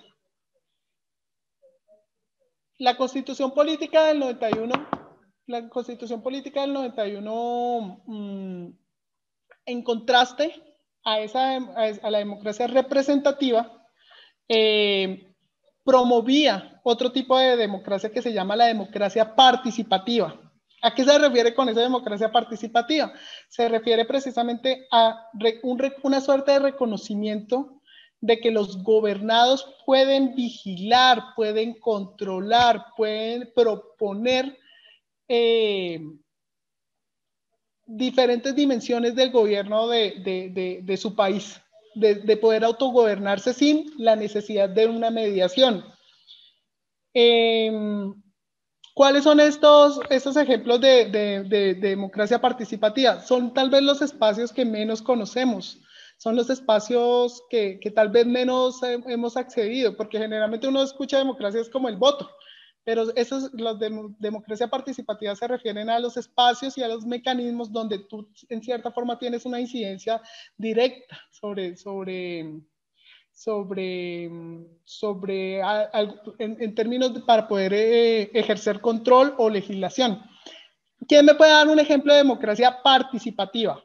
La Constitución Política del noventa y uno, la Constitución Política del noventa y uno, mmm, en contraste a, esa, a la democracia representativa, eh, promovía otro tipo de democracia que se llama la democracia participativa. ¿A qué se refiere con esa democracia participativa? Se refiere precisamente a un, una suerte de reconocimiento de que los gobernados pueden vigilar, pueden controlar, pueden proponer eh, diferentes dimensiones del gobierno de, de, de, de su país. De, de poder autogobernarse sin la necesidad de una mediación. Eh, ¿Cuáles son estos, estos ejemplos de, de, de, de democracia participativa? Son tal vez los espacios que menos conocemos, son los espacios que, que tal vez menos hemos accedido, porque generalmente uno escucha democracia es como el voto, pero esos, los de democracia participativa se refieren a los espacios y a los mecanismos donde tú en cierta forma tienes una incidencia directa sobre, sobre, sobre, sobre a, a, en, en términos de, para poder eh, ejercer control o legislación. ¿Quién me puede dar un ejemplo de democracia participativa?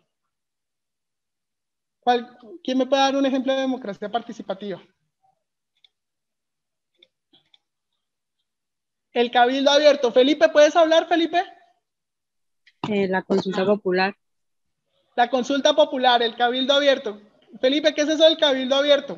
¿Cuál, ¿Quién me puede dar un ejemplo de democracia participativa? El cabildo abierto. Felipe, ¿puedes hablar, Felipe? Eh, la consulta popular. La consulta popular, el cabildo abierto. Felipe, ¿qué es eso del cabildo abierto?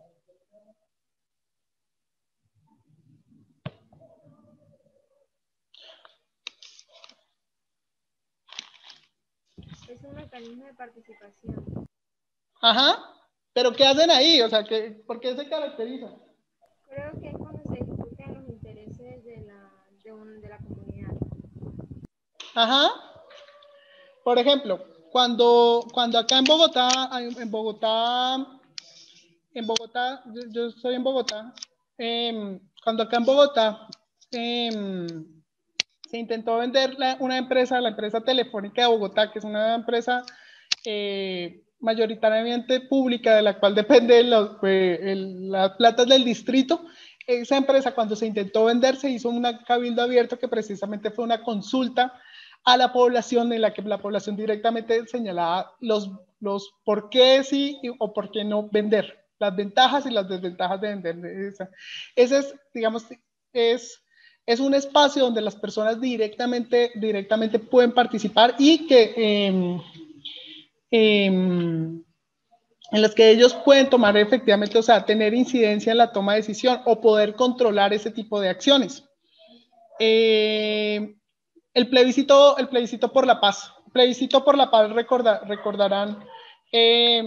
Es un mecanismo de participación. Ajá, pero ¿qué hacen ahí? O sea, ¿qué, ¿por qué se caracteriza? Creo que es cuando se discuten los intereses de la, de, un, de la comunidad. Ajá. Por ejemplo, cuando, cuando acá en Bogotá, en Bogotá, en Bogotá, yo, yo estoy en Bogotá, eh, cuando acá en Bogotá eh, se intentó vender la, una empresa, la empresa Telefónica de Bogotá, que es una empresa eh, mayoritariamente pública, de la cual dependen los, pues, el, las platas del distrito. Esa empresa, cuando se intentó vender, se hizo un cabildo abierto que precisamente fue una consulta a la población, en la que la población directamente señalaba los, los por qué sí o por qué no vender, las ventajas y las desventajas de vender. Esa. Ese es, digamos, es, es un espacio donde las personas directamente, directamente pueden participar y que eh, eh, en los que ellos pueden tomar efectivamente, o sea, tener incidencia en la toma de decisión o poder controlar ese tipo de acciones. Eh, el, plebiscito, el plebiscito por la paz. El plebiscito por la paz recorda, recordarán eh,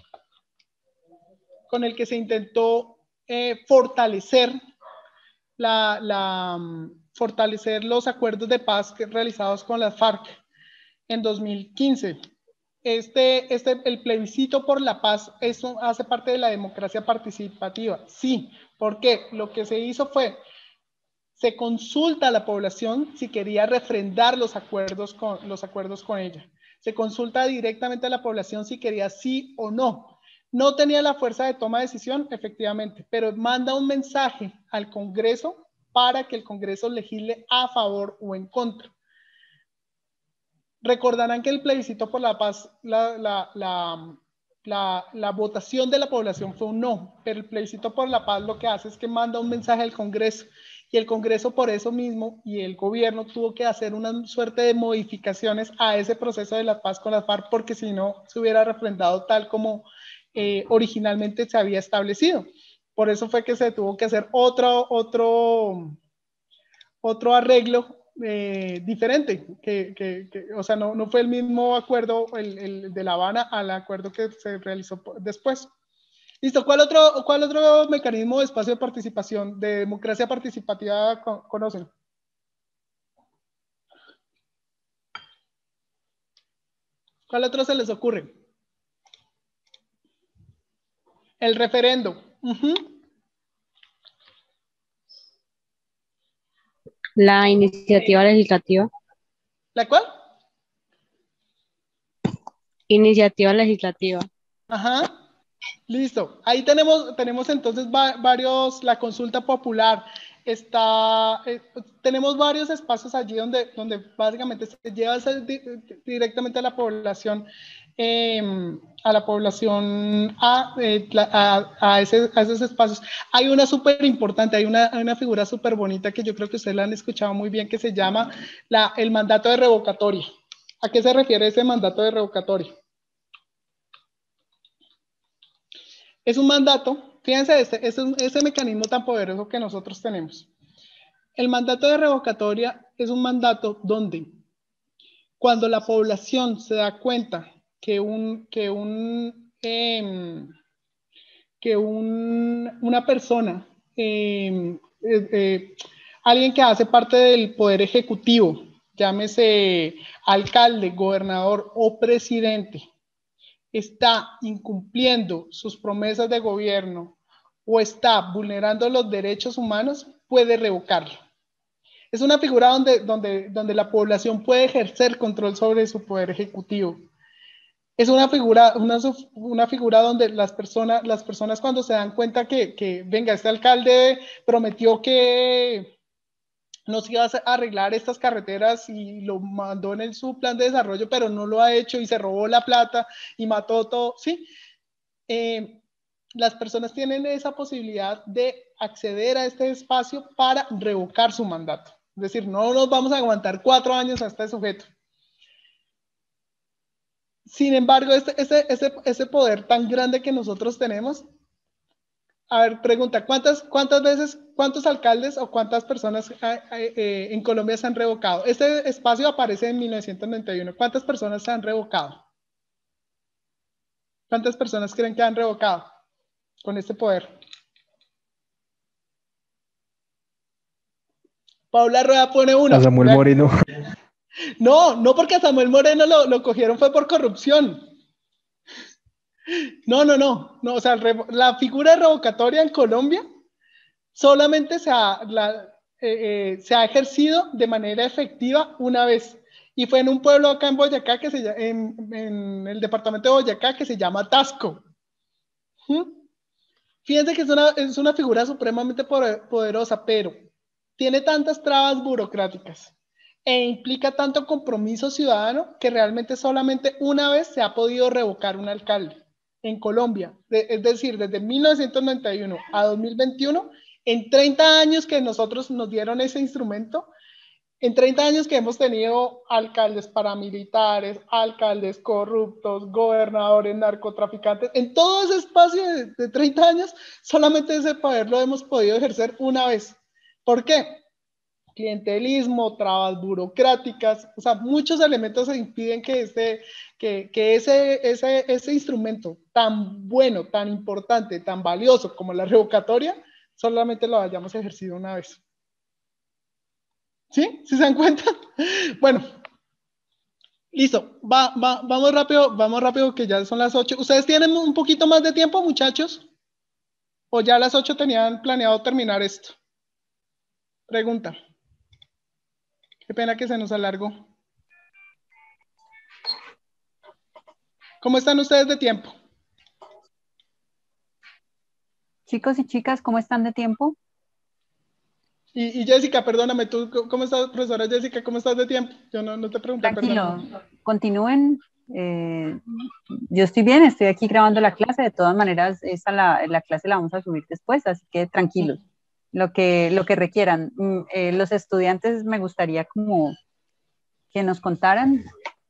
con el que se intentó eh, fortalecer, la, la, fortalecer los acuerdos de paz que, realizados con las FARC en dos mil quince. Este, este, el plebiscito por la paz, eso hace parte de la democracia participativa. Sí, porque lo que se hizo fue, se consulta a la población si quería refrendar los acuerdos con, los acuerdos con ella. Se consulta directamente a la población si quería sí o no. No tenía la fuerza de toma de decisión, efectivamente, pero manda un mensaje al Congreso para que el Congreso legisle a favor o en contra. Recordarán que el plebiscito por la paz, la, la, la, la, la votación de la población fue un no, pero el plebiscito por la paz lo que hace es que manda un mensaje al Congreso y el Congreso por eso mismo y el gobierno tuvo que hacer una suerte de modificaciones a ese proceso de la paz con las FARC, porque si no se hubiera refrendado tal como eh, originalmente se había establecido. Por eso fue que se tuvo que hacer otro, otro, otro arreglo eh, diferente, que, que, que, o sea, no, no fue el mismo acuerdo el, el de La Habana al acuerdo que se realizó después. Listo, ¿cuál otro, cuál otro mecanismo de espacio de participación, de democracia participativa conocen? ¿Cuál otro se les ocurre? El referendo. Uh-huh. La iniciativa legislativa. ¿La cuál? Iniciativa legislativa. Ajá. Listo. Ahí tenemos, tenemos entonces va, varios, la consulta popular. Está, eh, tenemos varios espacios allí donde, donde básicamente se lleva di, directamente a la población, eh, a la población a, eh, a, a, ese, a esos espacios. Hay una súper importante, hay una, hay una figura súper bonita que yo creo que ustedes la han escuchado muy bien, que se llama la, el mandato de revocatoria. ¿A qué se refiere ese mandato de revocatoria? Es un mandato, fíjense, este, ese, ese mecanismo tan poderoso que nosotros tenemos. El mandato de revocatoria es un mandato donde cuando la población se da cuenta que, un, que, un, eh, que un, una persona, eh, eh, eh, alguien que hace parte del poder ejecutivo, llámese alcalde, gobernador o presidente, está incumpliendo sus promesas de gobierno o está vulnerando los derechos humanos, puede revocarlo. Es una figura donde, donde, donde la población puede ejercer control sobre su poder ejecutivo. Es una figura, una, una figura donde las personas, las personas cuando se dan cuenta que, que, venga, este alcalde prometió que nos iba a arreglar estas carreteras y lo mandó en el, su plan de desarrollo, pero no lo ha hecho y se robó la plata y mató todo, ¿sí? Eh, las personas tienen esa posibilidad de acceder a este espacio para revocar su mandato. Es decir, no nos vamos a aguantar cuatro años a este sujeto. Sin embargo, este, ese, ese, ese poder tan grande que nosotros tenemos, a ver, pregunta, ¿cuántas, cuántas veces, cuántos alcaldes o cuántas personas eh, eh, en Colombia se han revocado? Este espacio aparece en mil novecientos noventa y uno. ¿Cuántas personas se han revocado? ¿Cuántas personas creen que han revocado con este poder? Paula Rueda pone uno. A Samuel Moreno. No, no porque a Samuel Moreno lo, lo cogieron fue por corrupción. No, no, no, no, o sea, la figura de revocatoria en Colombia solamente se ha, la, eh, eh, se ha ejercido de manera efectiva una vez, y fue en un pueblo acá en Boyacá, que se, en, en el departamento de Boyacá, que se llama Tasco. ¿Mm? Fíjense que es una, es una figura supremamente poderosa, pero tiene tantas trabas burocráticas e implica tanto compromiso ciudadano que realmente solamente una vez se ha podido revocar un alcalde en Colombia, de, es decir, desde mil novecientos noventa y uno a dos mil veintiuno, en treinta años que nosotros nos dieron ese instrumento, en treinta años que hemos tenido alcaldes paramilitares, alcaldes corruptos, gobernadores, narcotraficantes, en todo ese espacio de, de treinta años, solamente ese poder lo hemos podido ejercer una vez. ¿Por qué? Clientelismo, trabas burocráticas, o sea, muchos elementos impiden que, este, que, que ese, ese, ese instrumento tan bueno, tan importante, tan valioso como la revocatoria, solamente lo hayamos ejercido una vez. ¿Sí? ¿Sí se dan cuenta? Bueno, listo, va, va, vamos rápido, vamos rápido que ya son las ocho. ¿Ustedes tienen un poquito más de tiempo, muchachos? ¿O ya a las ocho tenían planeado terminar esto? Pregunta. Qué pena que se nos alargó. ¿Cómo están ustedes de tiempo? Chicos y chicas, ¿cómo están de tiempo? Y, y Jessica, perdóname, ¿tú cómo estás, profesora Jessica? ¿Cómo estás de tiempo? Yo no, no te pregunté. Tranquilo, perdón. Continúen. Eh, yo estoy bien, estoy aquí grabando la clase. De todas maneras, esa la, la clase la vamos a subir después, así que tranquilos. lo que, lo que requieran. Mm, eh, los estudiantes me gustaría como que nos contaran.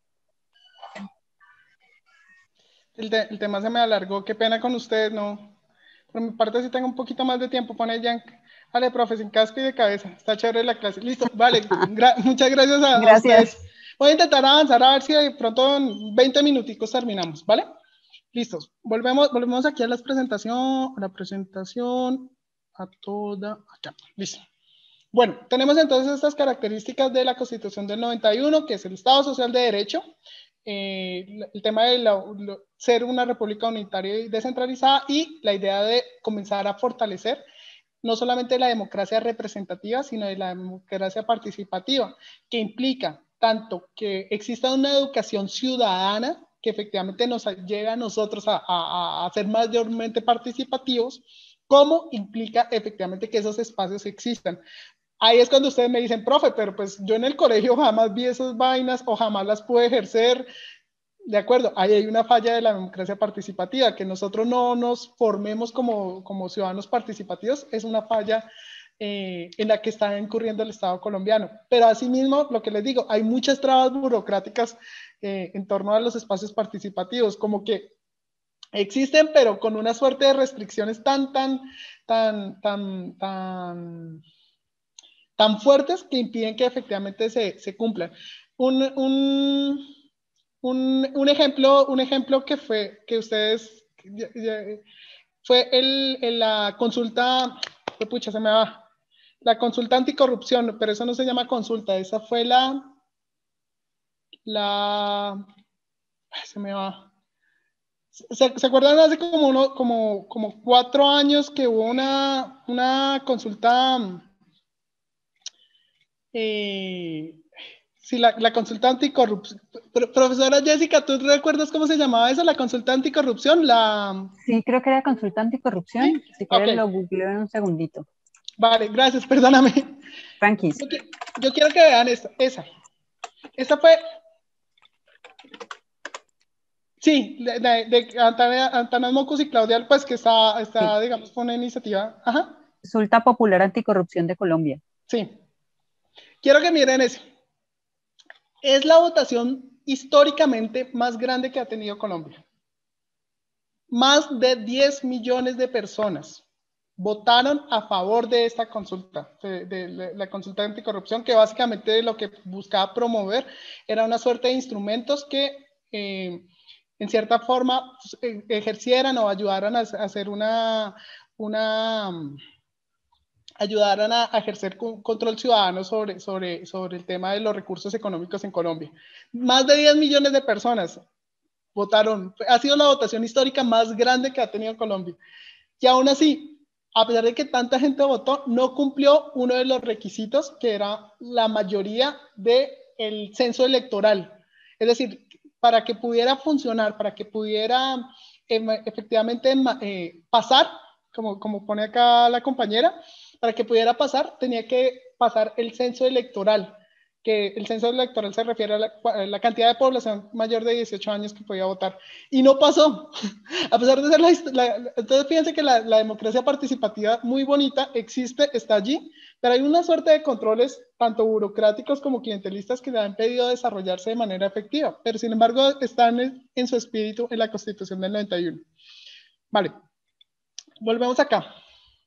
El, te- el tema se me alargó, qué pena con ustedes, no. Por mi parte, si tengo un poquito más de tiempo, pone Yank. Vale, profe, sin casco y de cabeza. Está chévere la clase. Listo, vale. gra- muchas gracias a, a Gracias. ustedes. Voy a intentar avanzar a ver si de pronto en veinte minuticos terminamos, ¿vale? Listos. Volvemos, volvemos aquí a las presentación, a la presentación, a toda, acá. Listo. Bueno, tenemos entonces estas características de la Constitución del noventa y uno, que es el Estado Social de Derecho, eh, el tema de la, lo, ser una república unitaria y descentralizada, y la idea de comenzar a fortalecer no solamente la democracia representativa, sino de la democracia participativa, que implica tanto que exista una educación ciudadana que efectivamente nos llega a nosotros a, a, a ser mayormente participativos, como implica efectivamente que esos espacios existan. Ahí es cuando ustedes me dicen, profe, pero pues yo en el colegio jamás vi esas vainas o jamás las pude ejercer. De acuerdo, ahí hay una falla de la democracia participativa, que nosotros no nos formemos como, como ciudadanos participativos, es una falla eh, en la que está incurriendo el Estado colombiano. Pero asimismo, lo que les digo, hay muchas trabas burocráticas eh, en torno a los espacios participativos, como que existen, pero con una suerte de restricciones tan, tan, tan, tan, tan, tan fuertes que impiden que efectivamente se, se cumplan. Un, un, un, un, ejemplo, un ejemplo que fue, que ustedes, fue el, el, la consulta, oh, pucha, se me va, la consulta anticorrupción, pero eso no se llama consulta, esa fue la, la, se me va. ¿Se, ¿Se acuerdan hace como, uno, como, como cuatro años que hubo una, una consulta, eh, sí, la, la consulta anticorrupción? Profesora Jessica, ¿tú recuerdas cómo se llamaba esa, la consulta anticorrupción? La... Sí, creo que era consulta anticorrupción. ¿Sí? Si quieres okay. Lo googleo en un segundito. Vale, gracias, perdóname. Tranquis. Yo, yo quiero que vean esta, esa. Esta fue... Sí, de, de, de Antanas Mocus y Claudia, pues que está, está sí. digamos, con una iniciativa. Ajá. Consulta Popular Anticorrupción de Colombia. Sí. Quiero que miren eso. Es la votación históricamente más grande que ha tenido Colombia. Más de diez millones de personas votaron a favor de esta consulta, de, de, de la consulta anticorrupción, que básicamente lo que buscaba promover era una suerte de instrumentos que... Eh, en cierta forma pues, ejercieran o ayudaran a hacer una, una ayudaran a, a ejercer control ciudadano sobre, sobre, sobre el tema de los recursos económicos en Colombia. Más de diez millones de personas votaron, ha sido la votación histórica más grande que ha tenido Colombia. Y aún así, a pesar de que tanta gente votó, no cumplió uno de los requisitos, que era la mayoría del censo electoral. Es decir, para que pudiera funcionar, para que pudiera eh, efectivamente eh, pasar, como, como pone acá la compañera, para que pudiera pasar, tenía que pasar el censo electoral, que el censo electoral se refiere a la, a la cantidad de población mayor de dieciocho años que podía votar, y no pasó, a pesar de ser la, la entonces fíjense que la, la democracia participativa muy bonita existe, está allí, pero hay una suerte de controles, tanto burocráticos como clientelistas, que le han pedido desarrollarse de manera efectiva, pero sin embargo están en, en su espíritu en la Constitución del noventa y uno. Vale, volvemos acá.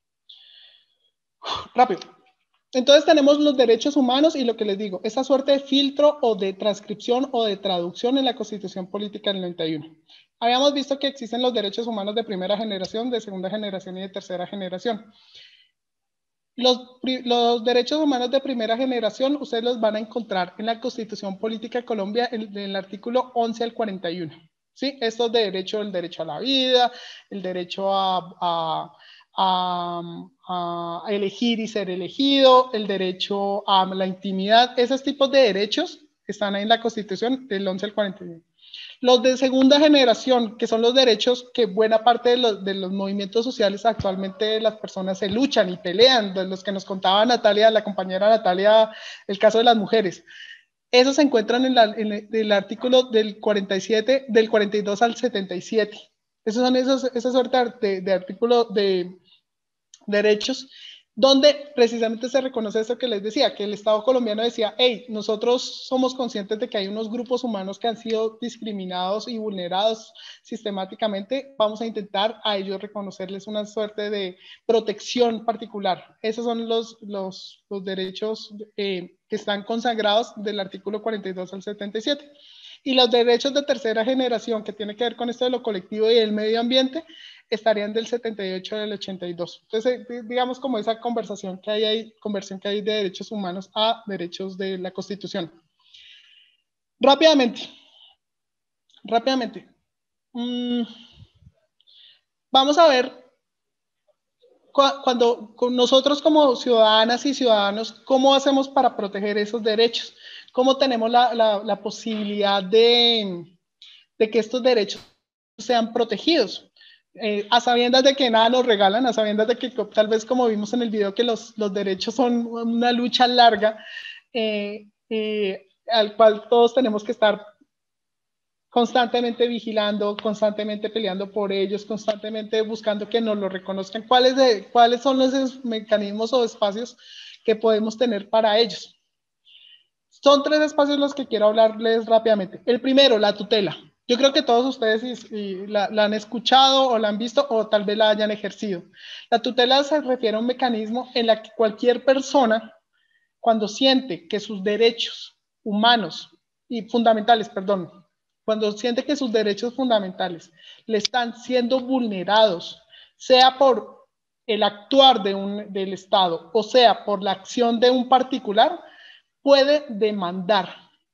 Rápido. Entonces tenemos los derechos humanos y lo que les digo, esa suerte de filtro o de transcripción o de traducción en la Constitución Política del noventa y uno. Habíamos visto que existen los derechos humanos de primera generación, de segunda generación y de tercera generación. Los, los derechos humanos de primera generación ustedes los van a encontrar en la Constitución Política de Colombia en, en el artículo once al cuarenta y uno. ¿Sí? Estos de derecho, el derecho a la vida, el derecho a, a, a, a elegir y ser elegido, el derecho a la intimidad, esos tipos de derechos están ahí en la Constitución del once al cuarenta y uno. Los de segunda generación, que son los derechos que buena parte de los, de los movimientos sociales actualmente las personas se luchan y pelean, de los que nos contaba Natalia, la compañera Natalia, el caso de las mujeres. Esos se encuentran en, la, en el, el artículo del cuarenta y siete, del cuarenta y dos al setenta y siete. Esos son esos, esa suerte de, de artículos de derechos donde precisamente se reconoce eso que les decía, que el Estado colombiano decía, hey, nosotros somos conscientes de que hay unos grupos humanos que han sido discriminados y vulnerados sistemáticamente, vamos a intentar a ellos reconocerles una suerte de protección particular. Esos son los, los, los derechos eh, que están consagrados del artículo cuarenta y dos al setenta y siete. Y los derechos de tercera generación, que tiene que ver con esto de lo colectivo y el medio ambiente, estarían del setenta y ocho al ochenta y dos. Entonces, digamos como esa conversación que hay, hay conversión que hay de derechos humanos a derechos de la Constitución. Rápidamente, rápidamente. Mm, vamos a ver, cu cuando con nosotros como ciudadanas y ciudadanos, ¿cómo hacemos para proteger esos derechos? ¿Cómo tenemos la, la, la posibilidad de, de que estos derechos sean protegidos? Eh, a sabiendas de que nada nos regalan, a sabiendas de que tal vez como vimos en el video que los, los derechos son una lucha larga, eh, eh, al cual todos tenemos que estar constantemente vigilando, constantemente peleando por ellos, constantemente buscando que nos lo reconozcan. ¿Cuáles, de, cuáles son los mecanismos o espacios que podemos tener para ellos? Son tres espacios los que quiero hablarles rápidamente. El primero, la tutela. Yo creo que todos ustedes y, y la, la han escuchado o la han visto o tal vez la hayan ejercido. La tutela se refiere a un mecanismo en la que cualquier persona, cuando siente que sus derechos humanos y fundamentales, perdón, cuando siente que sus derechos fundamentales le están siendo vulnerados, sea por el actuar de un, del Estado o sea por la acción de un particular, puede demandar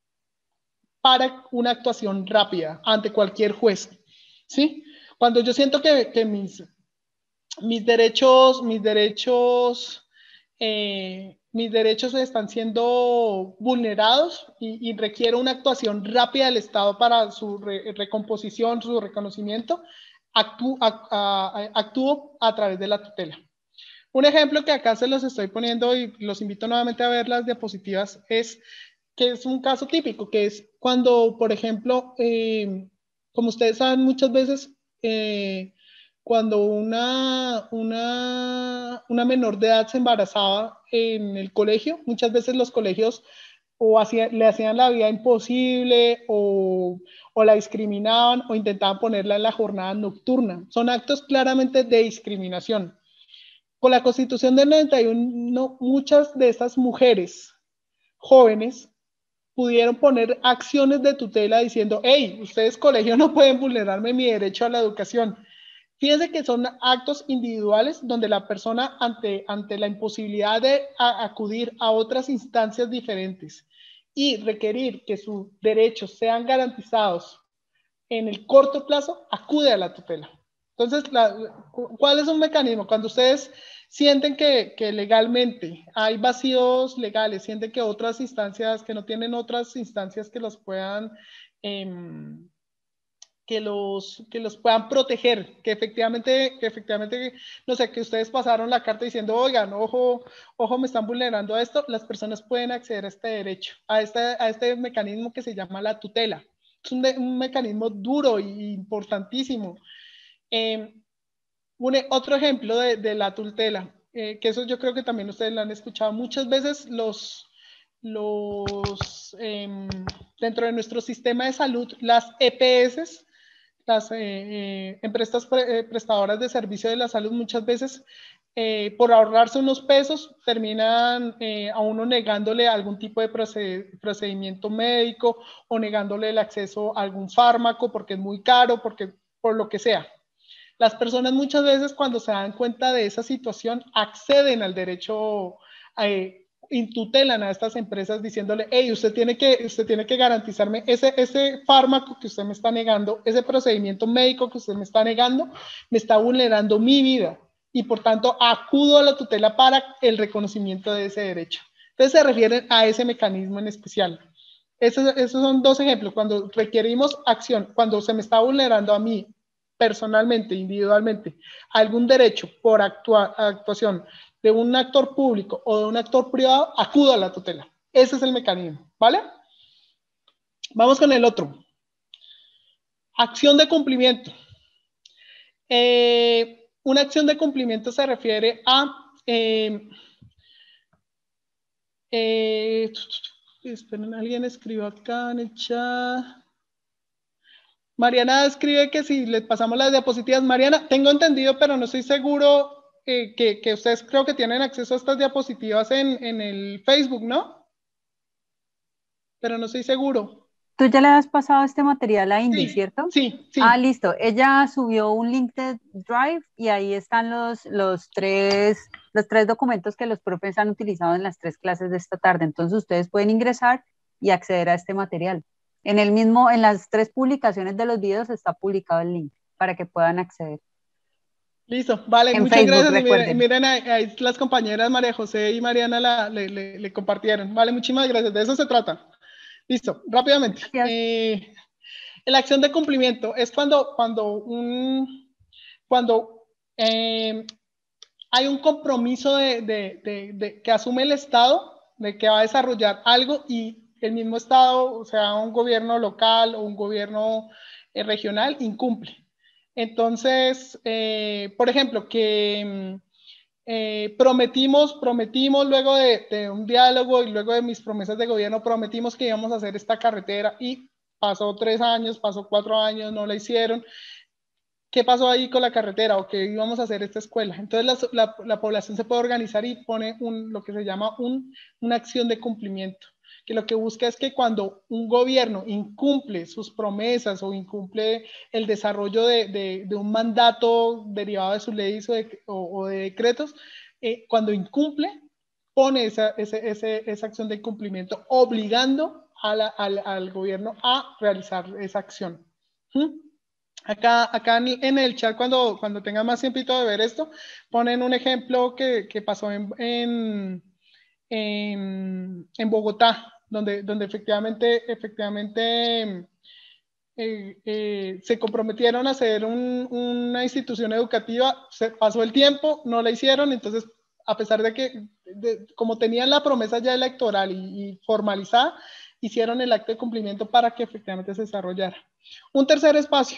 para una actuación rápida ante cualquier juez, ¿sí? Cuando yo siento que, que mis, mis derechos, mis derechos, eh, mis derechos están siendo vulnerados y, y requiero una actuación rápida del Estado para su re, recomposición, su reconocimiento, actúo a, a, actúo a través de la tutela. Un ejemplo que acá se los estoy poniendo y los invito nuevamente a ver las diapositivas es que es un caso típico, que es cuando, por ejemplo, eh, como ustedes saben muchas veces, eh, cuando una, una, una menor de edad se embarazaba en el colegio, muchas veces los colegios o hacía, le hacían la vida imposible o, o la discriminaban o intentaban ponerla en la jornada nocturna. Son actos claramente de discriminación. Con la Constitución del noventa y uno, muchas de estas mujeres jóvenes pudieron poner acciones de tutela diciendo, hey, ustedes colegio no pueden vulnerarme mi derecho a la educación. Fíjense que son actos individuales donde la persona ante, ante la imposibilidad de a, acudir a otras instancias diferentes y requerir que sus derechos sean garantizados en el corto plazo, acude a la tutela. Entonces, la, ¿cuál es un mecanismo? Cuando ustedes sienten que, que legalmente hay vacíos legales, sienten que otras instancias, que no tienen otras instancias que los puedan, eh, que los, que los puedan proteger, que efectivamente, que efectivamente, no sé, que ustedes pasaron la carta diciendo, oigan, ojo, ojo, me están vulnerando a esto, las personas pueden acceder a este derecho, a este, a este mecanismo que se llama la tutela. Es un, de, un mecanismo duro e importantísimo. Eh, un, otro ejemplo de, de la tutela, eh, que eso yo creo que también ustedes lo han escuchado muchas veces, los, los eh, dentro de nuestro sistema de salud, las E P S, las eh, eh, empresas pre, eh, prestadoras de servicio de la salud, muchas veces eh, por ahorrarse unos pesos terminan eh, a uno negándole algún tipo de proced, procedimiento médico o negándole el acceso a algún fármaco porque es muy caro, porque por lo que sea. Las personas muchas veces cuando se dan cuenta de esa situación acceden al derecho, eh, tutelan a estas empresas diciéndole, hey, usted tiene que, usted tiene que garantizarme ese, ese fármaco que usted me está negando, ese procedimiento médico que usted me está negando, me está vulnerando mi vida y por tanto acudo a la tutela para el reconocimiento de ese derecho. Entonces se refieren a ese mecanismo en especial. Esos, esos son dos ejemplos, cuando requerimos acción, cuando se me está vulnerando a mí personalmente, individualmente, algún derecho por actua, actuación de un actor público o de un actor privado, acudo a la tutela. Ese es el mecanismo, ¿vale? Vamos con el otro. Acción de cumplimiento. Eh, una acción de cumplimiento se refiere a Eh, eh, esperen, alguien escribió acá en el chat. Mariana escribe que si les pasamos las diapositivas. Mariana, tengo entendido, pero no estoy seguro eh, que, que ustedes creo que tienen acceso a estas diapositivas en, en el Facebook, ¿no? Pero no estoy seguro. Tú ya le has pasado este material a Indy, Sí, ¿cierto? Sí, sí. Ah, listo. Ella subió un link de Drive y ahí están los, los, tres, los tres documentos que los profes han utilizado en las tres clases de esta tarde. Entonces ustedes pueden ingresar y acceder a este material. En el mismo, en las tres publicaciones de los videos está publicado el link para que puedan acceder. Listo, vale, En muchas Facebook, gracias. Y miren, recuerden. miren ahí, ahí las compañeras María José y Mariana la, le, le, le compartieron. Vale, muchísimas gracias. De eso se trata. Listo, rápidamente. Eh, la acción de cumplimiento es cuando, cuando, un, cuando eh, hay un compromiso de, de, de, de, que asume el Estado de que va a desarrollar algo y el mismo Estado, o sea, un gobierno local o un gobierno eh, regional, incumple. Entonces, eh, por ejemplo, que eh, prometimos, prometimos luego de, de un diálogo y luego de mis promesas de gobierno, prometimos que íbamos a hacer esta carretera y pasó tres años, pasó cuatro años, no la hicieron. ¿Qué pasó ahí con la carretera? ¿O qué íbamos a hacer esta escuela? Entonces la, la, la población se puede organizar y pone un, lo que se llama un, una acción de cumplimiento, que lo que busca es que cuando un gobierno incumple sus promesas o incumple el desarrollo de, de, de un mandato derivado de sus leyes o de, o, o de decretos, eh, cuando incumple, pone esa, ese, ese, esa acción de cumplimiento obligando a la, al, al gobierno a realizar esa acción. ¿Mm? Acá, acá en el chat, cuando, cuando tengan más tiempito de ver esto, ponen un ejemplo que, que pasó en, en, en, en Bogotá, donde, donde efectivamente, efectivamente eh, eh, se comprometieron a hacer un, una institución educativa, se pasó el tiempo, no la hicieron, entonces a pesar de que, de, como tenían la promesa ya electoral y, y formalizada, hicieron el acto de cumplimiento para que efectivamente se desarrollara. Un tercer espacio.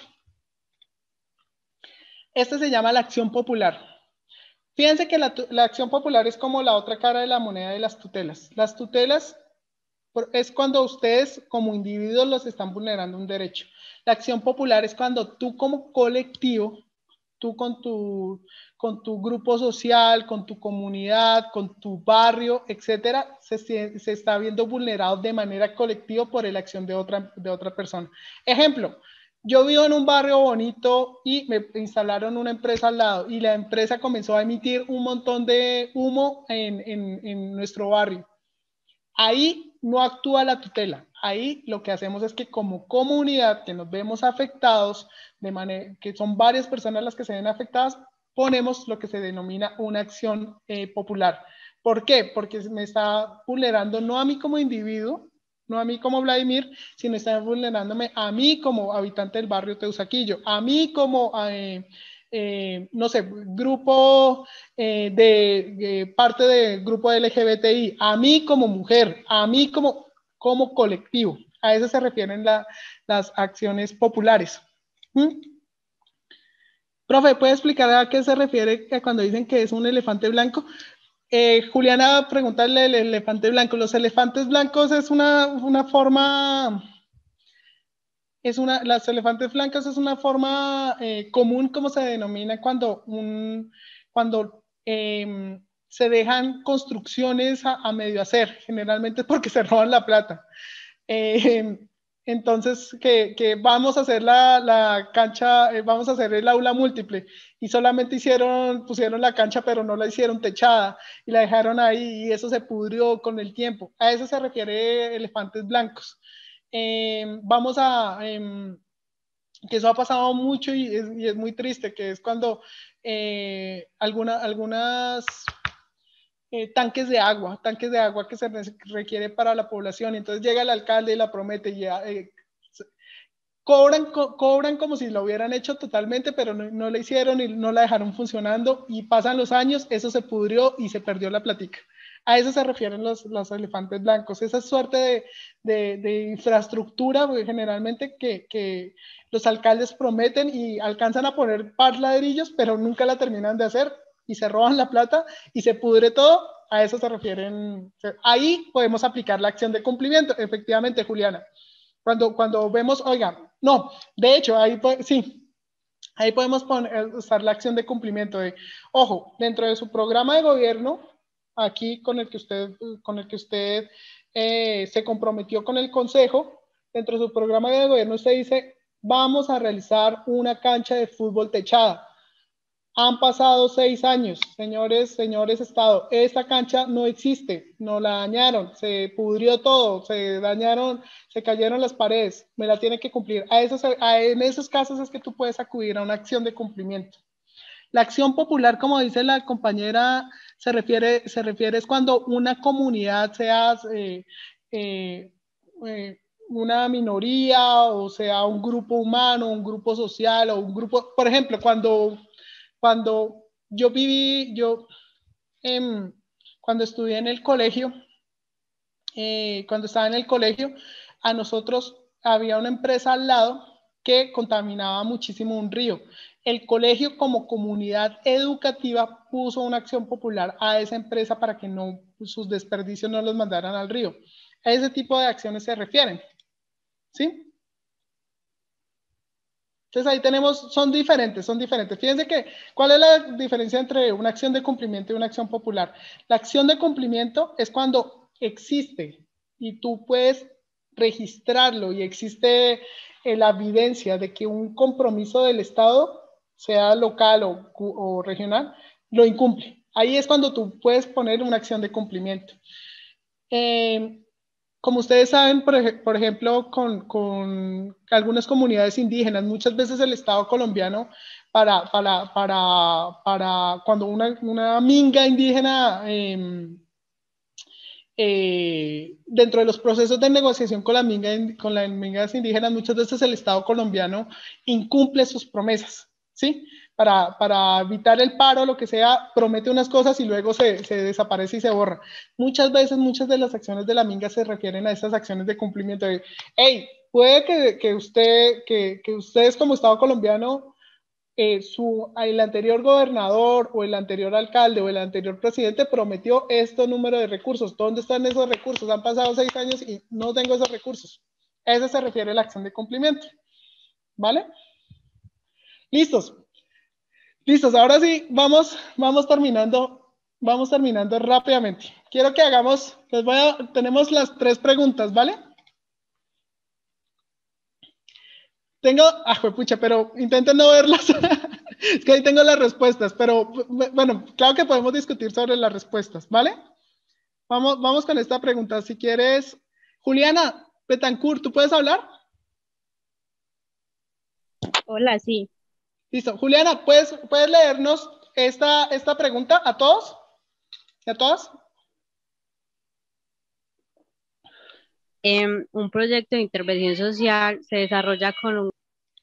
Este se llama la acción popular. Fíjense que la, la acción popular es como la otra cara de la moneda de las tutelas. Las tutelas es cuando ustedes como individuos los están vulnerando un derecho. La acción popular es cuando tú como colectivo, tú con tu, con tu grupo social, con tu comunidad, con tu barrio, etcétera, se, se está viendo vulnerado de manera colectiva por la acción de otra, de otra persona. Ejemplo. Yo vivo en un barrio bonito y me instalaron una empresa al lado y la empresa comenzó a emitir un montón de humo en, en, en nuestro barrio. Ahí no actúa la tutela. Ahí lo que hacemos es que como comunidad que nos vemos afectados, de manera que son varias personas las que se ven afectadas, ponemos lo que se denomina una acción eh, popular. ¿Por qué? Porque me está vulnerando no a mí como individuo, no a mí como Vladimir, sino está vulnerándome a mí como habitante del barrio Teusaquillo, a mí como, eh, eh, no sé, grupo eh, de eh, parte del grupo L G B T I, a mí como mujer, a mí como, como colectivo. A eso se refieren la, las acciones populares. ¿Mm? Profe, ¿puede explicar a qué se refiere cuando dicen que es un elefante blanco? Eh, Juliana, preguntarle el elefante blanco. Los elefantes blancos es una, una forma, es una, las elefantes blancas es una forma eh, común, como se denomina cuando, un, cuando eh, se dejan construcciones a, a medio hacer, generalmente porque se roban la plata. Eh, entonces, que, que vamos a hacer la, la cancha, eh, vamos a hacer el aula múltiple y solamente hicieron, pusieron la cancha pero no la hicieron techada y la dejaron ahí y eso se pudrió con el tiempo. A eso se refiere elefantes blancos. Eh, vamos a, eh, que eso ha pasado mucho y es, y es muy triste, que es cuando eh, alguna, algunas... Eh, tanques de agua, tanques de agua que se requiere para la población. Entonces llega el alcalde y la promete y eh, cobran, co cobran como si lo hubieran hecho totalmente, pero no, no la hicieron y no la dejaron funcionando y pasan los años, eso se pudrió y se perdió la platica. A eso se refieren los, los elefantes blancos, esa suerte de, de, de infraestructura, porque generalmente que, que los alcaldes prometen y alcanzan a poner par ladrillos, pero nunca la terminan de hacer. y se roban la plata y se pudre todo, a eso se refieren. Ahí podemos aplicar la acción de cumplimiento, efectivamente, Juliana. Cuando, cuando vemos, oiga, no, de hecho, ahí sí, ahí podemos poner, usar la acción de cumplimiento de, ojo, dentro de su programa de gobierno, aquí con el que usted, con el que usted eh, se comprometió con el Consejo, dentro de su programa de gobierno usted dice, vamos a realizar una cancha de fútbol techada. Han pasado seis años, señores, señores Estado, esta cancha no existe, no la dañaron, se pudrió todo, se dañaron, se cayeron las paredes, me la tiene que cumplir. A esos, a, en esos casos es que tú puedes acudir a una acción de cumplimiento. La acción popular, como dice la compañera, se refiere, se refiere es cuando una comunidad, sea eh, eh, eh, una minoría, o sea un grupo humano, un grupo social, o un grupo, por ejemplo, cuando... Cuando yo viví, yo, eh, cuando estudié en el colegio, eh, cuando estaba en el colegio, a nosotros había una empresa al lado que contaminaba muchísimo un río. El colegio como comunidad educativa puso una acción popular a esa empresa para que no, sus desperdicios no los mandaran al río. A ese tipo de acciones se refieren, ¿sí? Entonces ahí tenemos, son diferentes, son diferentes. Fíjense que, ¿cuál es la diferencia entre una acción de cumplimiento y una acción popular? La acción de cumplimiento es cuando existe y tú puedes registrarlo y existe eh, la evidencia de que un compromiso del Estado, sea local o, o regional, lo incumple. Ahí es cuando tú puedes poner una acción de cumplimiento. Eh, Como ustedes saben, por, ej por ejemplo, con, con algunas comunidades indígenas, muchas veces el Estado colombiano, para, para, para, para cuando una, una minga indígena, eh, eh, dentro de los procesos de negociación con, la minga, con las mingas indígenas, muchas veces el Estado colombiano incumple sus promesas, ¿sí? Para, para evitar el paro, lo que sea, promete unas cosas y luego se, se desaparece y se borra. Muchas veces, muchas de las acciones de la minga se refieren a esas acciones de cumplimiento de, hey, puede que, que, usted, que, que ustedes como Estado colombiano, eh, su, el anterior gobernador o el anterior alcalde o el anterior presidente prometió este número de recursos. ¿Dónde están esos recursos? Han pasado seis años y no tengo esos recursos. A eso se refiere la acción de cumplimiento. ¿Vale? ¿Listos? Listos, ahora sí, vamos, vamos terminando, vamos terminando rápidamente. Quiero que hagamos, les voy a, tenemos las tres preguntas, ¿vale? Tengo, ah, pucha, pero intenten no verlas. Es que ahí tengo las respuestas, pero bueno, claro que podemos discutir sobre las respuestas, ¿vale? Vamos, vamos con esta pregunta. Si quieres, Juliana Betancourt, ¿tú puedes hablar? Hola, sí. Listo. Juliana, ¿puedes, ¿puedes leernos esta, esta pregunta a todos? ¿Y a todas? Eh, un proyecto de intervención social se desarrolla con un...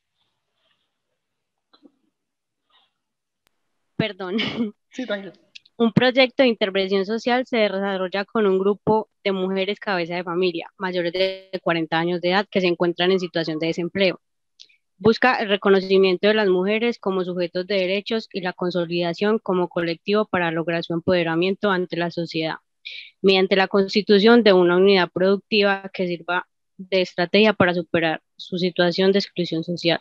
Perdón. Sí, tranquilo. Un proyecto de intervención social se desarrolla con un grupo de mujeres cabeza de familia, mayores de cuarenta años de edad, que se encuentran en situación de desempleo. Busca el reconocimiento de las mujeres como sujetos de derechos y la consolidación como colectivo para lograr su empoderamiento ante la sociedad, mediante la constitución de una unidad productiva que sirva de estrategia para superar su situación de exclusión social.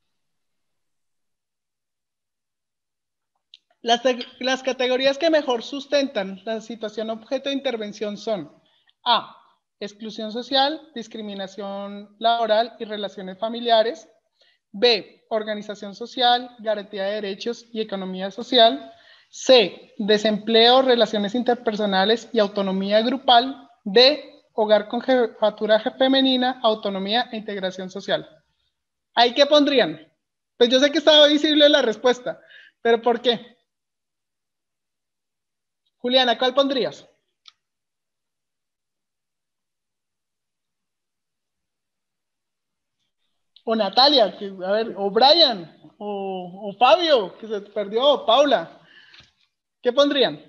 Las, las categorías que mejor sustentan la situación objeto de intervención son A, exclusión social, discriminación laboral y relaciones familiares. B, organización social, garantía de derechos y economía social. C, desempleo, relaciones interpersonales y autonomía grupal. D, hogar con jefatura femenina, autonomía e integración social. ¿Ahí qué pondrían? Pues yo sé que estaba visible la respuesta, pero ¿por qué? Juliana, ¿cuál pondrías? O Natalia, que, a ver, o Brian, o, o Fabio, que se perdió, o Paula. ¿Qué pondrían?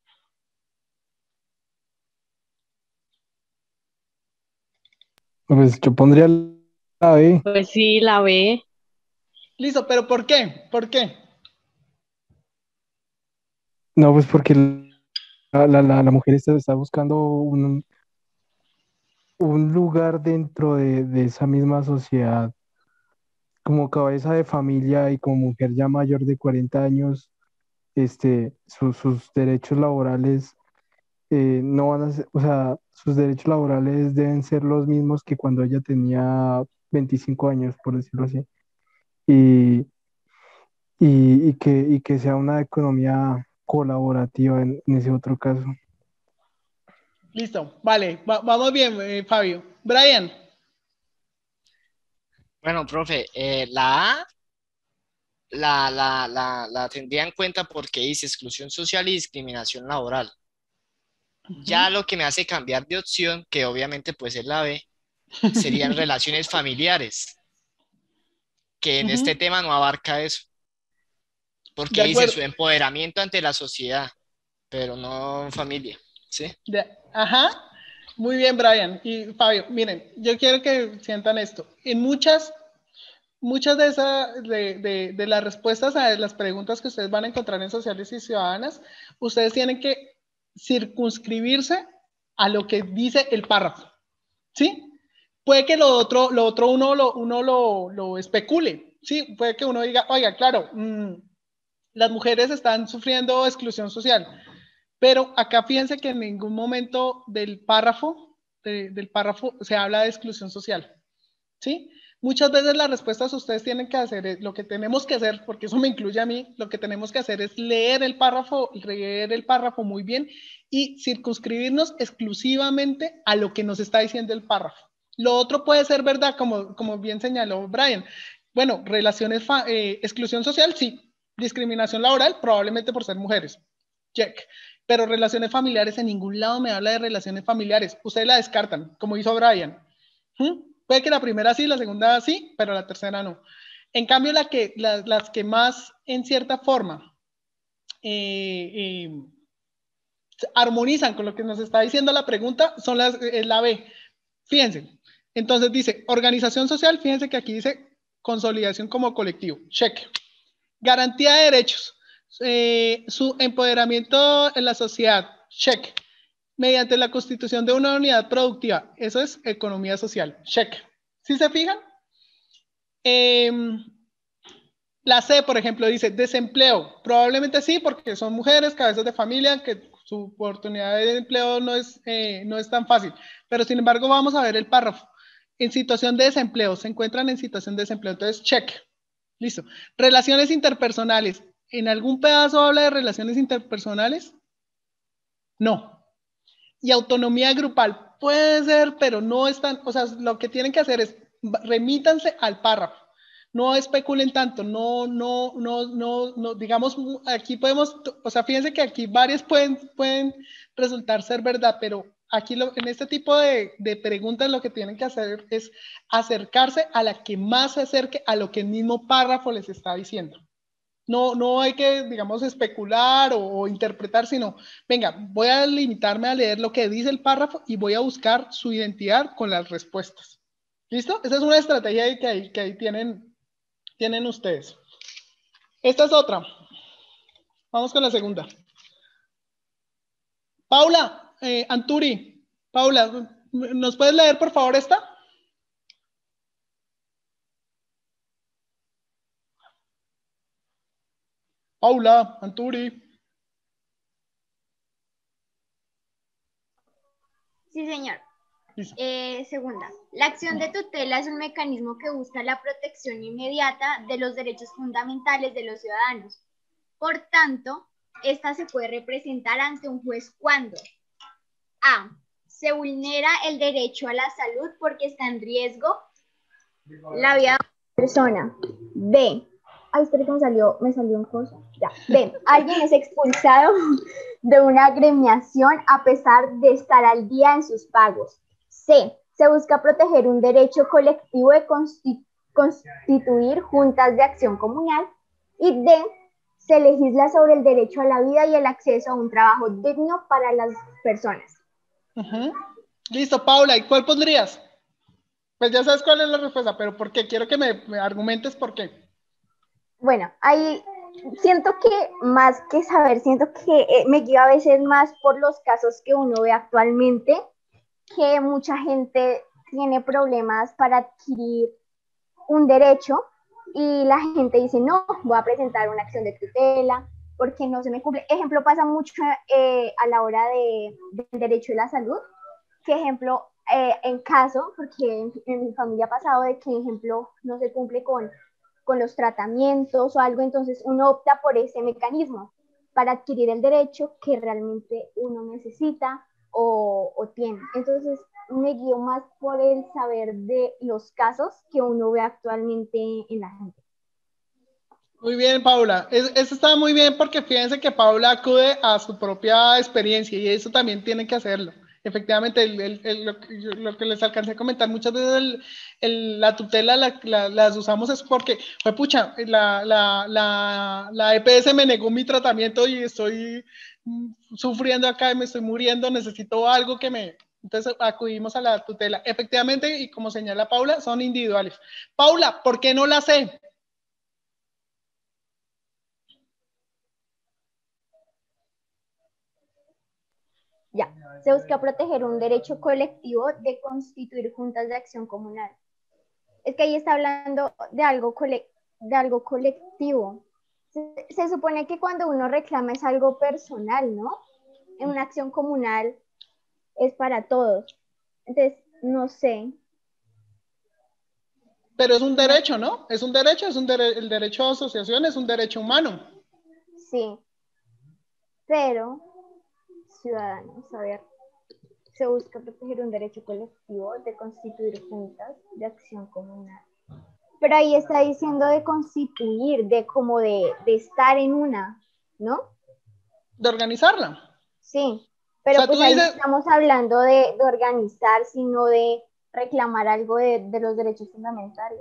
Pues yo pondría la B. Pues sí, la B. Listo, pero ¿por qué? ¿Por qué? No, pues porque la, la, la, la mujer está, está buscando un, un lugar dentro de, de esa misma sociedad, como cabeza de familia y como mujer ya mayor de cuarenta años, este, su- sus derechos laborales eh, no van a ser, o sea, sus derechos laborales deben ser los mismos que cuando ella tenía veinticinco años, por decirlo así. Y, y, y que, y que sea una economía colaborativa en, en ese otro caso. Listo, vale, va- vamos bien, eh, Fabio. Brian. Bueno, profe, eh, la A la, la, la, la tendría en cuenta porque dice exclusión social y discriminación laboral. Ya lo que me hace cambiar de opción, que obviamente pues es la B, serían relaciones familiares, que en este Ujú. tema no abarca eso, porque De dice acuerdo. su empoderamiento ante la sociedad, pero no familia, ¿sí? De- ajá, muy bien, Brian y Fabio. Miren, yo quiero que sientan esto. En muchas, muchas de esas, de, de, de las respuestas a las preguntas que ustedes van a encontrar en Sociales y Ciudadanas, ustedes tienen que circunscribirse a lo que dice el párrafo, ¿sí? Puede que lo otro, lo otro uno lo, uno lo, lo especule, ¿sí? Puede que uno diga, oiga, claro, mmm, las mujeres están sufriendo exclusión social. Pero acá fíjense que en ningún momento del párrafo, de, del párrafo se habla de exclusión social, ¿sí? Muchas veces las respuestas ustedes tienen que hacer, es, lo que tenemos que hacer, porque eso me incluye a mí, lo que tenemos que hacer es leer el párrafo, leer el párrafo muy bien y circunscribirnos exclusivamente a lo que nos está diciendo el párrafo. Lo otro puede ser verdad, como, como bien señaló Brian. Bueno, relaciones, eh, exclusión social, sí. Discriminación laboral, probablemente por ser mujeres. Check. Pero relaciones familiares, en ningún lado me habla de relaciones familiares. Ustedes la descartan, como hizo Brian. ¿Mm? Puede que la primera sí, la segunda sí, pero la tercera no. En cambio, la que, la, las que más, en cierta forma, eh, eh, armonizan con lo que nos está diciendo la pregunta son las, es la B. Fíjense. Entonces dice, organización social, fíjense que aquí dice consolidación como colectivo. Check. Garantía de derechos. Eh, su empoderamiento en la sociedad. Check. Mediante la constitución de una unidad productiva. Eso es economía social. Check. ¿Sí se fijan? Eh, la C, por ejemplo, dice desempleo. Probablemente sí, porque son mujeres, cabezas de familia, que su oportunidad de empleo no es, eh, no es tan fácil. Pero sin embargo, vamos a ver el párrafo. En situación de desempleo, se encuentran en situación de desempleo. Entonces, check. Listo. Relaciones interpersonales. ¿En algún pedazo habla de relaciones interpersonales? No. Y autonomía grupal. Puede ser, pero no están, o sea, lo que tienen que hacer es remítanse al párrafo. No especulen tanto, no, no, no, no, no, digamos, aquí podemos, o sea, fíjense que aquí varias pueden, pueden resultar ser verdad, pero aquí lo, en este tipo de, de preguntas lo que tienen que hacer es acercarse a la que más se acerque a lo que el mismo párrafo les está diciendo. No, no hay que, digamos, especular o, o interpretar, sino, venga, voy a limitarme a leer lo que dice el párrafo y voy a buscar su identidad con las respuestas. ¿Listo? Esa es una estrategia que ahí, que ahí tienen, tienen ustedes. Esta es otra. Vamos con la segunda. Paula, eh, Anturi, Paula, ¿nos puedes leer por favor esta? Paula, Anturi. Sí, señor. Eh, segunda, la acción de tutela es un mecanismo que busca la protección inmediata de los derechos fundamentales de los ciudadanos. Por tanto, esta se puede representar ante un juez cuando A. Se vulnera el derecho a la salud porque está en riesgo la vida de una persona. B. Ay, espera que me salió, me salió un cosa. Ya. B. Alguien es expulsado de una agremiación a pesar de estar al día en sus pagos. C. Se busca proteger un derecho colectivo de constitu constituir juntas de acción comunal. Y D. Se legisla sobre el derecho a la vida y el acceso a un trabajo digno para las personas. Uh-huh. Listo, Paula, ¿y cuál pondrías? Pues ya sabes cuál es la respuesta, pero ¿por qué? Quiero que me, me argumentes por qué. Bueno, ahí siento que más que saber, siento que eh, me guío a veces más por los casos que uno ve actualmente, que mucha gente tiene problemas para adquirir un derecho y la gente dice, no, voy a presentar una acción de tutela porque no se me cumple. Ejemplo, pasa mucho eh, a la hora de, del derecho de la salud, que ejemplo, eh, en caso, porque en, en mi familia ha pasado de que, ejemplo, no se cumple con, con los tratamientos o algo, entonces uno opta por ese mecanismo para adquirir el derecho que realmente uno necesita o, o tiene. Entonces, me guío más por el saber de los casos que uno ve actualmente en la gente. Muy bien, Paula. Es, eso está muy bien porque fíjense que Paula acude a su propia experiencia y eso también tiene que hacerlo. Efectivamente, el, el, el, lo, que, lo que les alcancé a comentar, muchas veces el, el, la tutela la, la, las usamos es porque, pues pucha, la, la, la, la E P S me negó mi tratamiento y estoy sufriendo acá y me estoy muriendo, necesito algo que me... Entonces acudimos a la tutela. Efectivamente, y como señala Paula, son individuales. Paula, ¿por qué no la sé? Ya, se busca proteger un derecho colectivo de constituir juntas de acción comunal. Es que ahí está hablando de algo, cole, de algo colectivo. Se, se supone que cuando uno reclama es algo personal, ¿no? En una acción comunal es para todos. Entonces, no sé. Pero es un derecho, ¿no? Es un derecho, es un dere el derecho a asociación es un derecho humano. Sí, pero ciudadanos, a ver, se busca proteger un derecho colectivo de constituir juntas de acción comunal. Pero ahí está diciendo de constituir, de como de, de estar en una, ¿no? De organizarla. Sí, pero o sea, pues ahí dices... estamos hablando de, de organizar, sino de reclamar algo de, de los derechos fundamentales.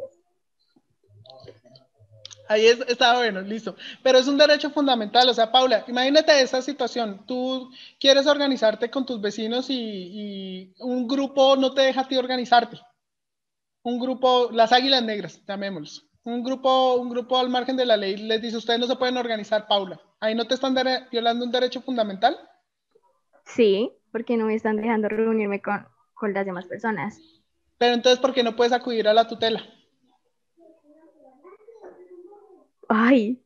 Ahí es, está bueno, listo. Pero es un derecho fundamental, o sea, Paula, imagínate esa situación. Tú quieres organizarte con tus vecinos y, y un grupo no te deja a ti organizarte. Un grupo, las Águilas Negras, llamémoslos. Un grupo, un grupo al margen de la ley les dice, ustedes no se pueden organizar, Paula. ¿Ahí no te están violando un derecho fundamental? Sí, porque no me están dejando reunirme con, con las demás personas. Pero entonces, ¿por qué no puedes acudir a la tutela? Ay,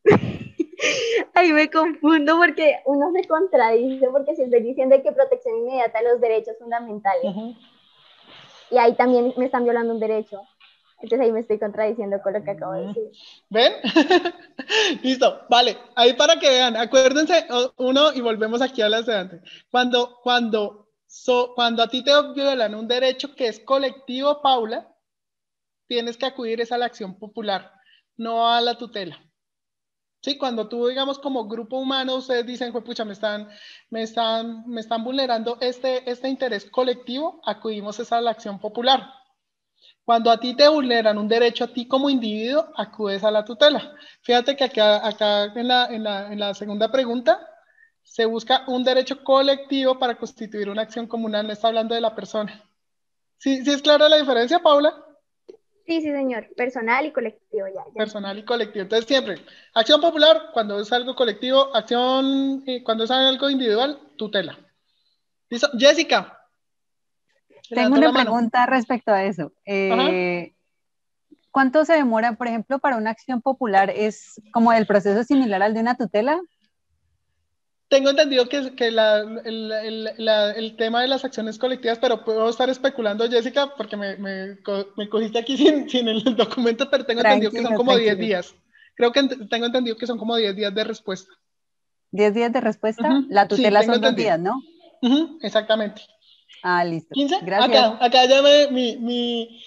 ahí me confundo porque uno se contradice porque si estoy diciendo que protección inmediata de los derechos fundamentales uh-huh. y ahí también me están violando un derecho, entonces ahí me estoy contradiciendo con lo que acabo de decir. ¿Ven? Listo, vale, ahí para que vean, acuérdense uno y volvemos aquí a las de antes. Cuando, cuando, so, cuando a ti te violan un derecho que es colectivo, Paula, tienes que acudir es a la acción popular, no a la tutela. Sí, cuando tú, digamos, como grupo humano, ustedes dicen, pues, pucha, me están, me están, me están vulnerando este, este interés colectivo, acudimos es a la acción popular. Cuando a ti te vulneran un derecho a ti como individuo, acudes a la tutela. Fíjate que acá, acá en, la, en, la, en la segunda pregunta, se busca un derecho colectivo para constituir una acción comunal, no está hablando de la persona. ¿Sí, sí es clara la diferencia, Paula? Sí, sí, señor. Personal y colectivo, ya. ya. Personal y colectivo. Entonces, siempre, acción popular cuando es algo colectivo, acción eh, cuando es algo individual, tutela. ¿Listo? Jessica. Tengo una pregunta respecto a eso. Eh, ¿Cuánto se demora, por ejemplo, para una acción popular? ¿Es como el proceso similar al de una tutela? Tengo entendido que, que la, el, el, la, el tema de las acciones colectivas, pero puedo estar especulando, Jessica, porque me, me, me cogiste aquí sin, sin el documento, pero tengo tranquilo, entendido que son como diez días. Creo que tengo entendido que son como diez días de respuesta. ¿diez días de respuesta? Uh-huh. La tutela sí, son entendido. dos días, ¿no? Uh-huh, exactamente. Ah, listo. ¿quince? Gracias. Acá, acá ya me, mi, mi,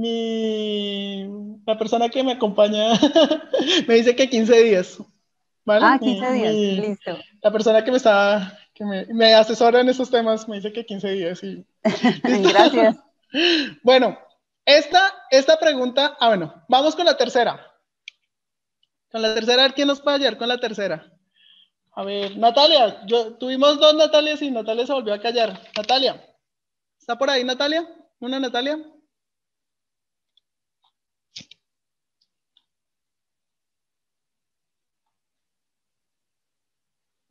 mi, la persona que me acompaña me dice que quince días. ¿Vale? Ah, quince días, mi, listo. La persona que me está, que me, me asesora en esos temas me dice que quince días. Y, gracias. Bueno, esta, esta pregunta, ah, bueno, vamos con la tercera. Con la tercera, a ver quién nos puede ayudar con la tercera. A ver, Natalia, yo, tuvimos dos Natalias y Natalia se volvió a callar. Natalia, ¿está por ahí Natalia? ¿Una Natalia?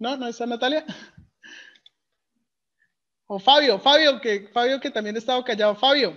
¿No? ¿No está Natalia? O Fabio, Fabio, que, Fabio que también ha estado callado. Fabio.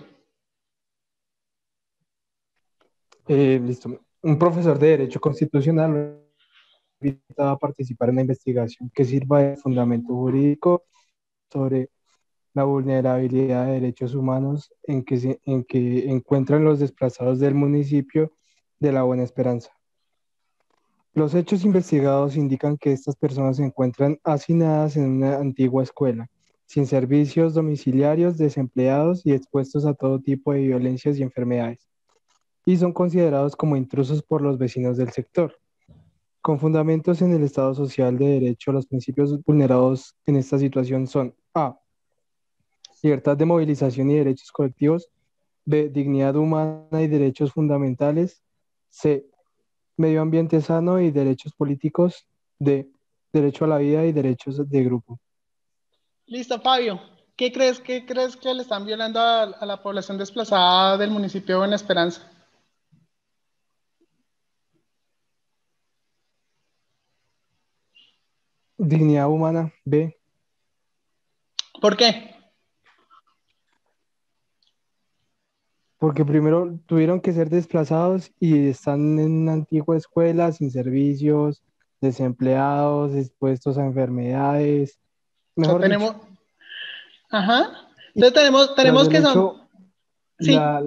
Eh, listo. Un profesor de Derecho Constitucional invitado a participar en una investigación que sirva de fundamento jurídico sobre la vulnerabilidad de derechos humanos en que, se, en que encuentran los desplazados del municipio de La Buena Esperanza. Los hechos investigados indican que estas personas se encuentran hacinadas en una antigua escuela, sin servicios domiciliarios, desempleados y expuestos a todo tipo de violencias y enfermedades, y son considerados como intrusos por los vecinos del sector. Con fundamentos en el Estado Social de Derecho, los principios vulnerados en esta situación son A. Libertad de movilización y derechos colectivos. B. Dignidad humana y derechos fundamentales. C. Medio ambiente sano y derechos políticos. D. Derecho a la vida y derechos de grupo. Listo, Fabio. ¿Qué crees, qué crees que le están violando a, a la población desplazada del municipio de Buena Esperanza? Dignidad humana. B. ¿Por qué? Porque primero tuvieron que ser desplazados y están en una antigua escuela sin servicios, desempleados, expuestos a enfermedades. Mejor O sea, tenemos... dicho. Ajá. Entonces tenemos, tenemos que hecho, son... Sí. La,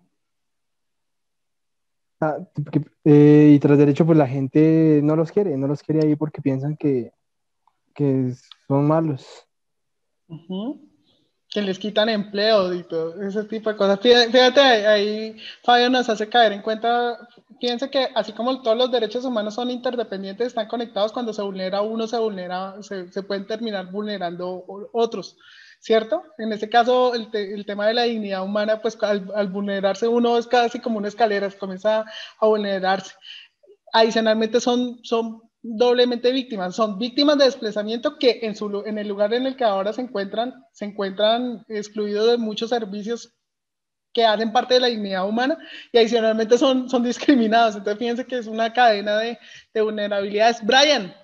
la, eh, y tras derecho, pues la gente no los quiere, no los quiere ahí porque piensan que, que son malos. Uh-huh. Que les quitan empleo y todo ese tipo de cosas. Fíjate, ahí Fabio nos hace caer en cuenta, fíjense que así como todos los derechos humanos son interdependientes, están conectados, cuando se vulnera uno, se vulnera, se, se pueden terminar vulnerando otros, ¿cierto? En este caso, el, te, el tema de la dignidad humana, pues al, al vulnerarse uno es casi como una escalera, se comienza a vulnerarse. Adicionalmente son, son doblemente víctimas, son víctimas de desplazamiento que en, su, en el lugar en el que ahora se encuentran, se encuentran excluidos de muchos servicios que hacen parte de la dignidad humana, y adicionalmente son, son discriminados. Entonces fíjense que es una cadena de, de vulnerabilidades. Brian.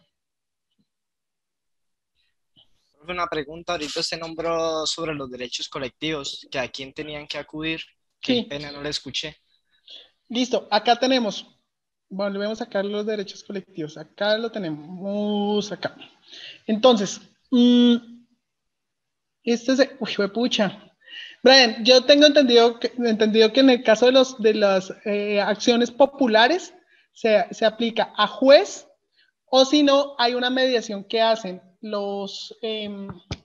Una pregunta, ahorita usted nombró sobre los derechos colectivos, que a quién tenían que acudir, qué sí. Pena, no le escuché. Listo, acá tenemos. Volvemos a sacar los derechos colectivos. Acá lo tenemos, acá. Entonces, mmm, este es, uy, fue pucha. Brian, yo tengo entendido que, entendido que en el caso de, los, de las eh, acciones populares se, se aplica a juez, o si no, hay una mediación que hacen los... Eh,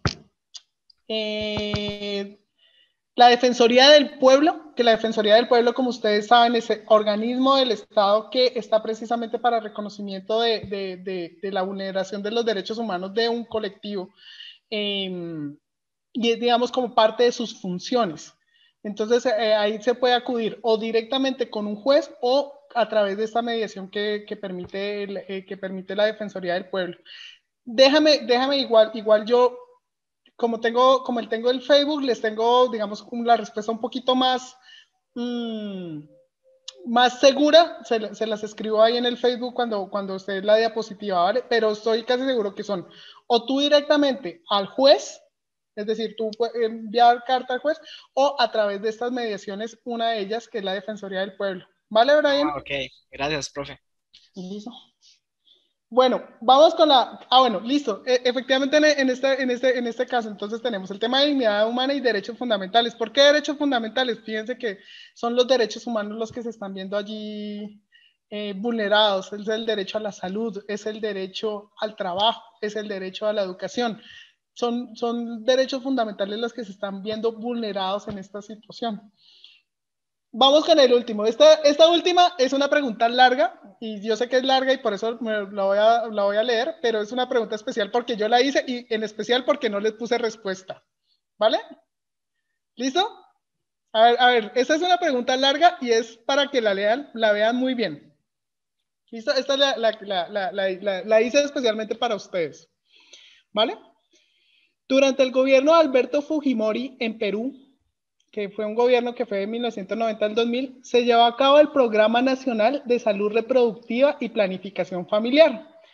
eh, la Defensoría del Pueblo, que la Defensoría del Pueblo, como ustedes saben, es el organismo del Estado que está precisamente para reconocimiento de, de, de, de la vulneración de los derechos humanos de un colectivo, eh, y es, digamos, como parte de sus funciones. Entonces, eh, ahí se puede acudir o directamente con un juez o a través de esta mediación que, que, permite, el, eh, que permite la Defensoría del Pueblo. Déjame, déjame igual, igual yo... Como tengo, como el tengo el Facebook, les tengo, digamos, la respuesta un poquito más, mmm, más segura. Se, se las escribo ahí en el Facebook cuando, cuando esté la diapositiva, ¿vale? Pero estoy casi seguro que son o tú directamente al juez, es decir, tú puedes enviar carta al juez, o a través de estas mediaciones, una de ellas que es la Defensoría del Pueblo. ¿Vale, Brian? Ah, ok, gracias, profe. Listo. Bueno, vamos con la... Ah, bueno, listo. E efectivamente, en este, en, este, en este caso, entonces tenemos el tema de dignidad humana y derechos fundamentales. ¿Por qué derechos fundamentales? Fíjense que son los derechos humanos los que se están viendo allí eh, vulnerados. Es el derecho a la salud, es el derecho al trabajo, es el derecho a la educación. Son, son derechos fundamentales los que se están viendo vulnerados en esta situación. Vamos con el último. Esta, esta última es una pregunta larga, y yo sé que es larga y por eso me, la, voy a, la voy a leer, pero es una pregunta especial porque yo la hice y en especial porque no les puse respuesta. ¿Vale? ¿Listo? A ver, a ver, esta es una pregunta larga y es para que la lean, la vean muy bien. ¿Listo? Esta la, la, la, la, la, la, la hice especialmente para ustedes. ¿Vale? Durante el gobierno de Alberto Fujimori en Perú, que fue un gobierno que fue de mil novecientos noventa al dos mil, se llevó a cabo el Programa Nacional de Salud Reproductiva y Planificación Familiar.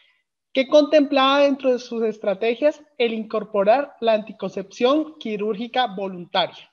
que contemplaba dentro de sus estrategias el incorporar la anticoncepción quirúrgica voluntaria.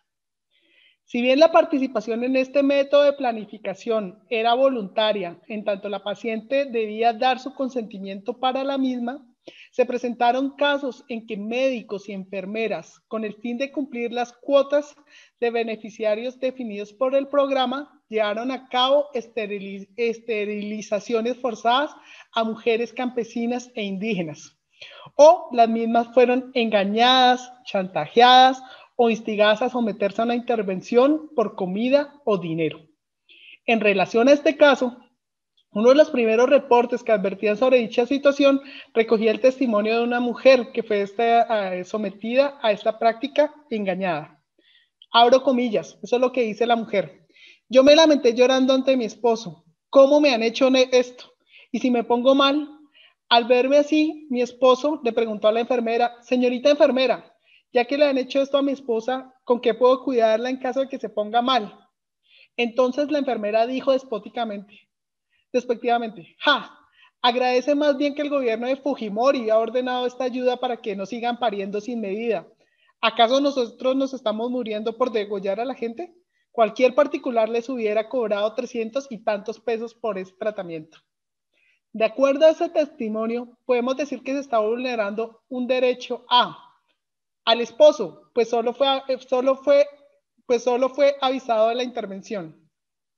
Si bien la participación en este método de planificación era voluntaria, en tanto la paciente debía dar su consentimiento para la misma, se presentaron casos en que médicos y enfermeras, con el fin de cumplir las cuotas de beneficiarios definidos por el programa, llevaron a cabo esteriliz- esterilizaciones forzadas a mujeres campesinas e indígenas, o las mismas fueron engañadas, chantajeadas o instigadas a someterse a una intervención por comida o dinero. En relación a este caso, uno de los primeros reportes que advertían sobre dicha situación recogía el testimonio de una mujer que fue esta, uh, sometida a esta práctica engañada. Abro comillas, eso es lo que dice la mujer. Yo me lamenté llorando ante mi esposo. ¿Cómo me han hecho esto? Y si me pongo mal, al verme así, mi esposo le preguntó a la enfermera, señorita enfermera, ya que le han hecho esto a mi esposa, ¿con qué puedo cuidarla en caso de que se ponga mal? Entonces la enfermera dijo despóticamente, despectivamente, ja, agradece más bien que el gobierno de Fujimori ha ordenado esta ayuda para que no sigan pariendo sin medida. ¿Acaso nosotros nos estamos muriendo por degollar a la gente? Cualquier particular les hubiera cobrado trescientos y tantos pesos por ese tratamiento. De acuerdo a ese testimonio, podemos decir que se está vulnerando un derecho a al esposo, pues solo fue, solo fue, pues solo fue avisado de la intervención.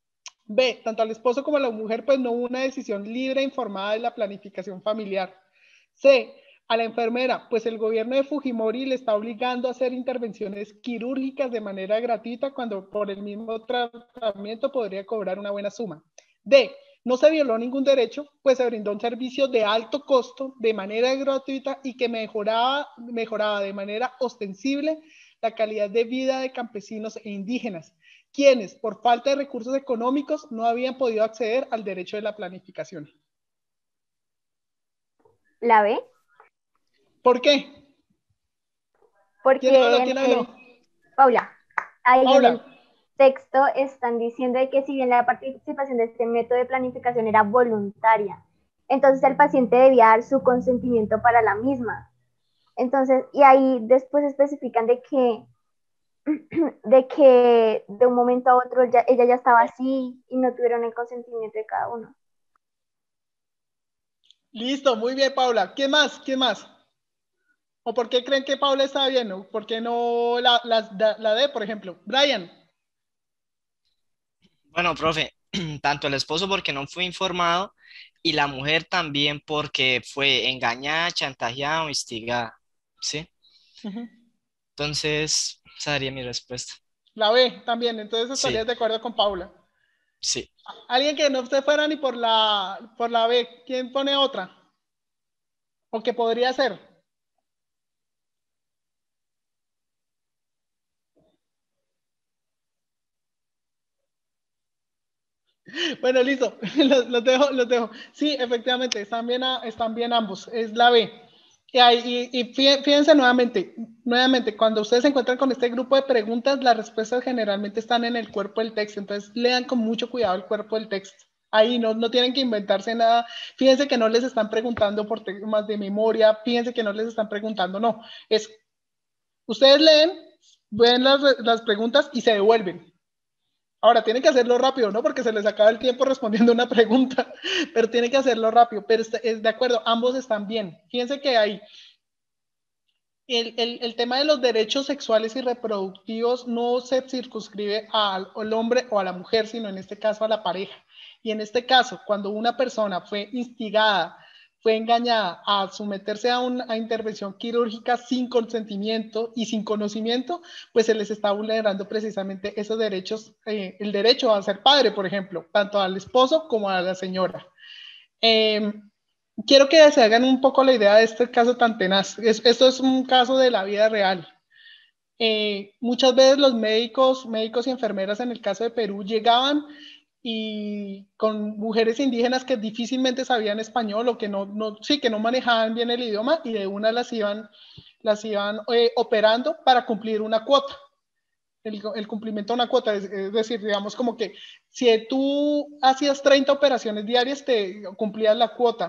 B, tanto al esposo como a la mujer, pues no hubo una decisión libre e informada de la planificación familiar. C, a la enfermera, pues el gobierno de Fujimori le está obligando a hacer intervenciones quirúrgicas de manera gratuita cuando por el mismo tratamiento podría cobrar una buena suma. D, no se violó ningún derecho, pues se brindó un servicio de alto costo de manera gratuita y que mejoraba, mejoraba de manera ostensible la calidad de vida de campesinos e indígenas, quienes por falta de recursos económicos no habían podido acceder al derecho de la planificación. ¿La B? ¿Por qué? Porque ¿Quién habló? ¿Quién habló? El, Paula, ahí Paula. en el texto están diciendo de que si bien la participación de este método de planificación era voluntaria, entonces el paciente debía dar su consentimiento para la misma. Entonces, y ahí después especifican de que de que de un momento a otro ya, ella ya estaba así y no tuvieron el consentimiento de cada uno. Listo, muy bien, Paula. ¿Quién más? ¿Quién más? ¿O por qué creen que Paula está bien? ¿O por qué no la, la, la D, por ejemplo? Brian. Bueno, profe, tanto el esposo porque no fue informado y la mujer también porque fue engañada, chantajeada o instigada, ¿sí? Uh-huh. Entonces, esa sería mi respuesta. La B también, entonces estarías Sí. de acuerdo con Paula. Sí. Alguien que no se fuera ni por la, por la B, ¿quién pone otra? ¿O qué podría ser? Bueno, listo, los, los, dejo, los dejo. Sí, efectivamente, están bien, a, están bien ambos, es la B. Y, y, y fíjense nuevamente, nuevamente, cuando ustedes se encuentran con este grupo de preguntas, las respuestas generalmente están en el cuerpo del texto, entonces lean con mucho cuidado el cuerpo del texto. Ahí no, no tienen que inventarse nada. Fíjense que no les están preguntando por temas de memoria, fíjense que no les están preguntando, no. Es, ustedes leen, ven las, las preguntas y se devuelven. Ahora, tienen que hacerlo rápido, ¿no? Porque se les acaba el tiempo respondiendo una pregunta, pero tienen que hacerlo rápido. Pero es de acuerdo, ambos están bien. Fíjense que hay el, el, el tema de los derechos sexuales y reproductivos no se circunscribe al, al hombre o a la mujer, sino en este caso a la pareja. Y en este caso, cuando una persona fue instigada, fue engañada a someterse a una intervención quirúrgica sin consentimiento y sin conocimiento, pues se les está vulnerando precisamente esos derechos, eh, el derecho a ser padre, por ejemplo, tanto al esposo como a la señora. Eh, quiero que se hagan un poco la idea de este caso tan tenaz. Es, esto es un caso de la vida real. Eh, muchas veces los médicos, médicos y enfermeras en el caso de Perú llegaban y con mujeres indígenas que difícilmente sabían español o que no, no, sí, que no manejaban bien el idioma y de una las iban, las iban eh, operando para cumplir una cuota, el, el cumplimiento de una cuota, es, es decir, digamos como que si tú hacías treinta operaciones diarias te cumplías la cuota,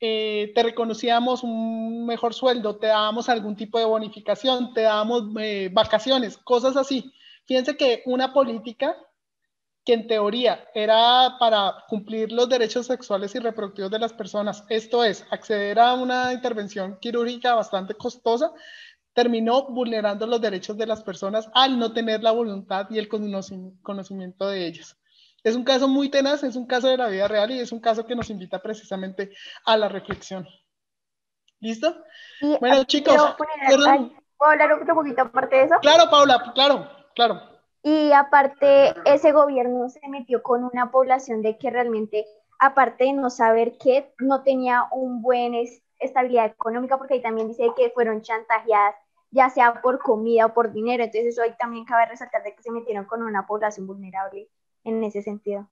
eh, te reconocíamos un mejor sueldo, te dábamos algún tipo de bonificación, te dábamos eh, vacaciones, cosas así. Fíjense que una política que en teoría era para cumplir los derechos sexuales y reproductivos de las personas, esto es, acceder a una intervención quirúrgica bastante costosa, terminó vulnerando los derechos de las personas al no tener la voluntad y el conocimiento de ellas. Es un caso muy tenaz, es un caso de la vida real y es un caso que nos invita precisamente a la reflexión. ¿Listo? Y, bueno, chicos. Poner, ay, ¿puedo hablar otro poquito aparte de eso? Claro, Paula, claro, claro. Y aparte, ese gobierno se metió con una población de que realmente, aparte de no saber qué, no tenía un buen es, estabilidad económica, porque ahí también dice que fueron chantajeadas, ya sea por comida o por dinero. Entonces, eso ahí también cabe resaltar de que se metieron con una población vulnerable en ese sentido.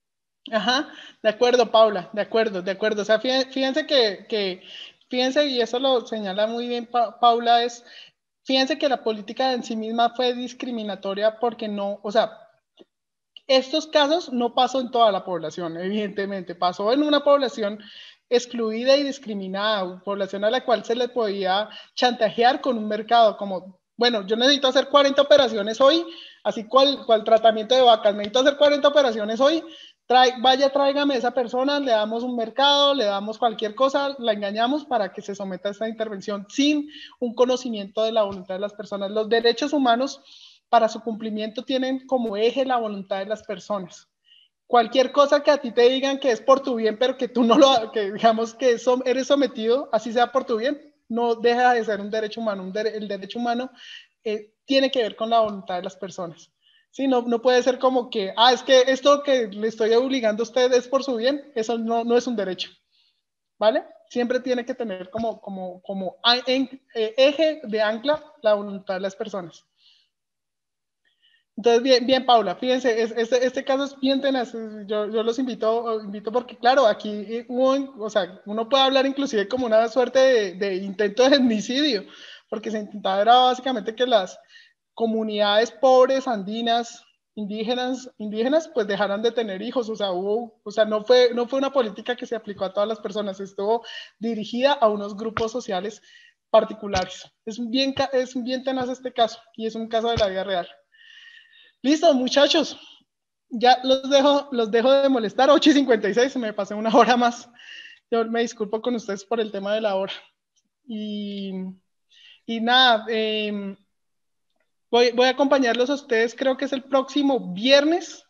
Ajá, de acuerdo, Paula, de acuerdo, de acuerdo. O sea, fíjense que, que fíjense, y eso lo señala muy bien pa Paula, es, fíjense que la política en sí misma fue discriminatoria porque no, o sea, estos casos no pasó en toda la población, evidentemente, pasó en una población excluida y discriminada, población a la cual se le podía chantajear con un mercado como, bueno, yo necesito hacer cuarenta operaciones hoy, así cual, cual tratamiento de vacas, necesito hacer cuarenta operaciones hoy, trae, vaya, tráigame a esa persona, le damos un mercado, le damos cualquier cosa, la engañamos para que se someta a esta intervención sin un conocimiento de la voluntad de las personas. Los derechos humanos, para su cumplimiento, tienen como eje la voluntad de las personas. Cualquier cosa que a ti te digan que es por tu bien, pero que tú no lo, que digamos que eso, eres sometido, así sea por tu bien, no deja de ser un derecho humano. Un de, el derecho humano eh, tiene que ver con la voluntad de las personas. Sí, no, no puede ser como que, ah, es que esto que le estoy obligando a usted es por su bien, eso no, no es un derecho, ¿vale? Siempre tiene que tener como, como, como en, eh, eje de ancla la voluntad de las personas. Entonces, bien, bien, Paula, fíjense, es, este, este caso es bien tenaz. Yo, yo los invito, invito porque, claro, aquí hubo, o sea, uno puede hablar inclusive como una suerte de, de intento de genocidio, porque se intentaba era básicamente que las comunidades pobres, andinas, indígenas, indígenas, pues dejaran de tener hijos. O sea, hubo, o sea, no fue, no fue una política que se aplicó a todas las personas, estuvo dirigida a unos grupos sociales particulares. Es bien, es bien tenaz este caso, y es un caso de la vida real. Listo, muchachos, ya los dejo, los dejo de molestar. Ocho y cincuenta y seis, me pasé una hora más. Yo me disculpo con ustedes por el tema de la hora. Y, y nada, eh, voy, voy a acompañarlos a ustedes, creo que es el próximo viernes,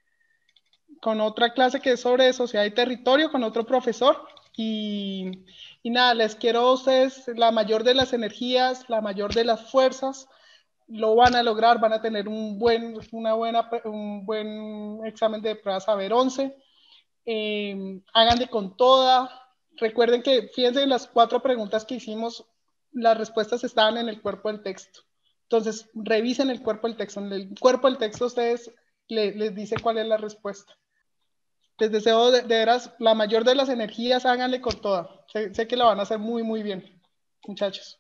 con otra clase que es sobre sociedad y territorio, con otro profesor. Y, y nada, les quiero a ustedes la mayor de las energías, la mayor de las fuerzas. Lo van a lograr, van a tener un buen, una buena, un buen examen de prueba saber once. Eh, háganle con toda. Recuerden que, fíjense en las cuatro preguntas que hicimos, las respuestas estaban en el cuerpo del texto. Entonces, revisen el cuerpo del texto. En el cuerpo del texto ustedes le, les dice cuál es la respuesta. Les deseo de, de veras la mayor de las energías, háganle con toda. Sé, sé que la van a hacer muy, muy bien, muchachos.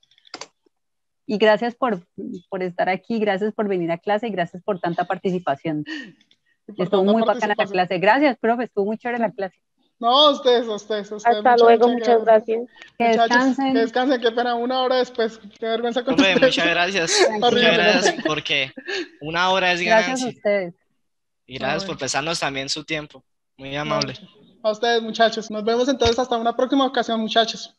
Y gracias por, por estar aquí, gracias por venir a clase y gracias por tanta participación. Por estuvo tanta muy bacana la clase. Gracias, profe, estuvo muy chévere la clase. No, ustedes, ustedes, ustedes. Hasta muchas, luego, muchas, muchas gracias. gracias. Que descansen. Que descansen, qué pena, una hora después. Qué vergüenza con profe, ustedes. muchas gracias. Muchas gracias porque una hora es ganancia. Gracias a ustedes. Y gracias por prestarnos también su tiempo. Muy amable. A ustedes, muchachos. Nos vemos entonces hasta una próxima ocasión, muchachos.